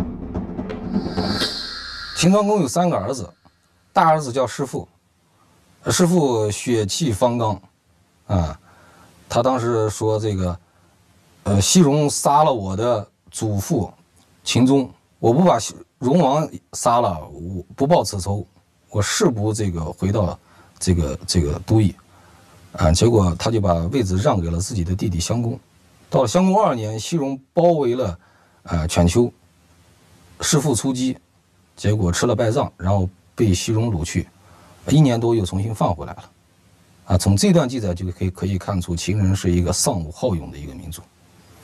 秦庄公有三个儿子，大儿子叫师父，师父血气方刚，啊。他当时说：“这个，呃，西戎杀了我的祖父秦宗，我不把戎王杀了，我不报此仇，我誓不这个回到这个这个都邑。”啊，结果他就把位子让给了自己的弟弟襄公。到了襄公二年，西戎包围了啊犬丘，师父出击，结果吃了败仗，然后被西戎掳去，一年多又重新放回来了。啊，从这段记载就可以可以看出，秦人是一个尚武好勇的一个民族。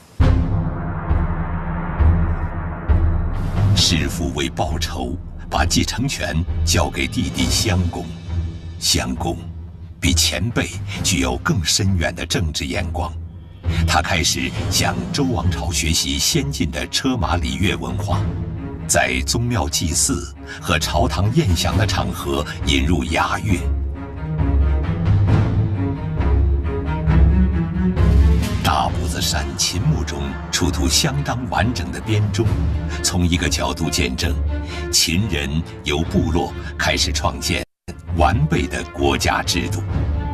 师父为报仇，把继承权交给弟弟襄公。襄公比前辈具有更深远的政治眼光，他开始向周王朝学习先进的车马礼乐文化，在宗庙祭祀和朝堂宴享的场合引入雅乐。大步子山秦墓中出土相当完整的编钟，从一个角度见证，秦人由部落开始创建完备的国家制度。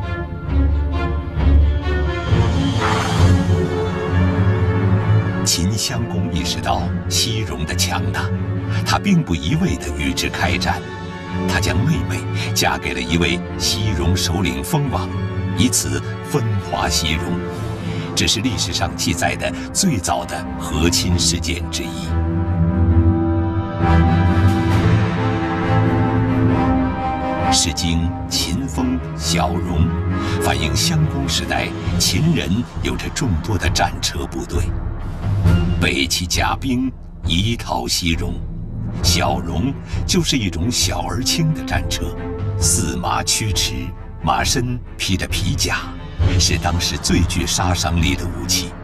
秦襄公意识到西戎的强大，他并不一味地与之开战，他将妹妹嫁给了一位西戎首领封王，以此分化西戎。这是历史上记载的最早的和亲事件之一。《诗经·秦风·小戎》反映襄公时代秦人有着众多的战车部队，备其甲兵，以讨西戎。小戎就是一种小而轻的战车，四马驱驰，马身披着皮甲，是当时最具杀伤力的武器。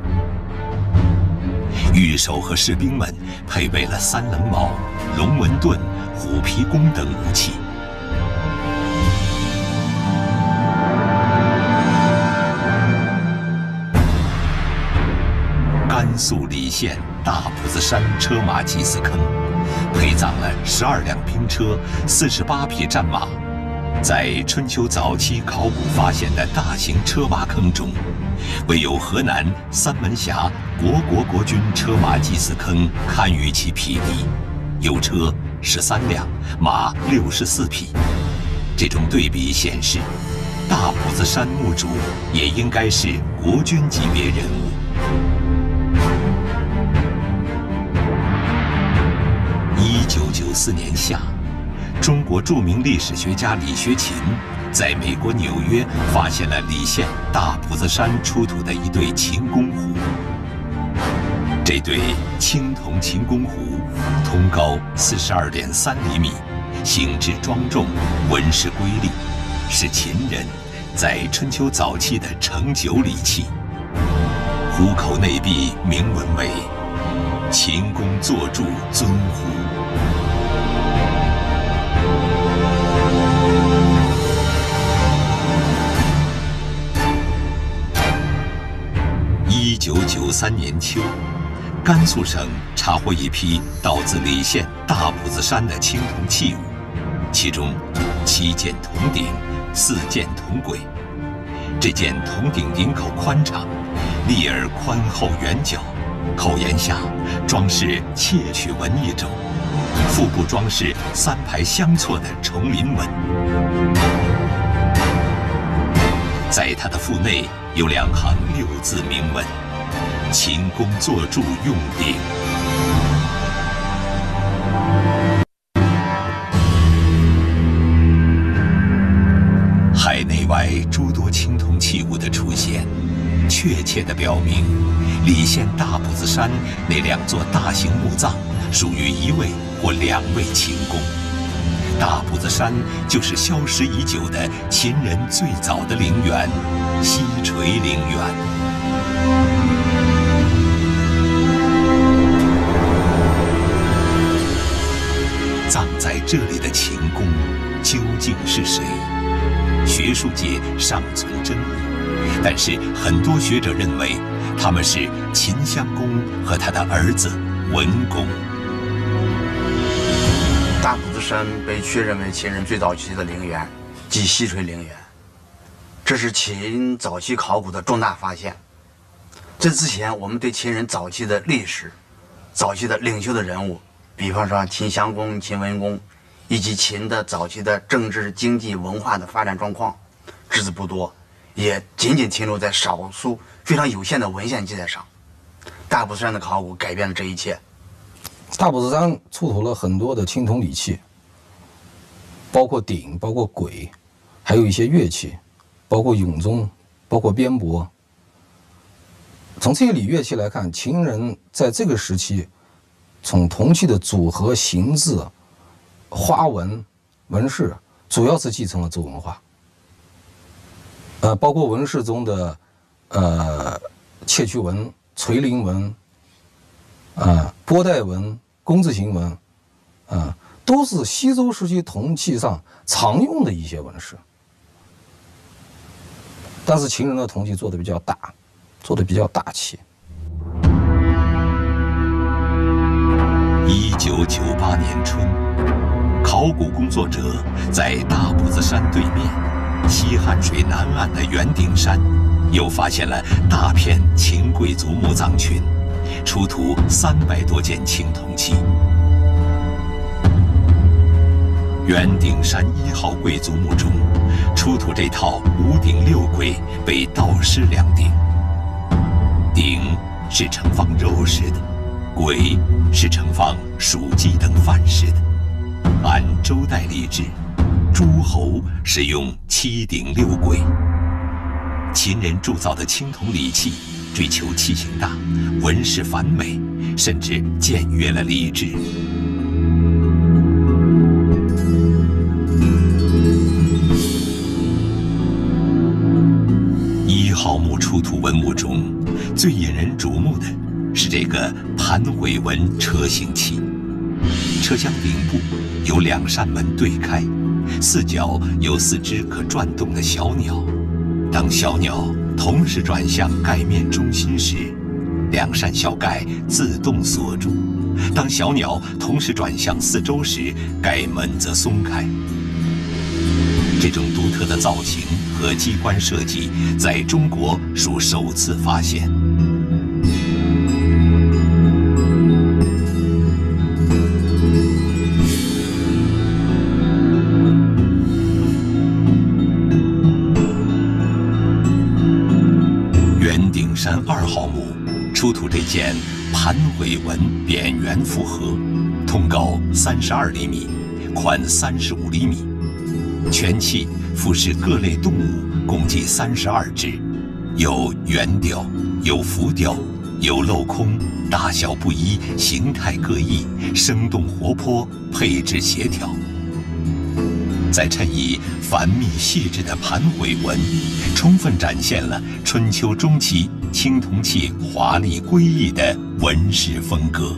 御手和士兵们配备了三棱矛、龙纹盾、虎皮弓等武器。甘肃礼县大埔子山车马祭祀坑，陪葬了十二辆兵车、四十八匹战马。在春秋早期考古发现的大型车马坑中，唯有河南三门峡国国国军车马祭祀坑堪与其匹敌，有车十三辆，马六十四匹。这种对比显示，大埔子山墓主也应该是国军级别人物。一九九四年夏，中国著名历史学家李学勤在美国纽约发现了礼县大埔子山出土的一对秦公壶。这对青铜秦公壶通高四十二点三厘米，形制庄重，纹饰瑰丽，是秦人在春秋早期的盛酒礼器。壶口内壁铭文为“秦公坐柱尊壶”。一九九三年秋，甘肃省查获一批到自礼县大埔子山的青铜器物，其中七件铜鼎，四件铜簋。这件铜鼎鼎口宽敞，立而宽厚圆角，口沿下装饰窃取纹一种，腹部装饰三排相错的重鳞纹。在它的腹内有两行六字铭文： 秦宫坐柱用鼎。海内外诸多青铜器物的出现，确切地表明，礼县大埔子山那两座大型墓葬属于一位或两位秦公。大埔子山就是消失已久的秦人最早的陵园——西垂陵园。葬在这里的秦公究竟是谁？学术界尚存争议，但是很多学者认为他们是秦襄公和他的儿子文公。 大埔子山被确认为秦人最早期的陵园，即西垂陵园。这是秦早期考古的重大发现。这之前，我们对秦人早期的历史、早期的领袖的人物，比方说秦襄公、秦文公，以及秦的早期的政治、经济、文化的发展状况，知之不多，也仅仅停留在少数非常有限的文献记载上。大埔子山的考古改变了这一切。 大埔子山出土了很多的青铜礼器，包括鼎，包括簋，还有一些乐器，包括俑钟，包括鞭帛。从这些礼乐器来看，秦人在这个时期，从铜器的组合、形制、花纹、纹饰，主要是继承了周文化。呃，包括纹饰中的呃窃曲纹、垂翎纹、啊波带纹、工字形纹，啊都是西周时期铜器上常用的一些纹饰。但是秦人的铜器做的比较大，做的比较大气。 一九九八年春，考古工作者在大埔子山对面西汉水南岸的圆顶山，又发现了大片秦贵族墓葬群，出土三百多件青铜器。圆顶山一号贵族墓中，出土这套五鼎六簋被盗失两鼎。鼎是盛放肉食的，簋是盛放黍稷等饭食的。按周代礼制，诸侯使用七鼎六簋。秦人铸造的青铜礼器追求器型大、纹饰繁美，甚至僭越了礼制。一号墓出土文物中，最引人瞩目的是这个盘尾纹车形器。车厢顶部有两扇门对开，四角有四只可转动的小鸟。当小鸟同时转向盖面中心时，两扇小盖自动锁住；当小鸟同时转向四周时，盖门则松开。这种独特的造型和机关设计在中国属首次发现。圆顶山二号墓出土这件盘尾纹扁圆复合，通高三十二厘米，宽三十五厘米。全器复饰各类动物，共计三十二只，有圆雕，有浮雕，有镂空，大小不一，形态各异，生动活泼，配置协调。再衬以繁密细致的盘尾纹，充分展现了春秋中期青铜器华丽瑰异的纹饰风格。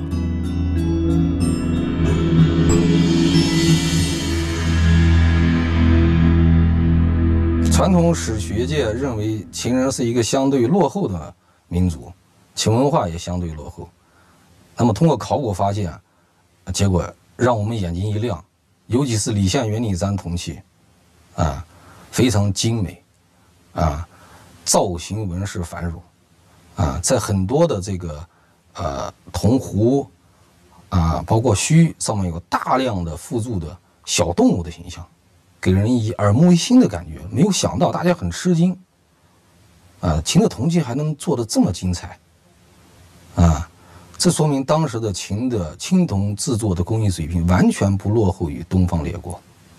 传统史学界认为秦人是一个相对落后的民族，秦文化也相对落后。那么通过考古发现，结果让我们眼睛一亮，尤其是礼县圆顶山铜器，啊，非常精美，啊，造型纹饰繁缛，啊，在很多的这个呃铜壶啊，包括须上面有大量的附注的小动物的形象。给人以耳目一新的感觉，没有想到大家很吃惊，啊，秦的铜器还能做得这么精彩， 啊，这说明当时的秦的青铜制作的工艺水平完全不落后于东方列国。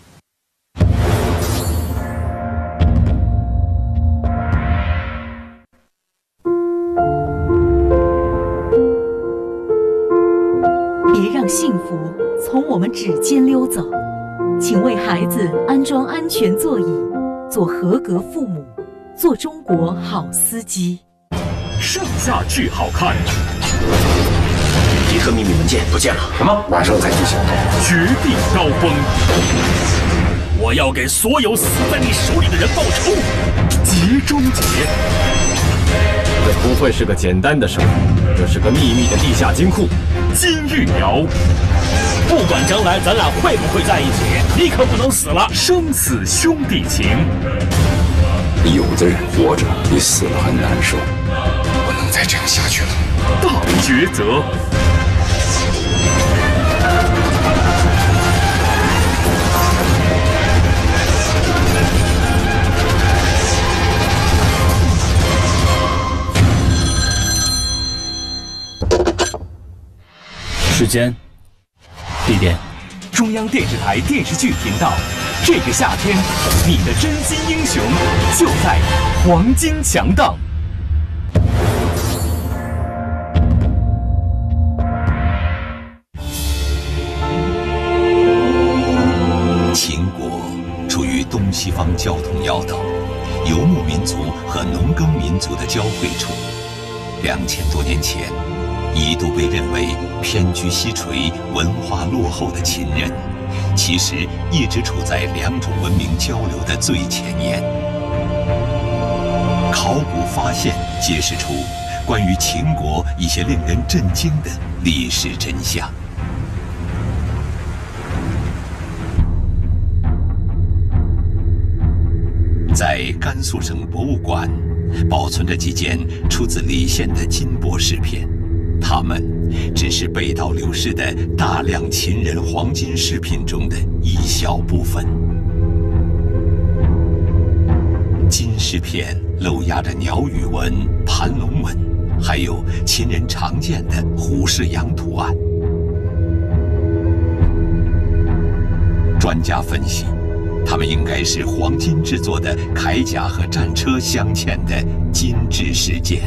别让幸福从我们指尖溜走，请为孩子安装安全座椅，做合格父母，做中国好司机。 上下剧好看。 一盒秘密文件不见了，什么？ 马上采取行动，绝地高峰。我要给所有死在你手里的人报仇，劫中劫。 这不会是个简单的事儿，这是个秘密的地下金库。 金玉瑶， 不管将来咱俩会不会在一起，你可不能死了。 生死兄弟情。 有的人活着比死了还难受，不能再这样下去了。 大抉择。 时间、地点，中央电视台电视剧频道。这个夏天，你的真心英雄就在黄金强档。 秦国处于东西方交通要道，游牧民族和农耕民族的交汇处。两千多年前，一度被认为偏居西陲、文化落后的秦人，其实一直处在两种文明交流的最前沿。考古发现揭示出关于秦国一些令人震惊的历史真相。在甘肃省博物馆，保存着几件出自李县的金帛饰片，它们只是北道流失的大量秦人黄金饰品中的一小部分。金饰片镂压着鸟羽纹、盘龙纹，还有秦人常见的虎式羊图案。专家分析，它们应该是黄金制作的铠甲和战车镶嵌的金质饰件。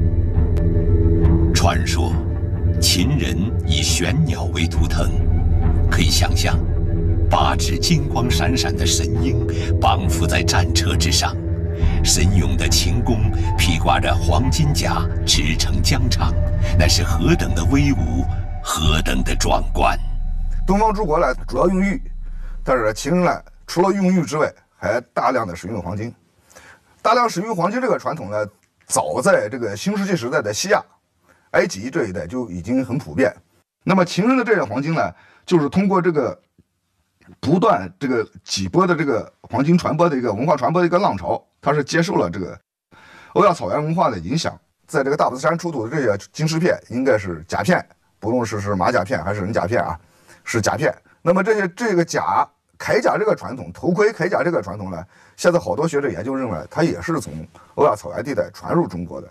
传说，秦人以玄鸟为图腾，可以想象，八只金光闪闪的神鹰绑缚在战车之上，神勇的秦弓披挂着黄金甲，驰骋疆场，那是何等的威武，何等的壮观！ 东方诸国呢，主要用玉，但是秦人呢，除了用玉之外，还大量的使用黄金。大量使用黄金这个传统呢，早在这个新石器时代的西亚、埃及这一带就已经很普遍。那么秦人的这些黄金呢，就是通过这个不断这个几波的这个黄金传播的一个文化传播的一个浪潮，它是接受了这个欧亚草原文化的影响，在这个大慈山出土的这些金饰片应该是甲片，不论是是马甲片还是人甲片啊，是甲片。那么这些这个甲铠甲这个传统，头盔铠甲这个传统呢，现在好多学者研究认为，它也是从欧亚草原地带传入中国的。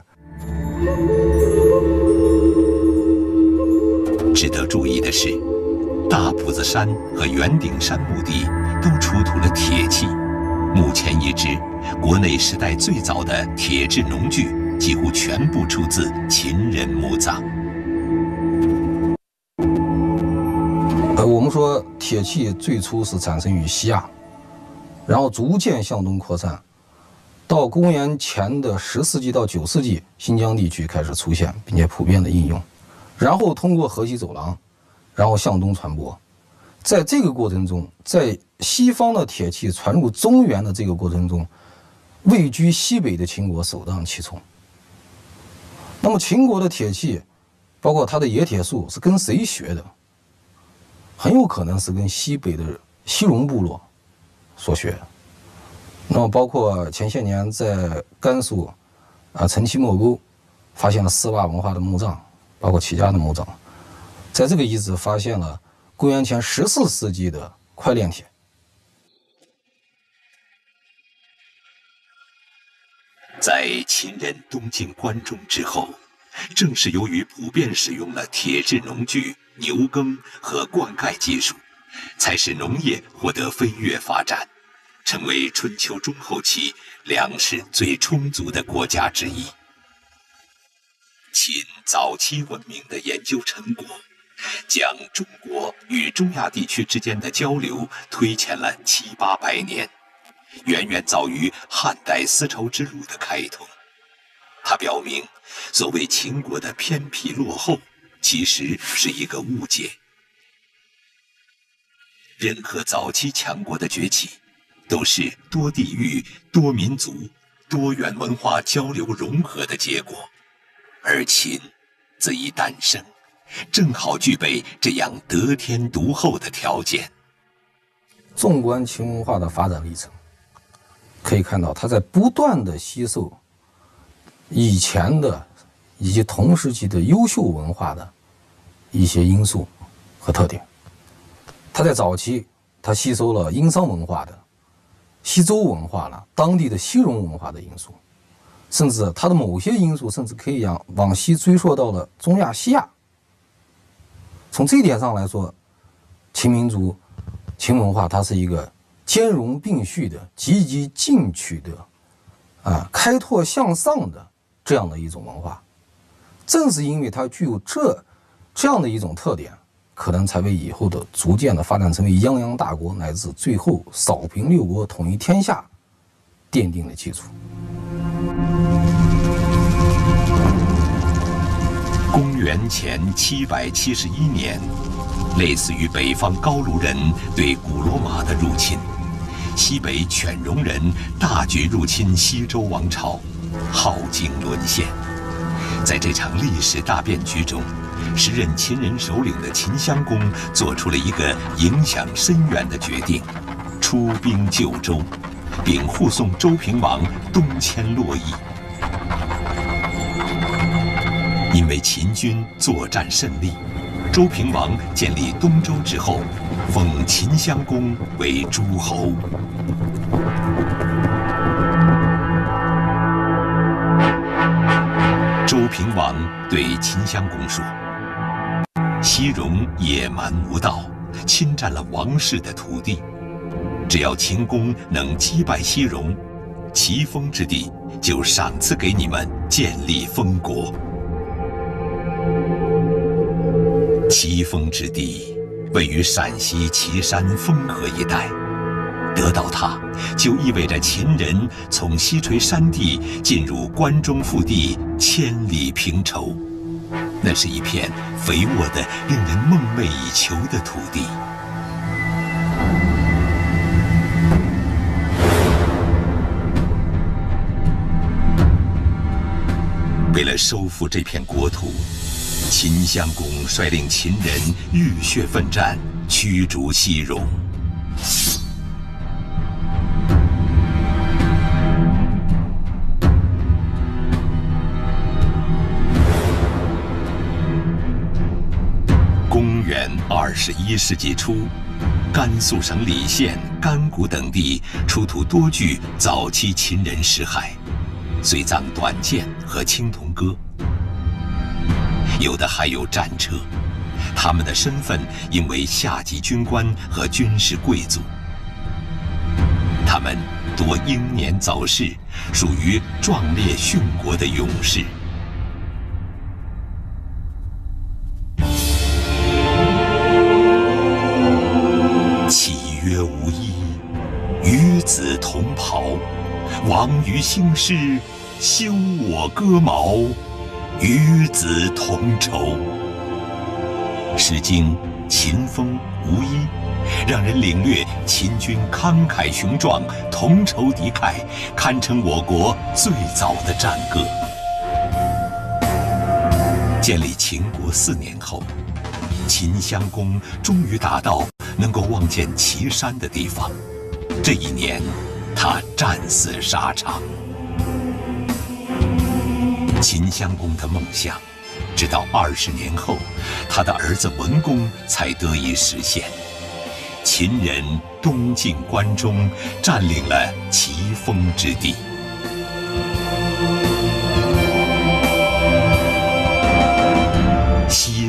值得注意的是，大埔子山和圆顶山墓地都出土了铁器。目前已知，国内时代最早的铁制农具几乎全部出自秦人墓葬。 呃，我们说铁器最初是产生于西亚，然后逐渐向东扩散，到公元前的十世纪到九世纪，新疆地区开始出现并且普遍的应用，然后通过河西走廊，然后向东传播。在这个过程中，在西方的铁器传入中原的这个过程中，位居西北的秦国首当其冲。那么秦国的铁器，包括它的冶铁术是跟谁学的？很有可能是跟西北的西戎部落所学的。那么包括前些年在甘肃啊陈其莫沟发现了丝袜文化的墓葬，包括齐家的墓葬，在这个遗址发现了公元前十四世纪的块炼铁。 在秦人东进关中之后， 正是由于普遍使用了铁制农具、牛耕和灌溉技术，才使农业获得飞跃发展，成为春秋中后期粮食最充足的国家之一。秦早期文明的研究成果，将中国与中亚地区之间的交流推前了七八百年，远远早于汉代丝绸之路的开通。它表明，所谓秦国的偏僻落后，其实是一个误解。任何早期强国的崛起，都是多地域、多民族、多元文化交流融合的结果，而秦自一诞生，正好具备这样得天独厚的条件。 纵观秦文化的发展历程，可以看到它在不断的吸收以前的以及同时期的优秀文化的一些因素和特点。它在早期，它吸收了殷商文化的、西周文化了、当地的西戎文化的因素，甚至它的某些因素甚至可以往往西追溯到了中亚、西亚。从这一点上来说，秦民族、秦文化它是一个兼容并蓄的、积极进取的、啊开拓向上的这样的一种文化。正是因为它具有这这样的一种特点，可能才为以后的逐渐的发展成为泱泱大国，乃至最后扫平六国、统一天下奠定了基础。 公元前七百七十一年，类似于北方高卢人对古罗马的入侵，西北犬戎人大举入侵西周王朝，镐京沦陷。在这场历史大变局中，时任秦人首领的秦襄公做出了一个影响深远的决定，出兵救周，并护送周平王东迁洛邑。因为秦军作战胜利，周平王建立东周之后，封秦襄公为诸侯。周平王对秦襄公说：“西戎野蛮无道，侵占了王室的土地。只要秦公能击败西戎，齐封之地就赏赐给你们建立封国。齐封之地位于陕西岐山丰河一带，得到它，就意味着秦人从西陲山地进入关中腹地千里平畴。那是一片肥沃的、令人梦寐以求的土地。为了收复这片国土，秦襄公率领秦人浴血奋战，驱逐西戎。公元二十一世纪初，甘肃省礼县、甘谷等地出土多具早期秦人尸骸，随葬短剑和青铜戈，有的还有战车，他们的身份因为下级军官和军事贵族，他们多英年早逝，属于壮烈殉国的勇士。契约无依，与子同袍，亡于兴师，休我戈矛，与子同仇。《诗经》秦风无依，让人领略秦军慷慨雄壮、同仇敌忾，堪称我国最早的战歌。建立秦国四年后，秦襄公终于达到能够望见岐山的地方。这一年，他战死沙场。秦襄公的梦想，直到二十年后，他的儿子文公才得以实现。秦人东进关中，占领了齐封之地。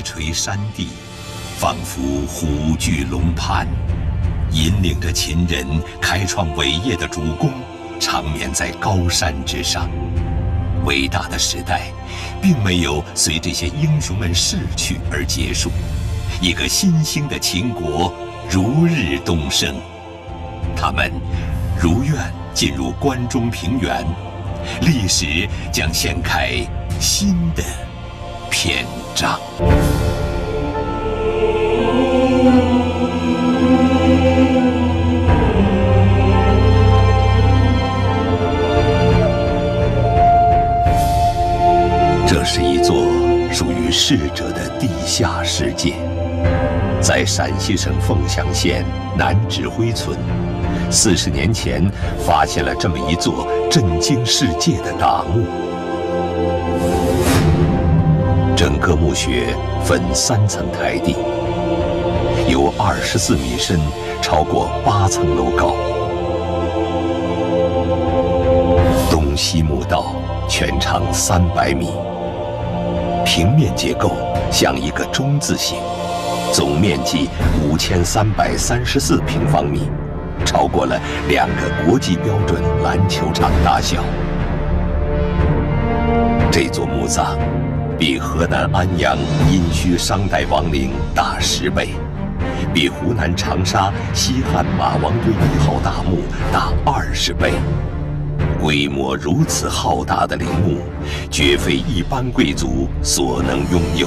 垂山地，仿佛虎踞龙盘，引领着秦人开创伟业的主公长眠在高山之上。伟大的时代并没有随这些英雄们逝去而结束，一个新兴的秦国如日东升。他们如愿进入关中平原，历史将掀开新的篇章。这是一座属于逝者的地下世界，在陕西省凤翔县南指挥村，四十年前发现了这么一座震惊世界的大墓。整个墓穴分三层台地，有二十四米深，超过八层楼高。东西墓道全长三百米，平面结构像一个中字形，总面积五千三百三十四平方米，超过了两个国际标准篮球场大小。这座墓葬比河南安阳殷墟商代王陵大十倍，比湖南长沙西汉马王堆一号大墓大二十倍。规模如此浩大的陵墓，绝非一般贵族所能拥有。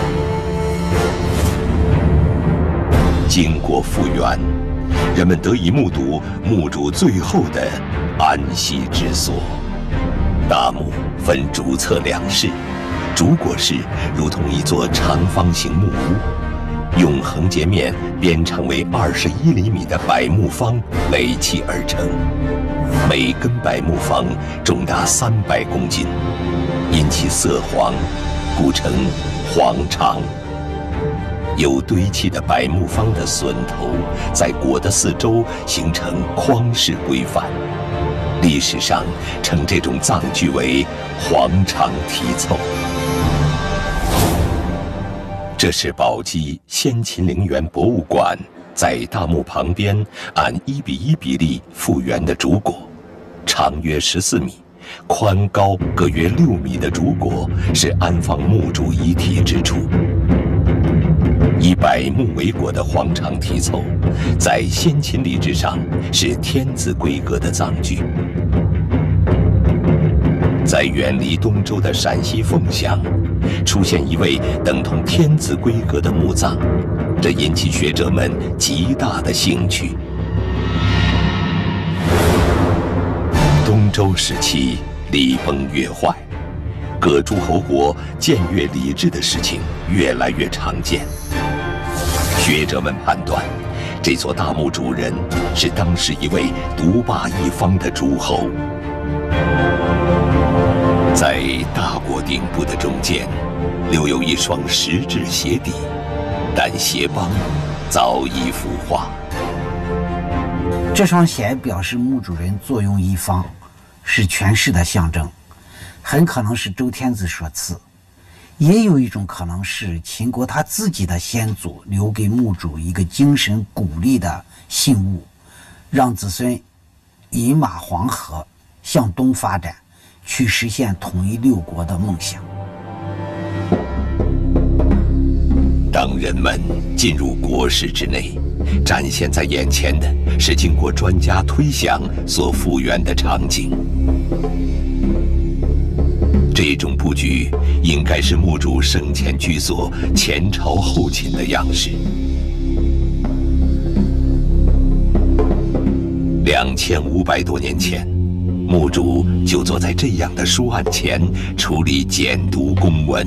经过复原，人们得以目睹墓主最后的安息之所。大墓分主侧两室，主椁室如同一座长方形木屋，用横截面编长为二十一厘米的柏木方垒砌而成，每根柏木方重达三百公斤，因其色黄，故称黄肠。有堆砌的柏木方的榫头在椁的四周形成框式规范，历史上称这种葬具为黄肠题凑。这是宝鸡先秦陵园博物馆在大墓旁边按一比一比例复原的主椁，长约十四米，宽高各约六米的主椁是安放墓主遗体之处。以柏木为椁的黄肠题凑，在先秦礼制上是天子规格的葬具。在远离东周的陕西凤翔，出现一位等同天子规格的墓葬，这引起学者们极大的兴趣。东周时期，礼崩乐坏，各诸侯国僭越礼制的事情越来越常见。学者们判断，这座大墓主人是当时一位独霸一方的诸侯。在大椁顶部的中间，留有一双石质鞋底，但鞋帮早已腐化。 这双鞋表示墓主人坐拥一方，是权势的象征，很可能是周天子所赐。也有一种可能是秦国他自己的先祖留给墓主一个精神鼓励的信物，让子孙饮马黄河，向东发展，去实现统一六国的梦想。 当人们进入国室之内，展现在眼前的是经过专家推想所复原的场景。这种布局应该是墓主生前居所前朝后寝的样式。两千五百多年前，墓主就坐在这样的书案前处理简读公文。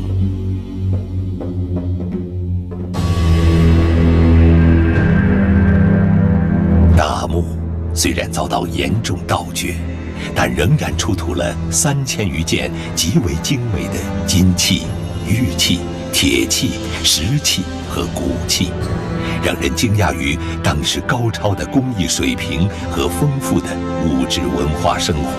大墓虽然遭到严重盗掘，但仍然出土了三千余件极为精美的金器、玉器、铁器、石器和骨器，让人惊讶于当时高超的工艺水平和丰富的物质文化生活。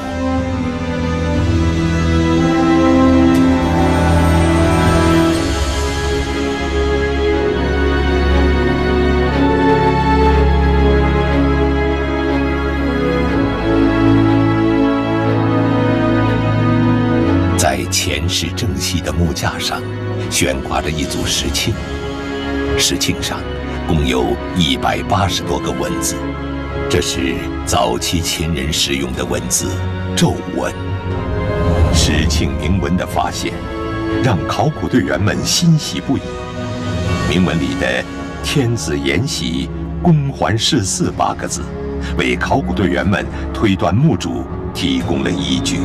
细的木架上，悬挂着一组石磬，石磬上共有一百八十多个文字，这是早期秦人使用的文字咒文。石磬铭文的发现，让考古队员们欣喜不已。铭文里的“天子沿袭，公还世嗣”八个字，为考古队员们推断墓主提供了依据。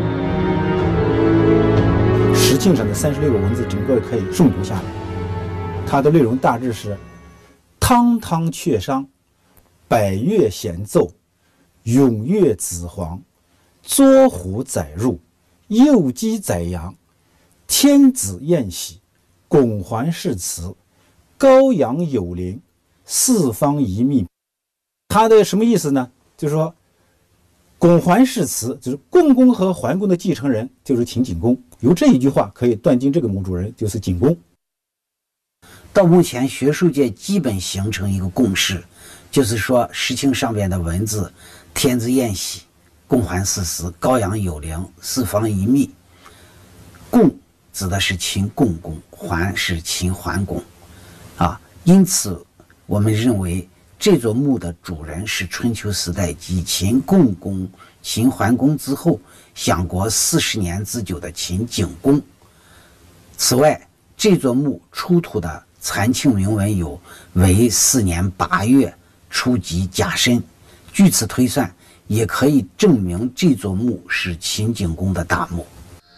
石磬上的三十六个文字，整个可以诵读下来。它的内容大致是：汤汤阙商，百越弦奏，踊跃子皇，捉虎载入，诱鸡宰羊，天子宴喜，拱环誓词，高阳有灵，四方一密。它的什么意思呢？就是说，拱环誓词就是共工和桓公的继承人就是秦景公，由这一句话可以断定这个墓主人就是景公。 到目前，学术界基本形成一个共识，就是说石磬上边的文字“天子宴喜，公还世嗣，高阳有灵，四方一密”，共指的是秦共公，桓是秦桓公，啊，因此我们认为这座墓的主人是春秋时代继秦共公、秦桓公之后享国四十年之久的秦景公。此外，这座墓出土的残磬铭文有为四年八月初级甲申，据此推算，也可以证明这座墓是秦景公的大墓。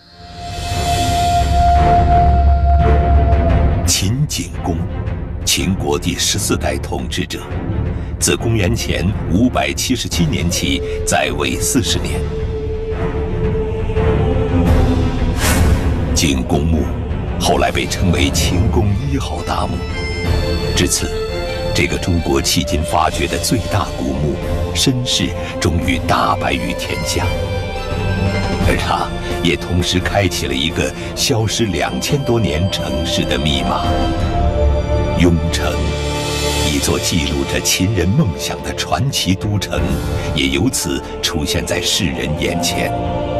秦景公，秦国第十四代统治者，自公元前五百七十七年起在位四十年。景公墓后来被称为秦公一号大墓。至此，这个中国迄今发掘的最大古墓身世终于大白于天下，而它也同时开启了一个消失两千多年城市的密码。雍城，一座记录着秦人梦想的传奇都城，也由此出现在世人眼前。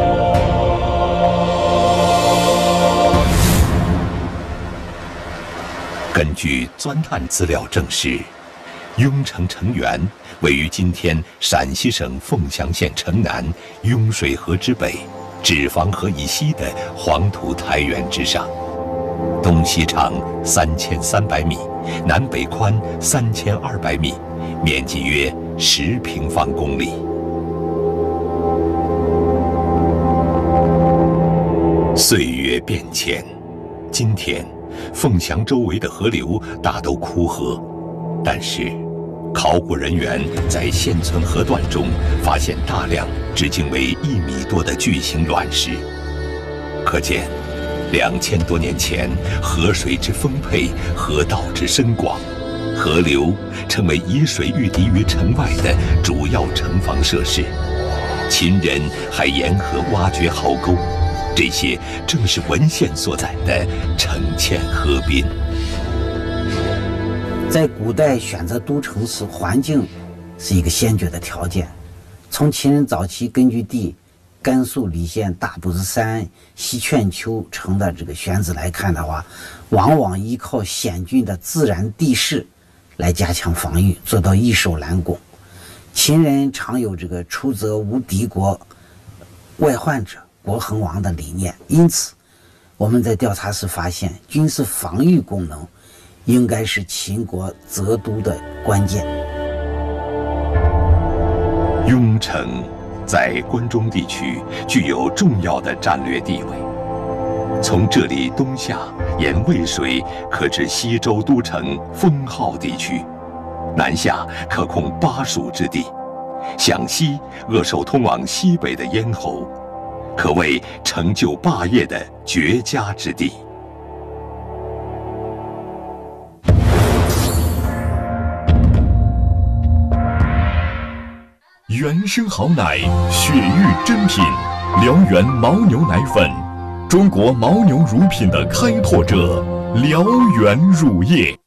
根据钻探资料证实，雍城城垣位于今天陕西省凤翔县城南雍水河之北、纸坊河以西的黄土台原之上，东西长三千三百米，南北宽三千二百米，面积约十平方公里。岁月变迁，今天凤翔周围的河流大都枯涸，但是考古人员在现存河段中发现大量直径为一米多的巨型卵石，可见两千多年前河水之丰沛，河道之深广，河流成为以水御敌于城外的主要城防设施。秦人还沿河挖掘壕沟，这些正是文献所载的城堑河滨。 在古代选择都城时，环境是一个先决的条件。从秦人早期根据地甘肃礼县大肚子山西劝丘城的这个选址来看的话，往往依靠险峻的自然地势来加强防御，做到易守难攻。秦人常有这个出则无敌国，外患者国恒亡的理念，因此我们在调查时发现，军事防御功能应该是秦国择都的关键。 雍城在关中地区具有重要的战略地位，从这里东下沿渭水可至西周都城封号地区，南下可控巴蜀之地，向西扼守通往西北的咽喉，可谓成就霸业的绝佳之地。 原生好奶，雪域珍品，辽源牦牛奶粉，中国牦牛乳品的开拓者，辽源乳业。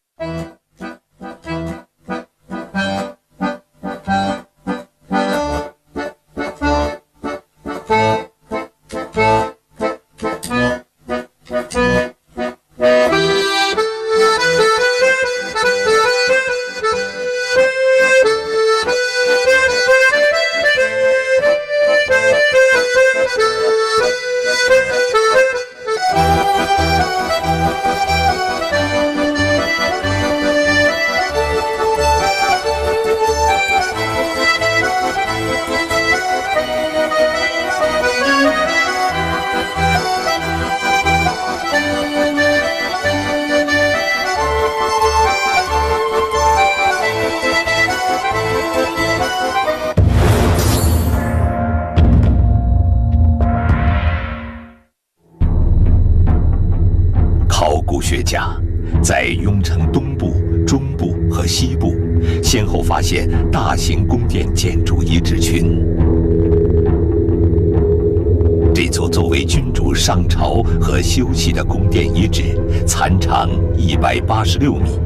在雍城东部、中部和西部，先后发现大型宫殿建筑遗址群。这座作为君主上朝和休息的宫殿遗址，残长一百八十六米。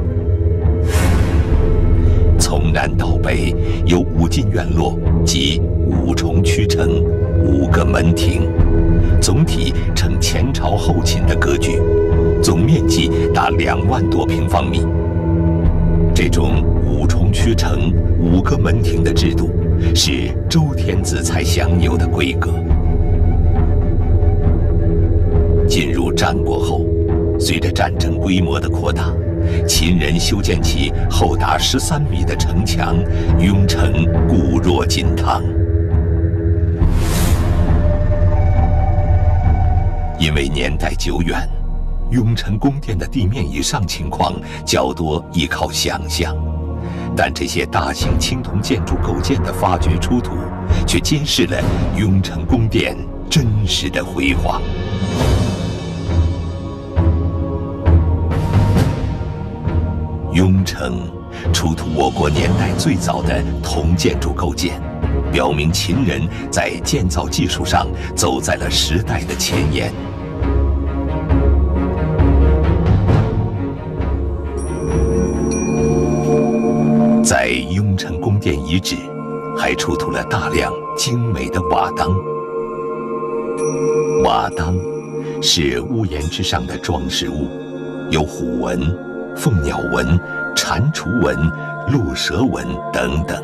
从南到北有五进院落及五重曲城、五个门庭，总体呈前朝后秦的格局，总面积达两万多平方米。这种五重曲城、五个门庭的制度，是周天子才享有的规格。进入战国后，随着战争规模的扩大，秦人修建起厚达十三米的城墙，雍城固若金汤。因为年代久远，雍城宫殿的地面以上情况较多依靠想象，但这些大型青铜建筑构件的发掘出土，却揭示了雍城宫殿真实的辉煌。雍城出土我国年代最早的铜建筑构件，表明秦人在建造技术上走在了时代的前沿。在雍城宫殿遗址，还出土了大量精美的瓦当。瓦当是屋檐之上的装饰物，有虎纹、凤鸟纹、蟾蜍纹、鹿蛇纹等等。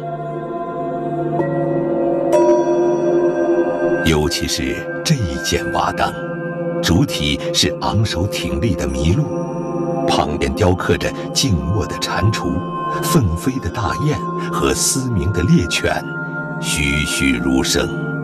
尤其是这一件瓦当，主体是昂首挺立的麋鹿，旁边雕刻着静卧的蟾蜍、奋飞的大雁和嘶鸣的猎犬，栩栩如生。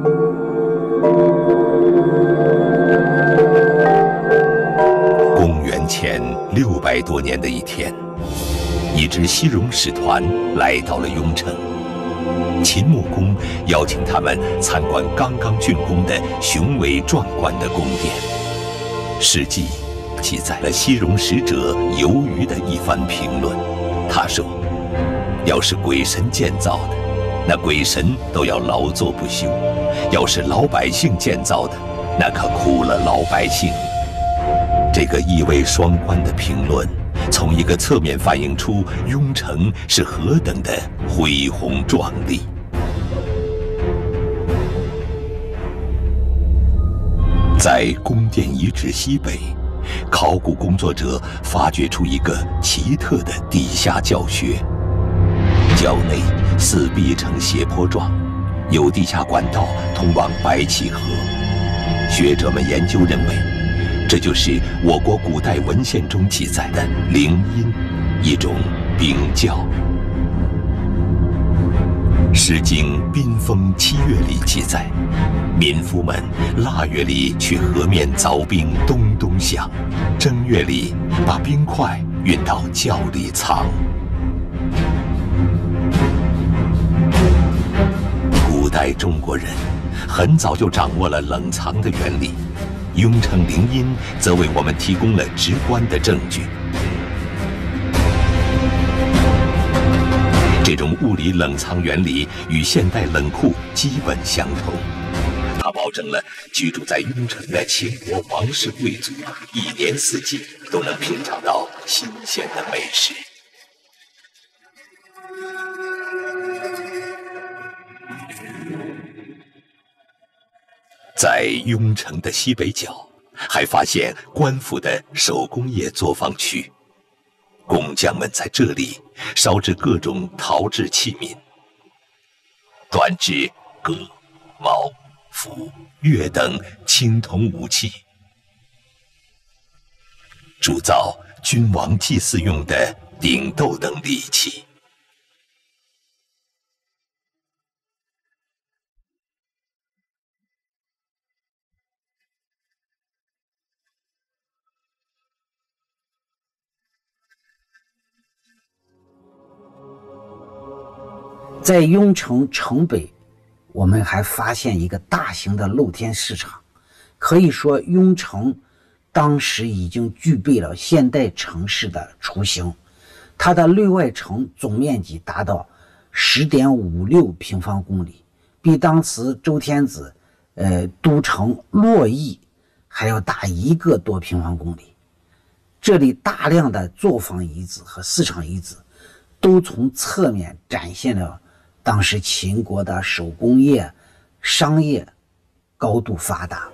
公元前六百多年的一天，一支西戎使团来到了雍城。秦穆公邀请他们参观刚刚竣工的雄伟壮观的宫殿。《史记》记载了西戎使者游鱼的一番评论。他说：“要是鬼神建造的，那鬼神都要劳作不休；要是老百姓建造的，那可苦了老百姓。”这个意味双关的评论，从一个侧面反映出雍城是何等的恢宏壮丽。在宫殿遗址西北，考古工作者发掘出一个奇特的地下教学。教内四壁呈斜坡状，有地下管道通往白起河。学者们研究认为，这就是我国古代文献中记载的灵音，一种冰窖。《诗经·宾风·七月》里记载，民夫们腊月里去河面凿冰，咚咚响；正月里把冰块运到窖里藏。古代中国人很早就掌握了冷藏的原理，雍城陵阴则为我们提供了直观的证据。这种物理冷藏原理与现代冷库基本相同，它保证了居住在雍城的秦国王室贵族一年四季都能品尝到新鲜的美食。在雍城的西北角，还发现官府的手工业作坊区。工匠们在这里烧制各种陶制器皿，专制戈、矛、斧、钺等青铜武器，铸造君王祭祀用的鼎斗等礼器。 在雍城城北，我们还发现一个大型的露天市场，可以说雍城当时已经具备了现代城市的雏形，它的内外城总面积达到十点五六平方公里，比当时周天子呃都城洛邑还要大一个多平方公里。这里大量的作坊遗址和市场遗址都从侧面展现了当时秦国的手工业、商业高度发达。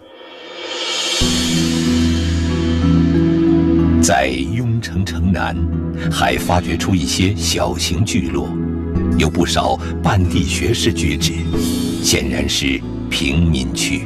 在雍城城南，还发掘出一些小型聚落，有不少半地学士居址，显然是平民区。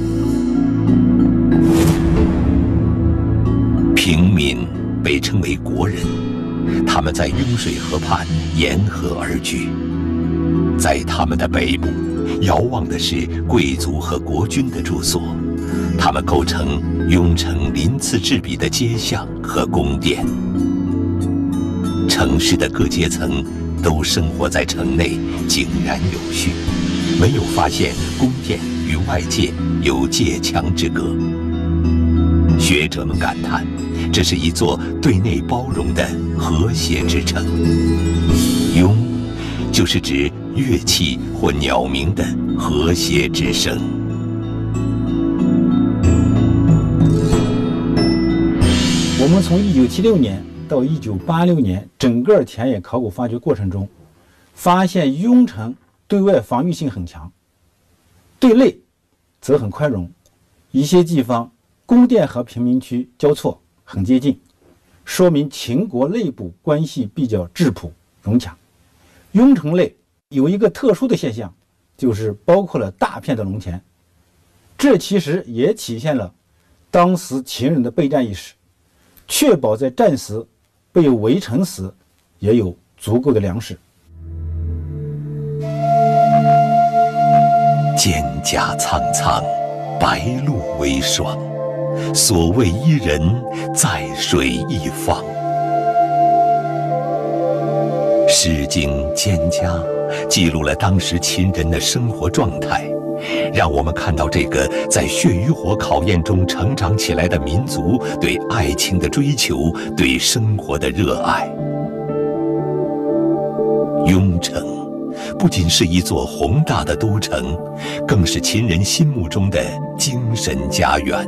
平民被称为国人，他们在雍水河畔沿河而居。在他们的北部，遥望的是贵族和国君的住所，他们构成雍城鳞次栉比的街巷和宫殿。城市的各阶层都生活在城内，井然有序，没有发现宫殿与外界有界墙之隔。学者们感叹，这是一座对内包容的和谐之城。雍，就是指乐器或鸟鸣的和谐之声。 我们从一九七六年到一九八六年整个田野考古发掘过程中，发现雍城对外防御性很强，对内则很宽容，一些地方宫殿和贫民区交错，很接近，说明秦国内部关系比较质朴融洽。雍城内有一个特殊的现象，就是包括了大片的农田，这其实也体现了当时秦人的备战意识，确保在战时被围城时也有足够的粮食。 蒹葭苍苍，白露为霜。所谓伊人，在水一方。《诗经·蒹葭》记录了当时秦人的生活状态，让我们看到这个在血与火考验中成长起来的民族对爱情的追求，对生活的热爱。雍城不仅是一座宏大的都城，更是秦人心目中的精神家园。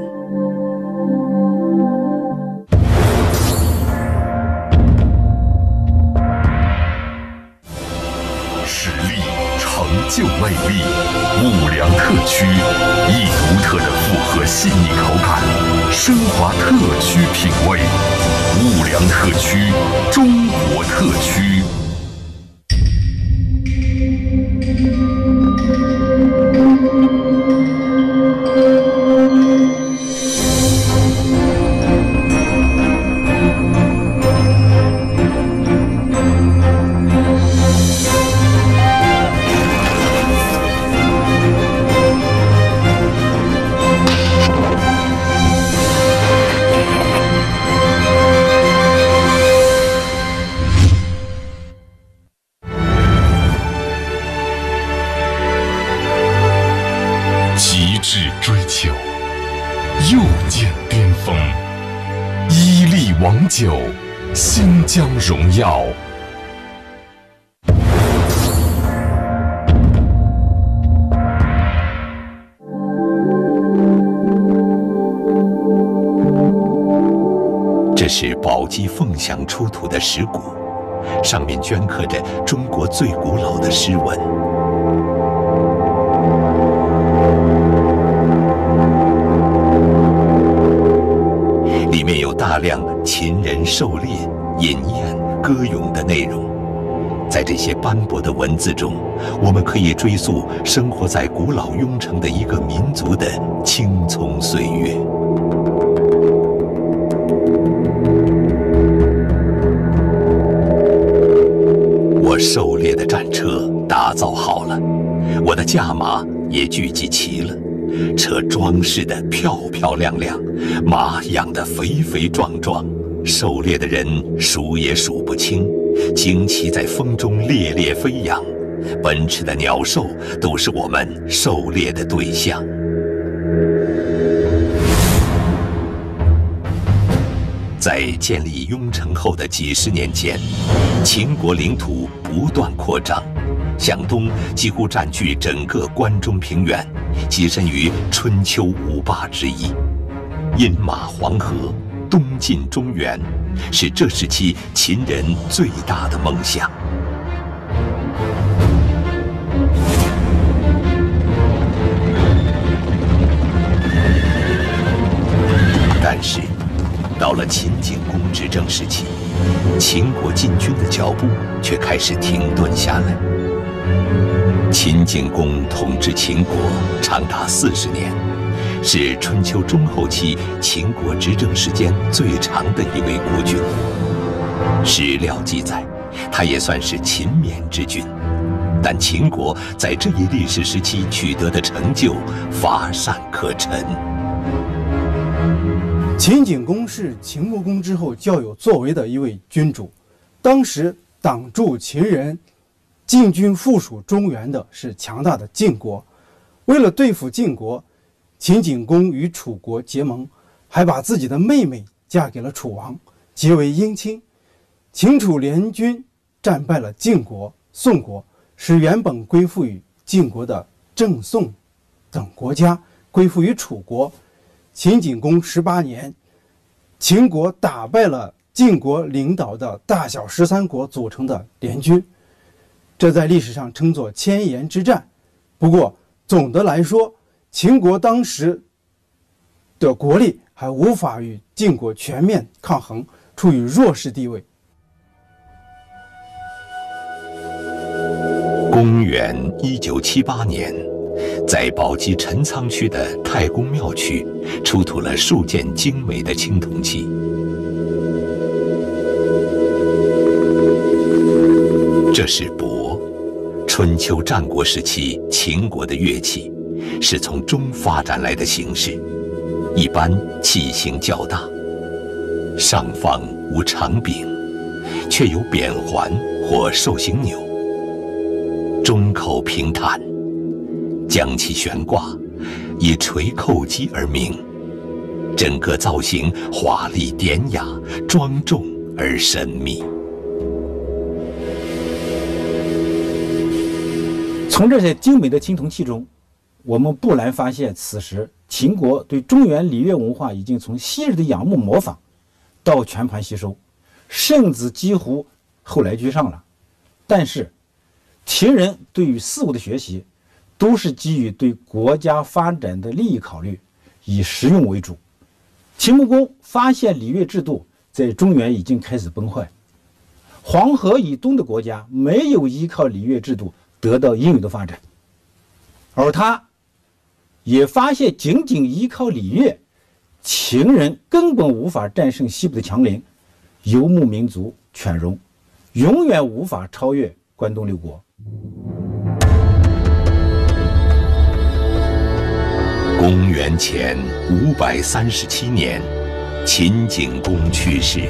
实力、成就、魅力，五粮特区一独特的复合细腻口感，升华特区品味。五粮特区，中国特区。极致追求，又见巅峰，伊利王酒，新疆荣耀。 这是宝鸡凤翔出土的石鼓，上面镌刻着中国最古老的诗文。里面有大量秦人狩猎、饮宴、歌咏的内容。在这些斑驳的文字中，我们可以追溯生活在古老雍城的一个民族的青葱岁月。我狩猎的战车打造好了，我的驾马也聚集齐了，车装饰得漂漂亮亮，马养得肥肥壮壮，狩猎的人数也数不清，旌旗在风中猎猎飞扬，奔驰的鸟兽都是我们狩猎的对象。 在建立雍城后的几十年间，秦国领土不断扩张，向东几乎占据整个关中平原，跻身于春秋五霸之一。饮马黄河，东进中原，是这时期秦人最大的梦想。但是，到了秦景公执政时期，秦国进军的脚步却开始停顿下来。秦景公统治秦国长达四十年，是春秋中后期秦国执政时间最长的一位国君。史料记载，他也算是勤勉之君。但秦国在这一历史时期取得的成就乏善可陈。 秦景公是秦穆公之后较有作为的一位君主，当时挡住秦人进军附属中原的是强大的晋国。为了对付晋国，秦景公与楚国结盟，还把自己的妹妹嫁给了楚王，结为姻亲。秦楚联军战败了晋国、宋国，使原本归附于晋国的郑、宋等国家归附于楚国。秦景公十八年，秦国打败了晋国领导的大小十三国组成的联军，这在历史上称作千言之战。不过总的来说，秦国当时的国力还无法与晋国全面抗衡，处于弱势地位。 公元一九七八年，在宝鸡陈仓区的太公庙区出土了数件精美的青铜器。这是钹，春秋战国时期秦国的乐器，是从中发展来的形式，一般器型较大，上方无长柄，却有扁环或兽形钮，中口平坦，将其悬挂，以垂扣击而鸣，整个造型华丽典雅，庄重而神秘。 从这些精美的青铜器中，我们不难发现，此时秦国对中原礼乐文化已经从昔日的仰慕模仿到全盘吸收，甚至几乎后来居上了。但是秦人对于事物的学习都是基于对国家发展的利益考虑，以实用为主。秦穆公发现礼乐制度在中原已经开始崩坏，黄河以东的国家没有依靠礼乐制度得到应有的发展，而他也发现仅仅依靠礼乐，秦人根本无法战胜西部的强邻，游牧民族犬戎，永远无法超越关东六国。 公元前五百三十七年，秦景公去世。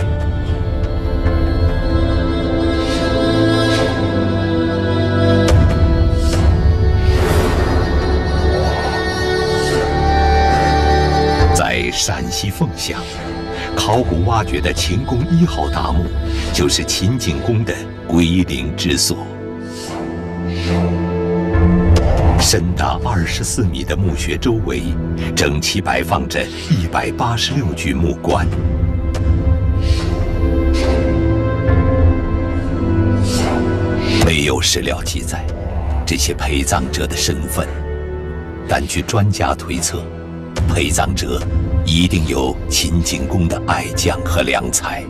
在陕西凤翔，考古挖掘的秦宫一号大墓，就是秦景公的归陵之所。深达二十四米的墓穴周围，整齐摆放着一百八十六具木棺。没有史料记载这些陪葬者的身份，但据专家推测，陪葬者一定有秦景公的爱将和良才。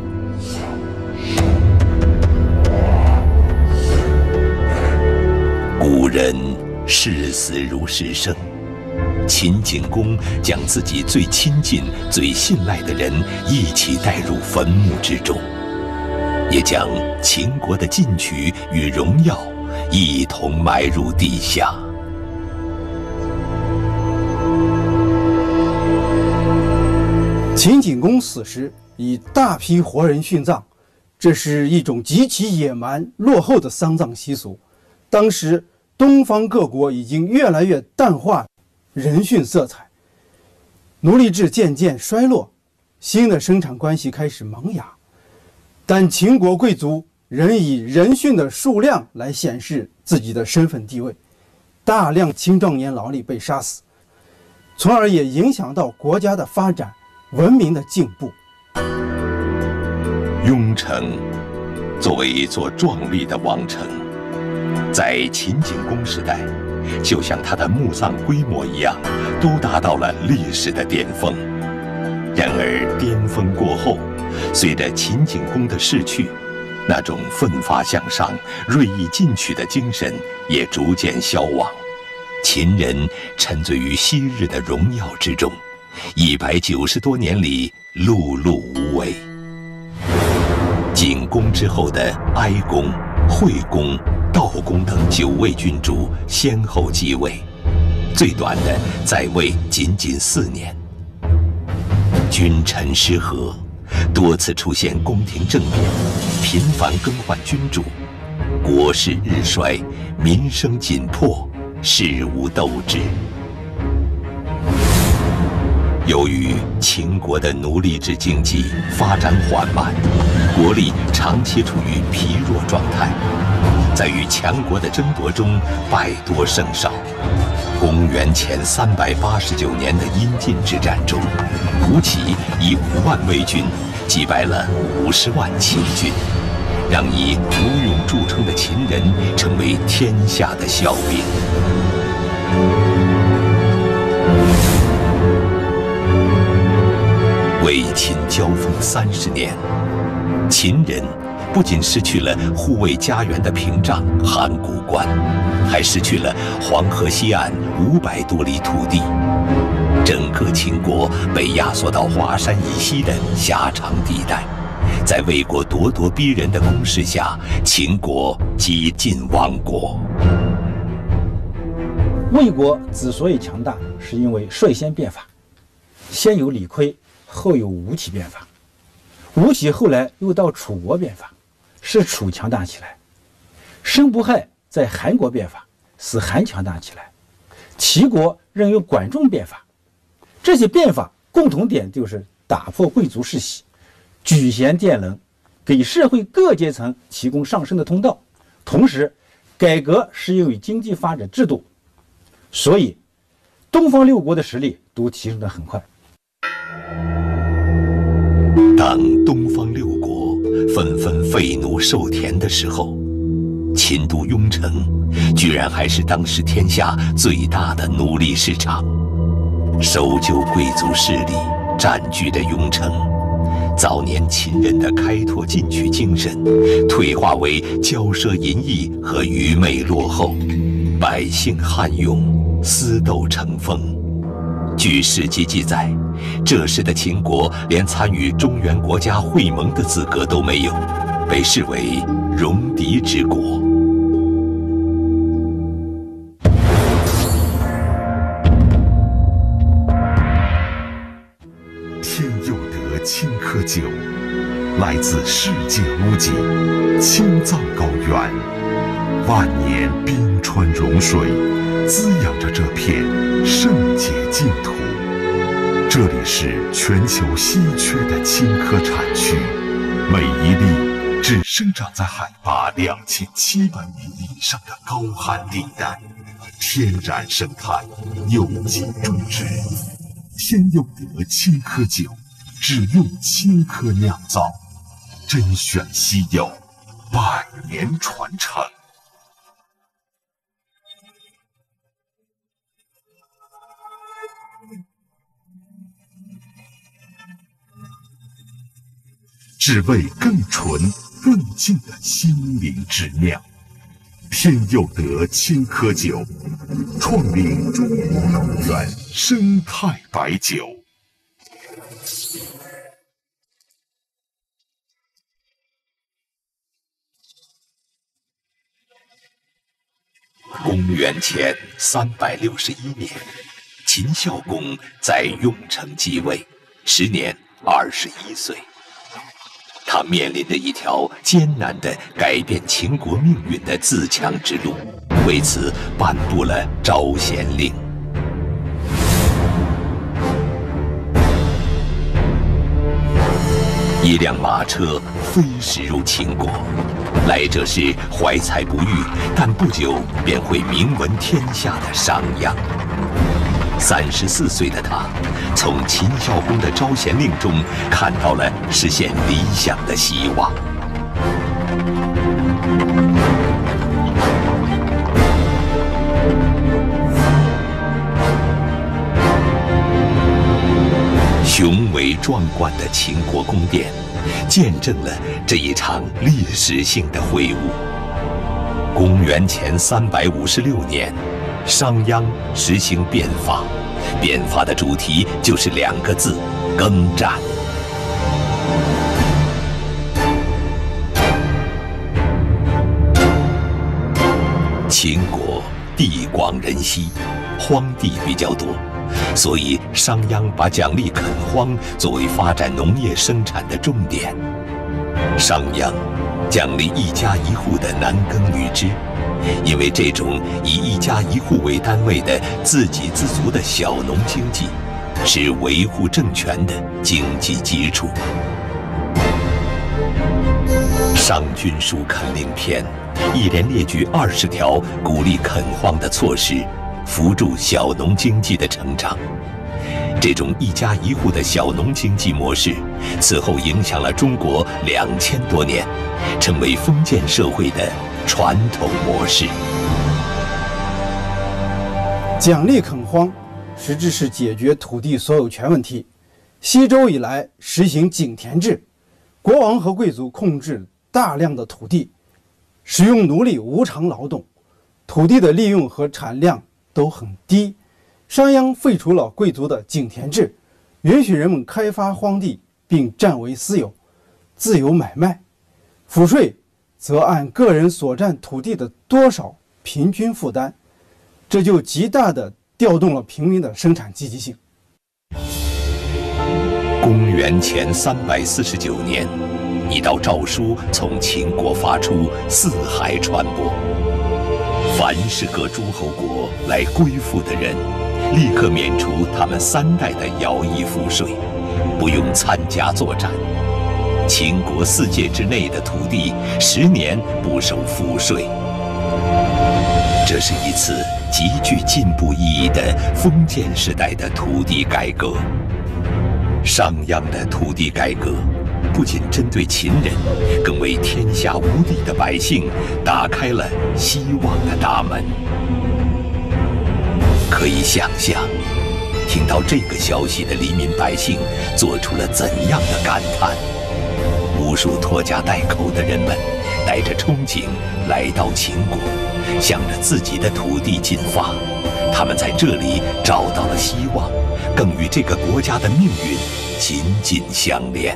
古人视死如视生，秦景公将自己最亲近、最信赖的人一起带入坟墓之中，也将秦国的进取与荣耀一同埋入地下。 秦景公死时以大批活人殉葬，这是一种极其野蛮落后的丧葬习俗。当时东方各国已经越来越淡化人殉色彩，奴隶制渐渐衰落， 新的生产关系开始萌芽，但秦国贵族仍以人殉的数量来显示自己的身份地位，大量青壮年劳力被杀死，从而也影响到国家的发展、文明的进步。 雍城作为一座壮丽的王城，在秦景公时代，就像它的墓葬规模一样，都达到了历史的巅峰。然而巅峰过后，随着秦景公的逝去，那种奋发向上、锐意进取的精神也逐渐消亡。秦人沉醉于昔日的荣耀之中，一百九十多年里碌碌无为。景公之后的哀公、惠公、悼公等九位君主先后继位，最短的在位仅仅四年。君臣失和，多次出现宫廷政变，频繁更换君主，国势日衰，民生紧迫，事无斗志。由于秦国的奴隶制经济发展缓慢，国力长期处于疲弱状态，在与强国的争夺中败多胜少。公元前三百八十九年的阴晋之战中，吴起以五万魏军击败了五十万秦军，让以武勇著称的秦人成为天下的笑柄。魏秦交锋三十年，秦人不仅失去了护卫家园的屏障函谷关，还失去了黄河西岸五百多里土地，整个秦国被压缩到华山以西的狭长地带。在魏国咄咄逼人的攻势下，秦国几近亡国。 魏国之所以强大，是因为率先变法，先有李悝，后有吴起变法，吴起后来又到楚国变法，使楚强大起来。申不害在韩国变法，使韩强大起来。齐国任由管仲变法，这些变法共同点就是打破贵族世袭，举贤殿能，给社会各阶层提供上升的通道，同时改革适用于经济发展制度，所以东方六国的实力都提升得很快。 当东方六国纷纷废奴受田的时候，秦都雍城居然还是当时天下最大的奴隶市场。守旧贵族势力占据的雍城，早年秦人的开拓进取精神退化为骄奢淫逸和愚昧落后，百姓悍勇，私斗成风。据史记记载，这时的秦国连参与中原国家会盟的资格都没有，被视为戎狄之国。 天佑德青稞酒，来自世界屋脊青藏高原，万年冰川融水，滋养着这片圣洁净土。这里是全球稀缺的青稞产区，每一粒只生长在海拔两千七百米以上的高寒地带，天然生态，有机种植。天佑德青稞酒，只用青稞酿造，甄选稀有，百年传承。只为更纯、更净的心灵之酿。天佑德青稞酒，创领中国高原生态白酒。 公元前三百六十一年，秦孝公在雍城继位，时年二十一岁。他面临着一条艰难的改变秦国命运的自强之路，为此颁布了招贤令。 一辆马车飞驶入秦国，来者是怀才不遇，但不久便会名闻天下的商鞅。三十四岁的他，从秦孝公的招贤令中看到了实现理想的希望。雄伟壮观的秦国宫殿，见证了这一场历史性的会晤。公元前三百五十六年，商鞅实行变法，变法的主题就是两个字：耕战。秦国地广人稀，荒地比较多，所以商鞅把奖励垦荒作为发展农业生产的重点。商鞅奖励一家一户的男耕女织，因为这种以一家一户为单位的自给自足的小农经济，是维护政权的经济基础。《商君书垦令篇》一连列举二十条鼓励垦荒的措施，扶助小农经济的成长。这种一家一户的小农经济模式，此后影响了中国两千多年，成为封建社会的传统模式。 奖励垦荒，实质是解决土地所有权问题。西周以来实行井田制，国王和贵族控制大量的土地，使用奴隶无偿劳动，土地的利用和产量都很低。商鞅废除了贵族的井田制，允许人们开发荒地并占为私有，自由买卖。赋税则按个人所占土地的多少平均负担，这就极大地调动了平民的生产积极性。 公元前三百四十九年，一道诏书从秦国发出，四海传播。凡是各诸侯国来归附的人，立刻免除他们三代的徭役赋税，不用参加作战。秦国四界之内的土地，十年不收赋税。这是一次极具进步意义的封建时代的土地改革。商鞅的土地改革不仅针对秦人，更为天下无地的百姓打开了希望的大门。可以想象，听到这个消息的黎民百姓做出了怎样的感叹。无数拖家带口的人们带着憧憬来到秦国，向着自己的土地进发。他们在这里找到了希望，更与这个国家的命运紧紧相连。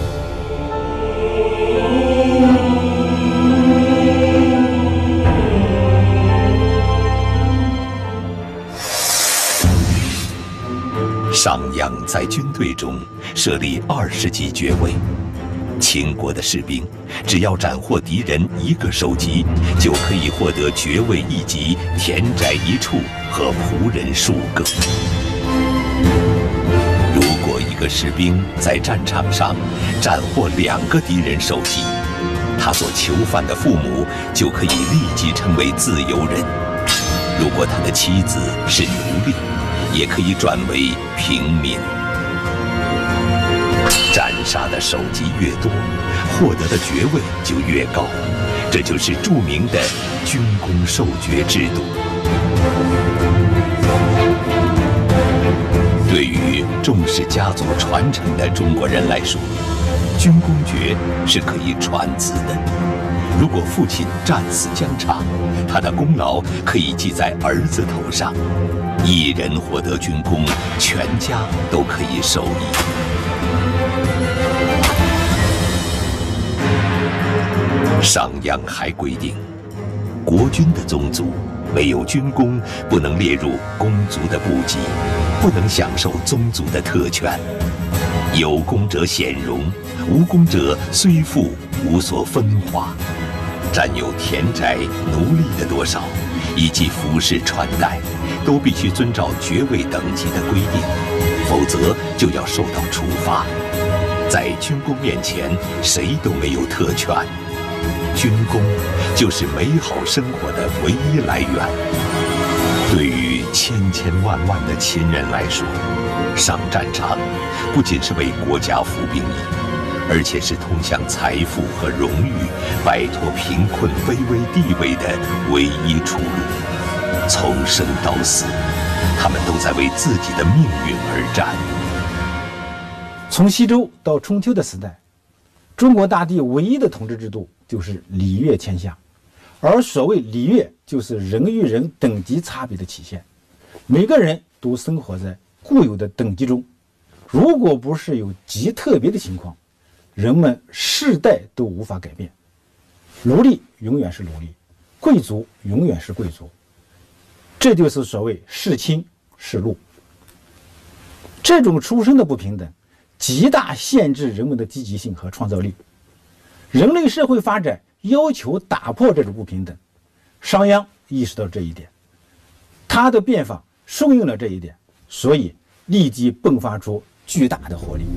商鞅在军队中设立二十级爵位，秦国的士兵只要斩获敌人一个首级，就可以获得爵位一级、田宅一处和仆人数个。如果一个士兵在战场上斩获两个敌人首级，他所囚犯的父母就可以立即成为自由人。如果他的妻子是奴隶，也可以转为平民。斩杀的首级越多，获得的爵位就越高，这就是著名的军功授爵制度。对于重视家族传承的中国人来说，军功爵是可以传子的。如果父亲战死疆场，他的功劳可以记在儿子头上。一人获得军功，全家都可以受益。商鞅还规定，国君的宗族没有军功，不能列入公族的部籍，不能享受宗族的特权。有功者显荣，无功者虽富无所分化。占有田宅、奴隶的多少，以及服饰穿戴，都必须遵照爵位等级的规定，否则就要受到处罚。 在军功面前，谁都没有特权。军功就是美好生活的唯一来源。对于千千万万的秦人来说，上战场不仅是为国家服兵役，而且是通向财富和荣誉、摆脱贫困卑微地位的唯一出路。从生到死，他们都在为自己的命运而战。 从西周到春秋的时代，中国大地唯一的统治制度就是礼乐天下，而所谓礼乐，就是人与人等级差别的体现。每个人都生活在固有的等级中，如果不是有极特别的情况，人们世代都无法改变。奴隶永远是奴隶，贵族永远是贵族，这就是所谓世卿世禄。这种出身的不平等极大限制人们的积极性和创造力。人类社会发展要求打破这种不平等，商鞅意识到这一点，他的变法顺应了这一点，所以立即迸发出巨大的活力。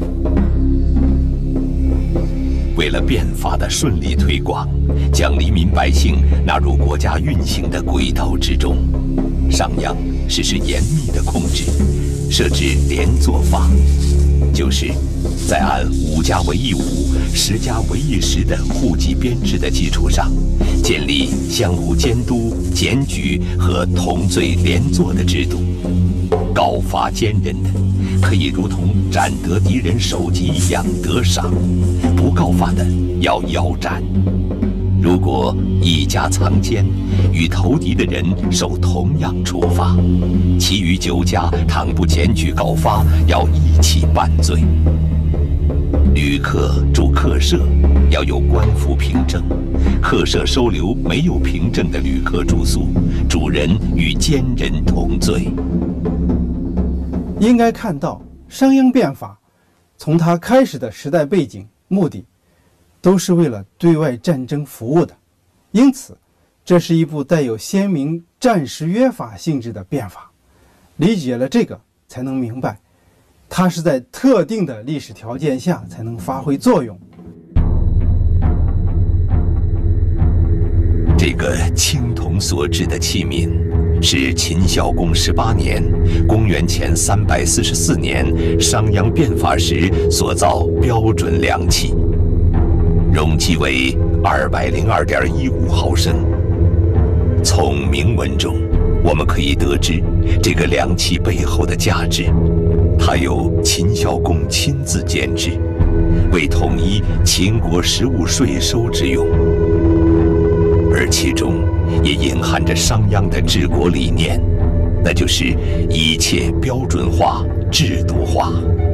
为了变法的顺利推广，将黎民百姓纳入国家运行的轨道之中，商鞅实施严密的控制，设置连坐法，就是在按五家为一五、十家为一十的户籍编制的基础上，建立相互监督、检举和同罪连坐的制度。告发奸人的，可以如同斩得敌人首级一样得赏；不告发的要腰斩。如果一家藏奸，与投敌的人受同样处罚；其余九家倘不检举告发，要一起办罪。旅客住客舍要由官府凭证，客舍收留没有凭证的旅客住宿，主人与奸人同罪。 应该看到商鞅变法从他开始的时代背景、目的，都是为了对外战争服务的，因此这是一部带有鲜明战时约法性质的变法。理解了这个，才能明白它是在特定的历史条件下才能发挥作用。 这个青铜所制的器皿是秦孝公十八年（公元前三百四十四年）商鞅变法时所造标准量器，容积为二百零二点一五毫升。从铭文中，我们可以得知这个量器背后的价值。它由秦孝公亲自监制，为统一秦国食物税收之用，而其中也隐含着商鞅的治国理念，那就是一切标准化、制度化。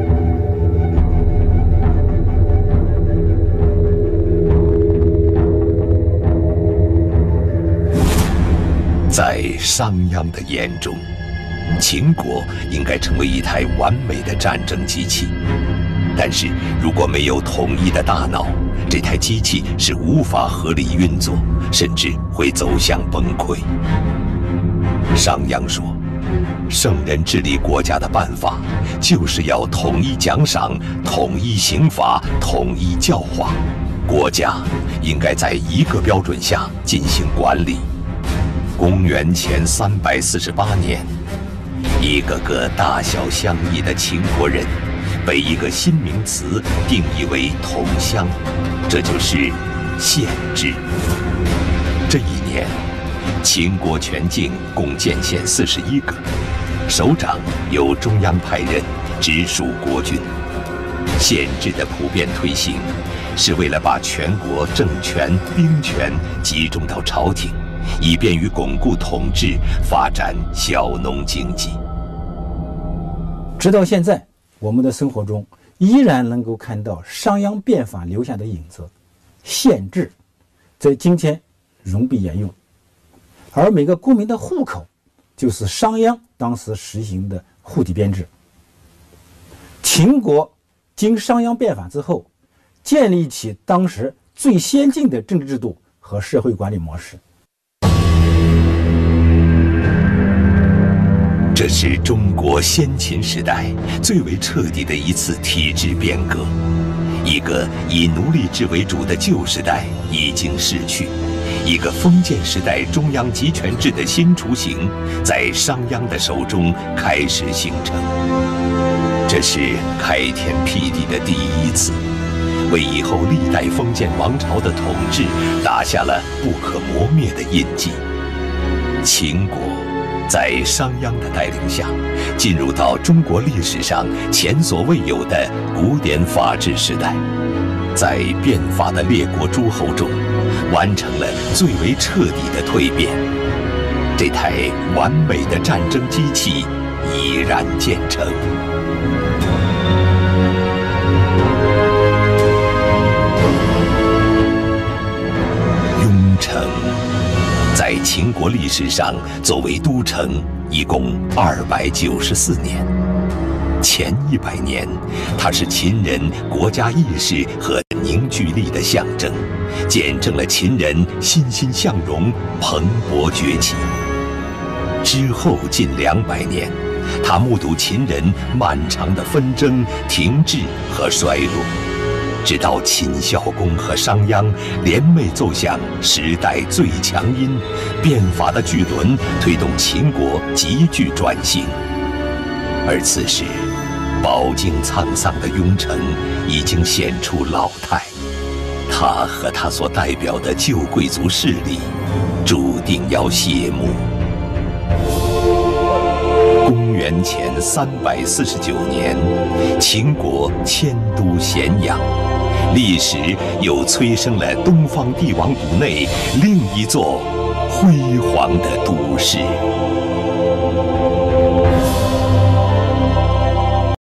在商鞅的眼中，秦国应该成为一台完美的战争机器，但是如果没有统一的大脑，这台机器是无法合理运作，甚至会走向崩溃。商鞅说，圣人治理国家的办法，就是要统一奖赏、统一刑罚、统一教化，国家应该在一个标准下进行管理。公元前三百四十八年，一个个大小相异的秦国人被一个新名词定义为同乡，这就是县制。这一年，秦国全境共建县四十一个，首长由中央派人直属国君。县制的普遍推行，是为了把全国政权、兵权集中到朝廷，以便于巩固统治，发展小农经济。 直到现在，我们的生活中依然能够看到商鞅变法留下的影子。县制在今天仍被沿用，而每个公民的户口就是商鞅当时实行的户籍编制。秦国经商鞅变法之后，建立起当时最先进的政治制度和社会管理模式。 这是中国先秦时代最为彻底的一次体制变革， 一个以奴隶制为主的旧时代已经逝去，一个封建时代中央集权制的新雏形在商鞅的手中开始形成。这是开天辟地的第一次，为以后历代封建王朝的统治打下了不可磨灭的印记。秦国在商鞅的带领下，进入到中国历史上前所未有的古典法治时代，在变法的列国诸侯中，完成了最为彻底的蜕变。这台完美的战争机器已然建成。雍城在秦国历史上作为都城，一共二百九十四年。前一百年，它是秦人国家意识和凝聚力的象征，见证了秦人欣欣向荣、蓬勃崛起。之后近两百年，他目睹秦人漫长的纷争、停滞和衰落，直到秦孝公和商鞅联袂奏响时代最强音，变法的巨轮推动秦国急剧转型。而此时，饱经沧桑的雍城已经显出老态，他和他所代表的旧贵族势力注定要谢幕。公元前三百四十九年，秦国迁都咸阳，历史又催生了东方帝王谷内另一座辉煌的都市。